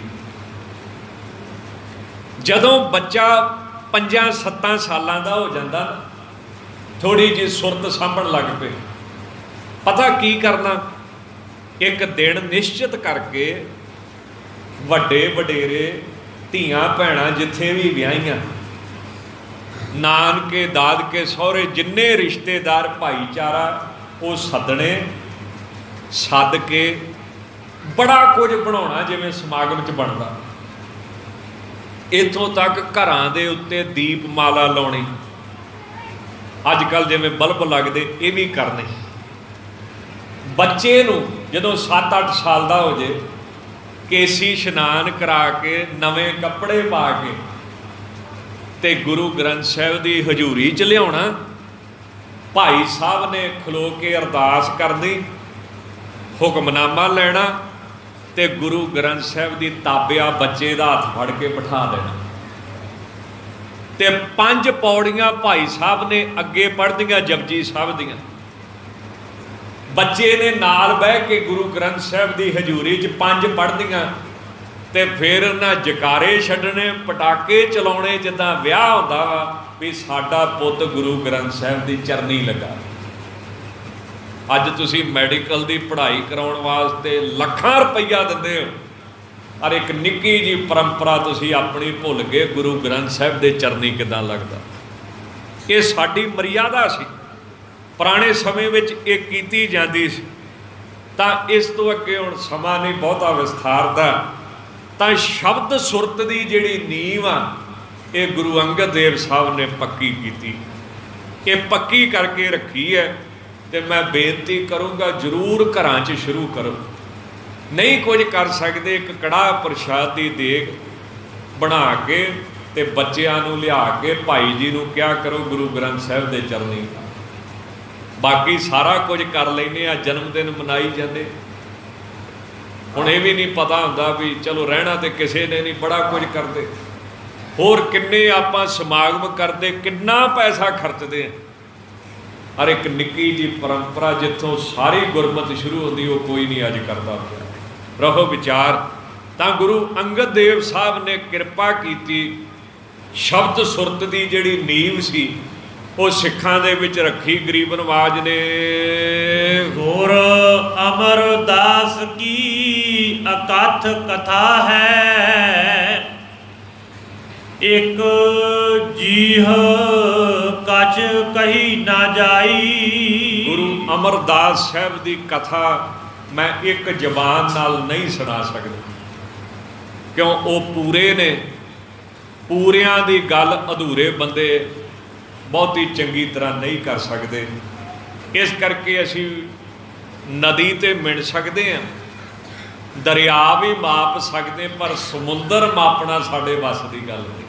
ਜਦੋਂ ਬੱਚਾ ਪੰਜਾਂ ਸੱਤਾਂ ਸਾਲਾਂ ਦਾ ਹੋ ਜਾਂਦਾ ਨਾ, ਥੋੜੀ ਜਿਹੀ ਸੁਰਤ ਸਾਂਭਣ ਲੱਗ ਪਏ, ਪਤਾ ਕੀ ਕਰਨਾ? ਇੱਕ ਦਿਨ ਨਿਸ਼ਚਿਤ ਕਰਕੇ ਵੱਡੇ ਵਡੇਰੇ, ਧੀਆਂ ਭੈਣਾਂ ਜਿੱਥੇ ਵੀ ਵਿਆਹੀਆਂ, ਨਾਨਕੇ ਦਾਦਕੇ ਸਹੁਰੇ ਜਿੰਨੇ ਰਿਸ਼ਤੇਦਾਰ ਭਾਈਚਾਰਾ, ਉਹ ਸੱਦਣੇ, ਸੱਦ ਕੇ ਬੜਾ ਕੁਝ ਬਣਾਉਣਾ ਜਿਵੇਂ ਸਮਾਗਮ 'ਚ ਬਣਦਾ। ਇੱਥੋਂ ਤੱਕ ਘਰਾਂ ਦੇ ਉੱਤੇ ਦੀਪਮਾਲਾ ਲਾਉਣੀ, ਅੱਜ ਕੱਲ੍ਹ ਜਿਵੇਂ ਬਲਬ ਲੱਗਦੇ ਇਹ ਵੀ ਕਰਨੇ। ਬੱਚੇ ਨੂੰ ਜਦੋਂ ਸੱਤ ਅੱਠ ਸਾਲ ਦਾ ਹੋ ਜੇ, ਕੇਸੀ ਇਸ਼ਨਾਨ ਕਰਾ ਕੇ, ਨਵੇਂ ਕੱਪੜੇ ਪਾ ਕੇ ਤੇ ਗੁਰੂ ਗ੍ਰੰਥ ਸਾਹਿਬ ਦੀ ਹਜ਼ੂਰੀ 'ਚ ਲਿਆਉਣਾ। ਭਾਈ ਸਾਹਿਬ ਨੇ ਖਲੋ ਕੇ ਅਰਦਾਸ ਕਰਨੀ, ਹੁਕਮਨਾਮਾ ਲੈਣਾ ਤੇ ਗੁਰੂ ਗ੍ਰੰਥ ਸਾਹਿਬ ਦੀ ਤਾਬਿਆ ਬੱਚੇ ਦਾ ਹੱਥ ਫੜ ਕੇ ਬਿਠਾ ਦੇਣਾ ਤੇ ਪੰਜ ਪੌੜੀਆਂ ਭਾਈ ਸਾਹਿਬ ਨੇ ਅੱਗੇ ਪੜ੍ਹਦੀਆਂ ਜਪਜੀ ਸਾਹਿਬ ਦੀਆਂ, ਬੱਚੇ ਨੇ ਨਾਲ ਬਹਿ ਕੇ ਗੁਰੂ ਗ੍ਰੰਥ ਸਾਹਿਬ ਦੀ ਹਜ਼ੂਰੀ 'ਚ ਪੰਜ ਪੜ੍ਹਦੀਆਂ ਤੇ ਫਿਰ ਉਹਨਾਂ ਜਕਾਰੇ ਛੱਡਣੇ, ਪਟਾਕੇ ਚਲਾਉਣੇ, ਜਿੱਦਾਂ ਵਿਆਹ ਹੁੰਦਾ ਵਾ ਵੀ ਸਾਡਾ ਪੁੱਤ ਗੁਰੂ ਗ੍ਰੰਥ ਸਾਹਿਬ ਦੀ ਚਰਨੀ ਲੱਗਾ। ਅੱਜ ਤੁਸੀਂ ਮੈਡੀਕਲ ਦੀ ਪੜ੍ਹਾਈ ਕਰਾਉਣ ਵਾਸਤੇ ਲੱਖਾਂ ਰੁਪਈਆ ਦਿੰਦੇ ਹੋ, ਔਰ ਇੱਕ ਨਿੱਕੀ ਜਿਹੀ ਪਰੰਪਰਾ ਤੁਸੀਂ ਆਪਣੀ ਭੁੱਲ ਗਏ, ਗੁਰੂ ਗ੍ਰੰਥ ਸਾਹਿਬ ਦੇ ਚਰਨੀ ਕਿੱਦਾਂ ਲੱਗਦਾ। ਇਹ ਸਾਡੀ ਮਰਿਆਦਾ ਸੀ, ਪੁਰਾਣੇ ਸਮੇਂ ਵਿੱਚ ਇਹ ਕੀਤੀ ਜਾਂਦੀ ਸੀ। ਤਾਂ ਇਸ ਤੋਂ ਅੱਗੇ ਹੁਣ ਸਮਾਂ ਨਹੀਂ ਬਹੁਤਾ ਵਿਸਥਾਰ ਦਾ, ਤਾਂ ਸ਼ਬਦ ਸੁਰਤ ਦੀ ਜਿਹੜੀ ਨੀਂਹ ਆ ਇਹ ਗੁਰੂ ਅੰਗਦ ਦੇਵ ਸਾਹਿਬ ਨੇ ਪੱਕੀ ਕੀਤੀ, ਇਹ ਪੱਕੀ ਕਰਕੇ ਰੱਖੀ ਹੈ। ਤੇ ਮੈਂ ਬੇਨਤੀ ਕਰੂੰਗਾ ਜ਼ਰੂਰ ਘਰਾਂ 'ਚ ਸ਼ੁਰੂ ਕਰੋ। ਨਹੀਂ ਕੁਝ ਕਰ ਸਕਦੇ, ਇੱਕ ਕੜਾਹ ਪ੍ਰਸ਼ਾਦ ਦੀ ਦੇਗ ਬਣਾ ਕੇ ਤੇ ਬੱਚਿਆਂ ਨੂੰ ਲਿਆ ਕੇ ਭਾਈ ਜੀ ਨੂੰ ਕਿਹਾ ਕਰੋ ਗੁਰੂ ਗ੍ਰੰਥ ਸਾਹਿਬ ਦੇ ਚਰਨੀ। ਬਾਕੀ ਸਾਰਾ ਕੁਝ ਕਰ ਲੈਂਦੇ ਆ, ਜਨਮ ਦਿਨ ਮਨਾਈ ਜਾਂਦੇ। ਹੁਣ ਇਹ ਵੀ ਨਹੀਂ ਪਤਾ ਹੁੰਦਾ ਵੀ ਚਲੋ ਰਹਿਣਾ ਤੇ ਕਿਸੇ ਨੇ ਨਹੀਂ, ਬੜਾ ਕੁਝ ਕਰਦੇ। ਹੋਰ ਕਿੰਨੇ ਆਪਾਂ ਸਮਾਗਮ ਕਰਦੇ, ਕਿੰਨਾ ਪੈਸਾ ਖਰਚਦੇ ਆ। ਹਰ ਇੱਕ ਨਿੱਕੀ ਜਿਹੀ ਪਰੰਪਰਾ ਜਿੱਥੋਂ ਸਾਰੀ ਗੁਰਮਤਿ ਸ਼ੁਰੂ ਹੁੰਦੀ ਉਹ ਕੋਈ ਨਹੀਂ ਅੱਜ ਕਰਦਾ ਪਿਆ। ਰਹੋ ਵਿਚਾਰ। ਤਾਂ ਗੁਰੂ ਅੰਗਦ ਦੇਵ ਸਾਹਿਬ ਨੇ ਕਿਰਪਾ ਕੀਤੀ, ਸ਼ਬਦ ਸੁਰਤ ਦੀ ਜਿਹੜੀ ਨੀਂਹ ਸੀ ਉਹ ਸਿੱਖਾਂ ਦੇ ਵਿੱਚ ਰੱਖੀ। ਗਰੀਬ ਨਵਾਜ ਨੇ ਗੁਰ ਅਮਰਦਾਸ ਕੀ ਅਕਥ ਕਥਾ ਹੈ, ਇੱਕ ਜੀਹ ਕਛ ਕਹੀ ਨਾ ਜਾਈ। ਗੁਰੂ ਅਮਰਦਾਸ ਸਾਹਿਬ ਦੀ ਕਥਾ ਮੈਂ ਇੱਕ ਜ਼ਬਾਨ ਨਾਲ ਨਹੀਂ ਸੁਣਾ ਸਕਦਾ, ਕਿਉਂ ਉਹ ਪੂਰੇ ਨੇ। ਪੂਰਿਆਂ ਦੀ ਗੱਲ ਅਧੂਰੇ ਬੰਦੇ ਬਹੁਤੀ ਚੰਗੀ ਤਰ੍ਹਾਂ ਨਹੀਂ ਕਰ ਸਕਦੇ। ਇਸ ਕਰਕੇ ਅਸੀਂ ਨਦੀ ਤੇ ਮਿਣ ਸਕਦੇ ਹਾਂ, ਦਰਿਆ ਵੀ ਮਾਪ ਸਕਦੇ, ਪਰ ਸਮੁੰਦਰ ਮਾਪਣਾ ਸਾਡੇ ਵੱਸ ਦੀ ਗੱਲ ਨਹੀਂ।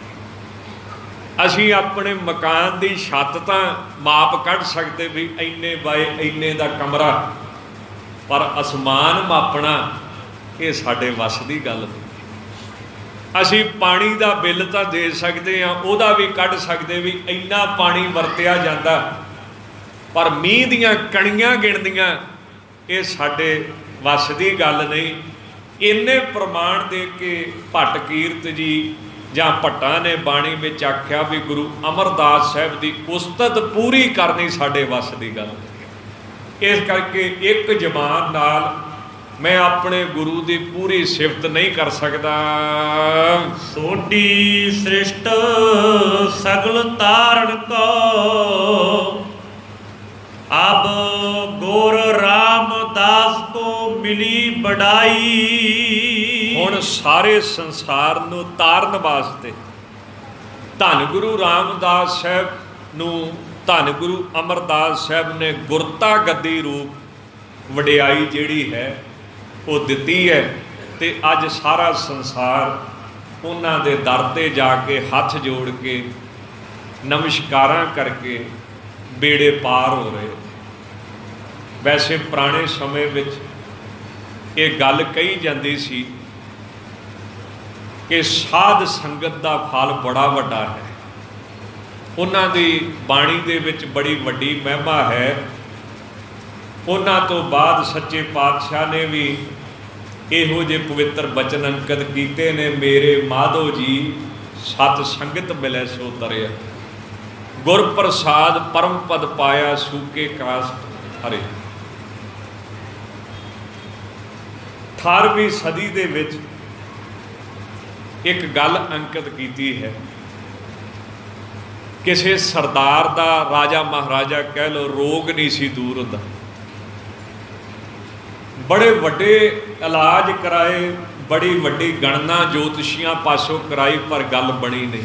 ਅਸੀਂ ਆਪਣੇ ਮਕਾਨ ਦੀ ਛੱਤ ਤਾਂ ਮਾਪ ਕੱਢ ਸਕਦੇ ਵੀ ਇੰਨੇ ਬਾਏ ਇੰਨੇ ਦਾ ਕਮਰਾ, ਪਰ ਅਸਮਾਨ ਮਾਪਣਾ ਇਹ ਸਾਡੇ ਵੱਸ ਦੀ ਗੱਲ ਨਹੀਂ। ਅਸੀਂ ਪਾਣੀ ਦਾ ਬਿੱਲ ਤਾਂ ਦੇ ਸਕਦੇ ਹਾਂ, ਉਹਦਾ ਵੀ ਕੱਢ ਸਕਦੇ ਵੀ ਇੰਨਾ ਪਾਣੀ ਵਰਤਿਆ ਜਾਂਦਾ, ਪਰ ਮੀਂਹ ਦੀਆਂ ਕਣੀਆਂ ਗਿਣਦੀਆਂ ਇਹ ਸਾਡੇ ਵੱਸ ਦੀ ਗੱਲ ਨਹੀਂ। ਇੰਨੇ ਪ੍ਰਮਾਣ ਦੇ ਕੇ ਭੱਟ ਕੀਰਤ ਜੀ ਜਾਂ ਭੱਟਾਂ ਨੇ ਬਾਣੀ ਵਿੱਚ ਆਖਿਆ ਵੀ ਗੁਰੂ ਅਮਰਦਾਸ ਸਾਹਿਬ ਦੀ ਉਸਤਤ ਪੂਰੀ ਕਰਨੀ ਸਾਡੇ ਵੱਸ ਦੀ ਗੱਲ ਨਹੀਂ। ਇਸ ਕਰਕੇ ਇੱਕ ਜ਼ਬਾਨ ਨਾਲ ਮੈਂ ਆਪਣੇ ਗੁਰੂ ਦੀ ਪੂਰੀ ਸਿਫਤ ਨਹੀਂ ਕਰ ਸਕਦਾ। ਸੋਢੀ ਸ੍ਰਿਸ਼ਟ ਸਗਲ ਤਾਰਨ ਕੋ, ਅਬ ਗੁਰ ਰਾਮਦਾਸ ਕੋ ਮਿਲੀ ਬੜਾਈ। ਹੁਣ ਸਾਰੇ ਸੰਸਾਰ ਨੂੰ ਤਾਰਨ ਵਾਸਤੇ ਧੰਨ ਗੁਰੂ ਰਾਮਦਾਸ ਸਾਹਿਬ ਨੂੰ, ਧੰਨ ਗੁਰੂ ਅਮਰਦਾਸ ਸਾਹਿਬ ਨੇ ਗੁਰਤਾ ਗੱਦੀ ਰੂਪ ਵਡਿਆਈ ਜਿਹੜੀ ਹੈ ਉਹ ਦਿੱਤੀ ਹੈ। ਤੇ ਅੱਜ ਸਾਰਾ ਸੰਸਾਰ ਉਹਨਾਂ ਦੇ ਦਰ 'ਤੇ ਜਾ ਕੇ ਹੱਥ ਜੋੜ ਕੇ ਨਮਸਕਾਰਾਂ ਕਰਕੇ ਬੇੜੇ ਪਾਰ ਹੋ ਰਹੇ। ਵੈਸੇ ਪੁਰਾਣੇ ਸਮੇਂ ਵਿੱਚ ਇਹ ਗੱਲ ਕਹੀ ਜਾਂਦੀ ਸੀ ਕਿ ਸਾਧ ਸੰਗਤ ਦਾ ਫਲ ਬੜਾ ਵੱਡਾ ਹੈ। ਉਹਨਾਂ ਦੀ ਬਾਣੀ ਦੇ ਵਿੱਚ ਬੜੀ ਵੱਡੀ ਮਹਿਮਾ ਹੈ। ਉਹਨਾਂ ਤੋਂ ਬਾਅਦ ਸੱਚੇ ਪਾਤਸ਼ਾਹ ਨੇ ਵੀ ਇਹੋ ਜਿਹੇ ਪਵਿੱਤਰ ਬਚਨ ਅੰਕਿਤ ਕੀਤੇ ਨੇ, ਮੇਰੇ ਮਾਧੋ ਜੀ ਸਤ ਸੰਗਤ ਮਿਲੈ ਸੋ ਤਰਿਆ, ਗੁਰ ਪ੍ਰਸਾਦ ਪਰਮ ਪਦ ਪਾਇਆ, ਸੂਕੇ ਕਾਸਟ ਹਰੇ। ਅਠਾਰਵੀਂ ਸਦੀ ਦੇ ਵਿੱਚ ਇੱਕ ਗੱਲ ਅੰਕਿਤ ਕੀਤੀ ਹੈ। ਕਿਸੇ ਸਰਦਾਰ ਦਾ, ਰਾਜਾ ਮਹਾਰਾਜਾ ਕਹਿ ਲਓ, ਰੋਗ ਨਹੀਂ ਸੀ ਦੂਰ ਹੁੰਦਾ। ਬੜੇ ਵੱਡੇ ਇਲਾਜ ਕਰਾਏ, ਬੜੀ ਵੱਡੀ ਗਣਨਾ ਜੋਤਸ਼ੀਆਂ ਪਾਸੋਂ ਕਰਾਈ, ਪਰ ਗੱਲ ਬਣੀ ਨਹੀਂ।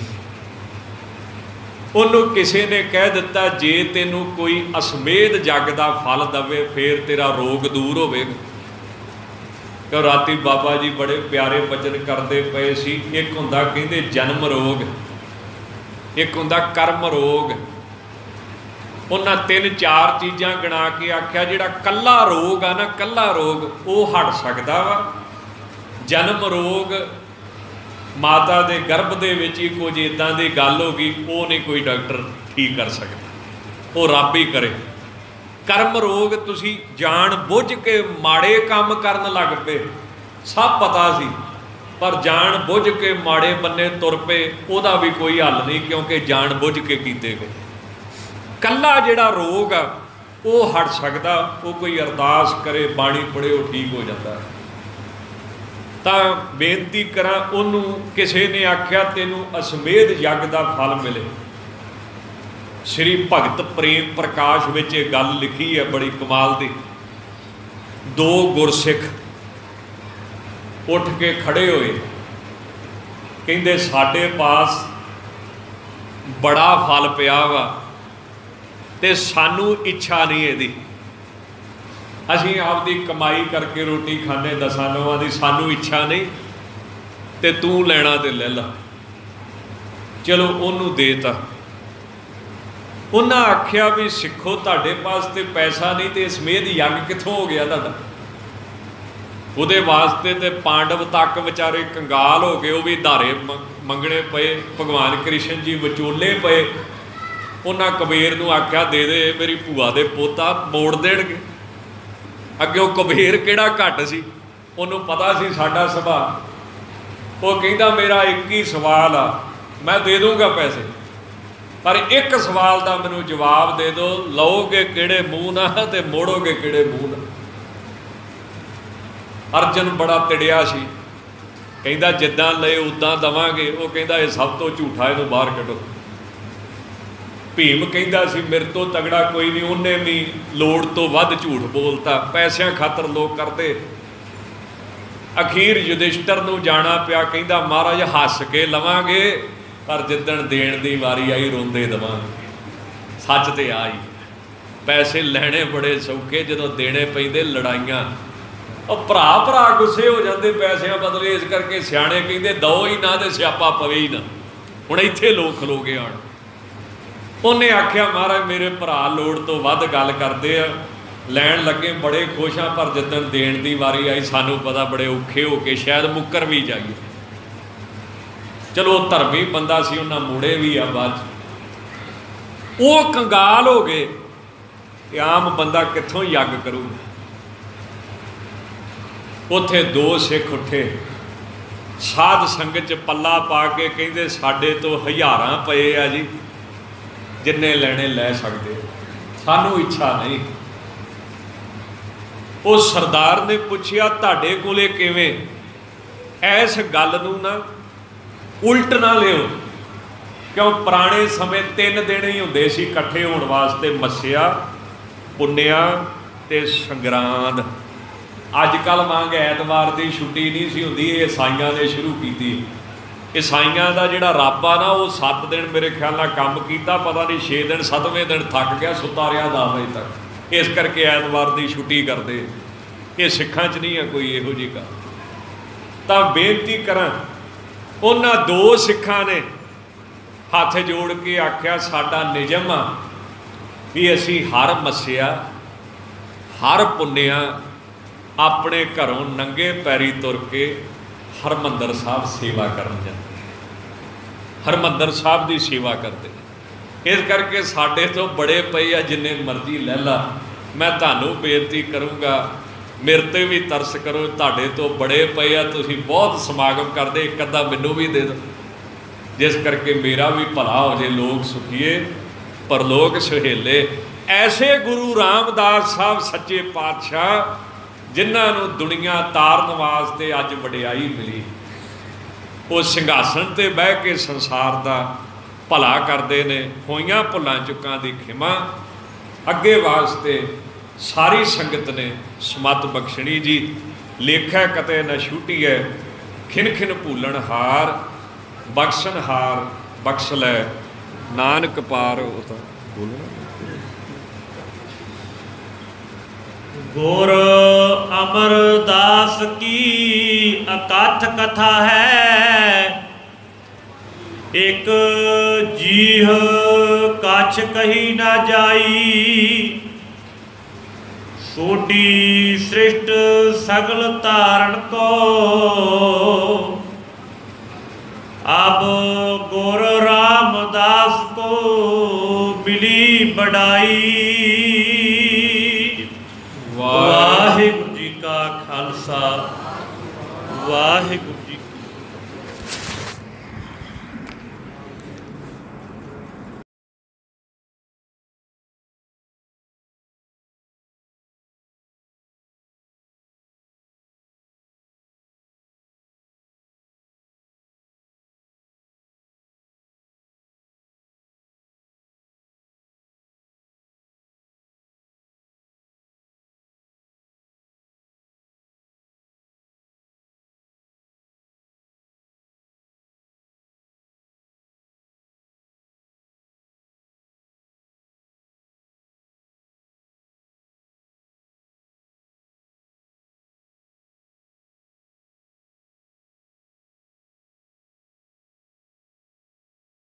ਉਹਨੂੰ ਕਿਸੇ ਨੇ ਕਹਿ ਦਿੱਤਾ ਜੇ ਤੈਨੂੰ ਕੋਈ ਅਸਮੇਧ ਜੱਗ ਦਾ ਫਲ ਦਵੇ ਫੇਰ ਤੇਰਾ ਰੋਗ ਦੂਰ ਹੋਵੇਗਾ। ਕਿ ਰਾਤੀ ਬਾਬਾ ਜੀ ਬੜੇ ਪਿਆਰੇ ਬਚਨ ਕਰਦੇ ਪਏ ਸੀ। ਇੱਕ ਹੁੰਦਾ ਕਹਿੰਦੇ ਜਨਮ ਰੋਗ, ਇੱਕ ਹੁੰਦਾ ਕਰਮ ਰੋਗ। ਉਹਨਾਂ ਤਿੰਨ ਚਾਰ ਚੀਜ਼ਾਂ ਗਿਣਾ ਕੇ ਆਖਿਆ ਜਿਹੜਾ ਕੱਲਾ ਰੋਗ ਆ ਨਾ, ਕੱਲਾ ਰੋਗ ਉਹ ਹਟ ਸਕਦਾ ਵਾ। ਜਨਮ ਰੋਗ ਮਾਤਾ ਦੇ ਗਰਭ ਦੇ ਵਿੱਚ ਹੀ ਕੁਝ ਇੱਦਾਂ ਦੀ ਗੱਲ ਹੋ ਗਈ, ਉਹ ਨਹੀਂ ਕੋਈ ਡਾਕਟਰ ਠੀਕ ਕਰ ਸਕਦਾ, ਉਹ ਰੱਬ ਹੀ ਕਰੇ। ਕਰਮ ਰੋਗ ਤੁਸੀਂ ਜਾਣ ਬੁੱਝ ਕੇ ਮਾੜੇ ਕੰਮ ਕਰਨ ਲੱਗ ਪਏ, ਸਭ ਪਤਾ ਸੀ पर जान बुझ के माड़े बन्ने तुर पे ਉਹਦਾ भी कोई हल नहीं, क्योंकि जान बुझ के कीते गए। कल्ला जिहड़ा रोग आ वो हट सकदा, वो कोई अरदास करे बाणी पढ़े वो ठीक हो जाता। ਤਾਂ ਬੇਨਤੀ ਕਰਾਂ, ਉਹਨੂੰ ਕਿਸੇ ਨੇ ਆਖਿਆ ਤੈਨੂੰ ਅਸਮੇਧ ਯੱਗ ਦਾ ਫਲ ਮਿਲੇ। ਸ਼੍ਰੀ ਭਗਤ ਪ੍ਰੇਮ ਪ੍ਰਕਾਸ਼ ਵਿੱਚ ਇਹ ਗੱਲ ਲਿਖੀ ਹੈ ਬੜੀ ਕਮਾਲ ਦੀ। ਦੋ ਗੁਰਸਿੱਖ ਉੱਠ ਕੇ ਖੜੇ ਹੋਏ, ਕਹਿੰਦੇ ਸਾਡੇ ਪਾਸ ਬੜਾ ਫਲ ਪਿਆ ਵਾ ਤੇ ਸਾਨੂੰ ਇੱਛਾ ਨਹੀਂ ਇਹਦੀ, ਅਸੀਂ ਆਪਦੀ ਕਮਾਈ ਕਰਕੇ ਰੋਟੀ ਖਾਂਦੇ ਦਸਾਂ ਨੌਵਾਂ ਦੀ, ਸਾਨੂੰ ਇੱਛਾ ਨਹੀਂ ਤੇ ਤੂੰ ਲੈਣਾ ਤੇ ਲੈ ਲਾ। ਚਲੋ ਉਹਨੂੰ ਦੇਤਾ। ਉਹਨਾਂ ਆਖਿਆ ਵੀ ਸਿੱਖੋ ਤੁਹਾਡੇ ਪਾਸ ਤੇ ਪੈਸਾ ਨਹੀਂ ਤੇ ਸਮੇਧ ਯੱਗ ਕਿੱਥੋਂ ਹੋ ਗਿਆ ਤੁਹਾਡਾ? ਉਹਦੇ ਵਾਸਤੇ ਤੇ ਪਾਂਡਵ ਤੱਕ ਵਿਚਾਰੇ ਕੰਗਾਲ ਹੋ ਗਏ, ਉਹ ਵੀ ਧਾਰੇ ਮੰਗਣੇ ਪਏ, ਭਗਵਾਨ ਕ੍ਰਿਸ਼ਨ ਜੀ ਵਿਚੋਲੇ ਪਏ। ਉਹਨਾਂ ਕਬੀਰ ਨੂੰ ਆਖਿਆ ਦੇ ਦੇ, ਮੇਰੀ ਭੂਆ ਦੇ ਪੋਤਾ ਮੋੜ ਦੇਣਗੇ। ਅੱਗੇ ਉਹ ਕਬੀਰ ਕਿਹੜਾ ਘੱਟ ਸੀ, ਉਹਨੂੰ ਪਤਾ ਸੀ ਸਾਡਾ ਸੁਭਾਅ। ਉਹ ਕਹਿੰਦਾ ਮੇਰਾ ਇੱਕ ਹੀ ਸਵਾਲ ਆ, ਮੈਂ ਦੇ ਦੂੰਗਾ ਪੈਸੇ, ਪਰ ਇੱਕ ਸਵਾਲ ਦਾ ਮੈਨੂੰ ਜਵਾਬ ਦੇ ਦਿਓ, ਲਓਗੇ ਕਿਹੜੇ ਮੂੰਹ ਨਾਲ ਤੇ ਮੋੜੋਗੇ ਕਿਹੜੇ ਮੂੰਹ ਨਾਲ? ਅਰਜਨ ਬੜਾ ਤਿੜਿਆ ਸੀ, ਕਹਿੰਦਾ ਜਿੱਦਾਂ ਲਏ ਉੱਦਾਂ ਦੇਵਾਂਗੇ। ਉਹ ਕਹਿੰਦਾ ਇਹ ਸਭ ਤੋਂ ਝੂਠਾ, ਇਹਨੂੰ ਬਾਹਰ ਕੱਢੋ। ਭੀਮ ਕਹਿੰਦਾ ਸੀ ਮੇਰੇ ਤੋਂ ਤਗੜਾ ਕੋਈ ਨਹੀਂ, ਉਹਨੇ ਵੀ ਲੋੜ ਤੋਂ ਵੱਧ ਝੂਠ ਬੋਲਤਾ, ਪੈਸਿਆਂ ਖਾਤਰ ਲੋਕ ਕਰਦੇ। ਅਖੀਰ ਯੁਧਿਸ਼ਟਰ ਨੂੰ ਜਾਣਾ ਪਿਆ, ਕਹਿੰਦਾ ਮਹਾਰਾਜ ਹੱਸ ਕੇ ਲਵਾਂਗੇ, ਪਰ ਜਿੱਦਣ ਦੇਣ ਦੀ ਵਾਰੀ ਆਈ ਰੋਂਦੇ ਦੇਵਾਂਗੇ। ਸੱਚ ਤੇ ਆਈ, ਪੈਸੇ ਲੈਣੇ ਬੜੇ ਸੌਖੇ, ਜਦੋਂ ਦੇਣੇ ਪੈਂਦੇ ਲੜਾਈਆਂ। ਉਹ ਭਰਾ ਭਰਾ ਗੁੱਸੇ ਹੋ ਜਾਂਦੇ ਪੈਸਿਆਂ ਬਦਲੇ, ਇਸ ਕਰਕੇ ਸਿਆਣੇ ਕਹਿੰਦੇ ਦੋ ਹੀ ਨਾ ਤੇ ਸਿਆਪਾ ਪਵੇ ਹੀ ਨਾ। ਹੁਣ ਇੱਥੇ ਲੋਕ ਖਲੋ ਗਏ ਆਣ। ਉਹਨੇ ਆਖਿਆ ਮਹਾਰਾਜ ਮੇਰੇ ਭਰਾ ਲੋੜ ਤੋਂ ਵੱਧ ਗੱਲ ਕਰਦੇ ਆ, ਲੈਣ ਲੱਗੇ ਬੜੇ ਖੁਸ਼ ਆ, ਪਰ ਜਿੱਦਣ ਦੇਣ ਦੀ ਵਾਰੀ ਆਈ ਸਾਨੂੰ ਪਤਾ ਬੜੇ ਔਖੇ ਹੋ ਕੇ ਸ਼ਾਇਦ ਮੁੱਕਰ ਵੀ ਜਾਈਏ। ਚਲੋ ਧਰਮੀ ਬੰਦਾ ਸੀ, ਉਹਨਾਂ ਮੋੜੇ ਵੀ ਆ ਬਾਅਦ 'ਚ। ਉਹ ਕੰਗਾਲ ਹੋ ਗਏ ਕਿ ਆਮ ਬੰਦਾ ਕਿੱਥੋਂ ਯੱਗ ਕਰੂਗਾ। ਉੱਥੇ ਦੋ ਸਿੱਖ ਉੱਠੇ, ਸਾਧ ਸੰਗਤ 'ਚ ਪੱਲਾ ਪਾ ਕੇ ਕਹਿੰਦੇ ਸਾਡੇ ਤੋਂ ਹਜ਼ਾਰਾਂ ਪਏ ਆ ਜੀ, ਜਿੰਨੇ ਲੈਣੇ ਲੈ ਸਕਦੇ, ਸਾਨੂੰ ਇੱਛਾ ਨਹੀਂ। ਉਹ ਸਰਦਾਰ ਨੇ ਪੁੱਛਿਆ ਤੁਹਾਡੇ ਕੋਲੇ ਕਿਵੇਂ? ਇਸ ਗੱਲ ਨੂੰ ਨਾ ਉਲਟ ਨਾ ਲਿਓ, ਕਿਉਂ ਪੁਰਾਣੇ ਸਮੇਂ ਤਿੰਨ ਦਿਨ ਹੀ ਹੁੰਦੇ ਸੀ ਇਕੱਠੇ ਹੋਣ ਵਾਸਤੇ, ਮੱਸਿਆ, ਪੁੰਨਿਆ ਤੇ ਸੰਗਰਾਂਦ। ਅੱਜ ਕੱਲ੍ਹ ਵਾਂਗ ਐਤਵਾਰ ਦੀ ਛੁੱਟੀ ਨਹੀਂ ਸੀ ਹੁੰਦੀ, ਇਹ ਈਸਾਈਆਂ ਨੇ ਸ਼ੁਰੂ ਕੀਤੀ। ਈਸਾਈਆਂ ਦਾ ਜਿਹੜਾ ਰੱਬ ਆ ਨਾ, ਉਹ ਸੱਤ ਦਿਨ ਮੇਰੇ ਖਿਆਲ ਨਾਲ ਕੰਮ ਕੀਤਾ, ਪਤਾ ਨਹੀਂ ਛੇ ਦਿਨ ਸੱਤਵੇਂ ਦਿਨ ਥੱਕ ਗਿਆ, ਸੁੱਤਾ ਰਿਹਾ ਦਸ ਵਜੇ ਤੱਕ। ਇਸ ਕਰਕੇ ਐਤਵਾਰ ਦੀ ਛੁੱਟੀ ਕਰਦੇ। ਇਹ ਸਿੱਖਾਂ 'ਚ ਨਹੀਂ ਹੈ ਕੋਈ ਇਹੋ ਜਿਹੀ ਗੱਲ। ਤਾਂ ਬੇਨਤੀ ਕਰਾਂ, ਉਹਨਾਂ ਦੋ ਸਿੱਖਾਂ ਨੇ ਹੱਥ ਜੋੜ ਕੇ ਆਖਿਆ ਸਾਡਾ ਨਿਯਮ ਆ ਵੀ ਅਸੀਂ ਹਰ ਮੱਸਿਆ ਹਰ ਪੁੰਨਿਆ ਆਪਣੇ ਘਰੋਂ ਨੰਗੇ ਪੈਰੀ ਤੁਰ ਕੇ ਹਰਿਮੰਦਰ ਸਾਹਿਬ ਸੇਵਾ ਕਰਨ ਜਾਂਦੇ, ਹਰਿਮੰਦਰ ਸਾਹਿਬ ਦੀ ਸੇਵਾ ਕਰਦੇ। ਇਸ ਕਰਕੇ ਸਾਡੇ ਤੋਂ ਬੜੇ ਪਏ ਆ, ਜਿੰਨੇ ਮਰਜ਼ੀ ਲੈ ਲਾ। ਮੈਂ ਤੁਹਾਨੂੰ ਬੇਨਤੀ ਕਰੂੰਗਾ, ਮੇਰੇ 'ਤੇ ਵੀ ਤਰਸ ਕਰੋ, ਤੁਹਾਡੇ ਤੋਂ ਬੜੇ ਪਏ ਆ, ਤੁਸੀਂ ਬਹੁਤ ਸਮਾਗਮ ਕਰਦੇ, ਇੱਕ ਅੱਧਾ ਮੈਨੂੰ ਵੀ ਦੇ ਦਿਓ, ਜਿਸ ਕਰਕੇ ਮੇਰਾ ਵੀ ਭਲਾ ਹੋ ਜੇ, ਲੋਕ ਸੁਖੀਏ ਪਰਲੋਕ ਸੁਹੇਲੇ। ਐਸੇ ਗੁਰੂ ਰਾਮਦਾਸ ਸਾਹਿਬ ਸੱਚੇ ਪਾਤਸ਼ਾਹ, ਜਿਨ੍ਹਾਂ ਨੂੰ ਦੁਨੀਆ ਤਾਰਨ ਵਾਸਤੇ ਅੱਜ ਵਡਿਆਈ ਮਿਲੀ। ਉਹ ਸਿੰਘਾਸਣ 'ਤੇ ਬਹਿ ਕੇ ਸੰਸਾਰ ਦਾ ਭਲਾ ਕਰਦੇ ਨੇ। ਹੋਈਆਂ ਭੁੱਲਾਂ ਚੁੱਕਾਂ ਦੀ ਖਿਮਾ ਅੱਗੇ ਵਾਸਤੇ ਸਾਰੀ ਸੰਗਤ ਨੇ ਸਮਤ ਬਖਸ਼ਣੀ ਜੀ। ਲੇਖੈ ਕਤੇ ਨ ਛੂਟੀਐ, ਖਿਨ ਖਿਨ ਭੂਲਣ ਹਾਰ, ਬਖਸ਼ਣ ਹਾਰ ਬਖਸ਼ ਲੈ, ਨਾਨਕ ਪਾਰ। ਉਹ ਤਾਂ ਬੋਲਣਾ ਗੁਰ ਅਮਰਦਾਸ ਕੀ ਅਕਥ ਕਥਾ ਹੈ, ਇੱਕ ਜੀਹ ਕਛ ਕਹੀ ਨਾ ਜਾਈ। ਸੋਢੀ ਸ੍ਰਿਸ਼ਟ ਸਗਲ ਧਾਰਨ ਕੋ, ਅਬ ਗੁਰ ਰਾਮਦਾਸ ਕੋ ਮਿਲੀ ਬੜਾਈ। ਵਾਹਿਗੁਰੂ ਜੀ ਕਾ ਖਾਲਸਾ, ਵਾਹਿਗੁਰੂ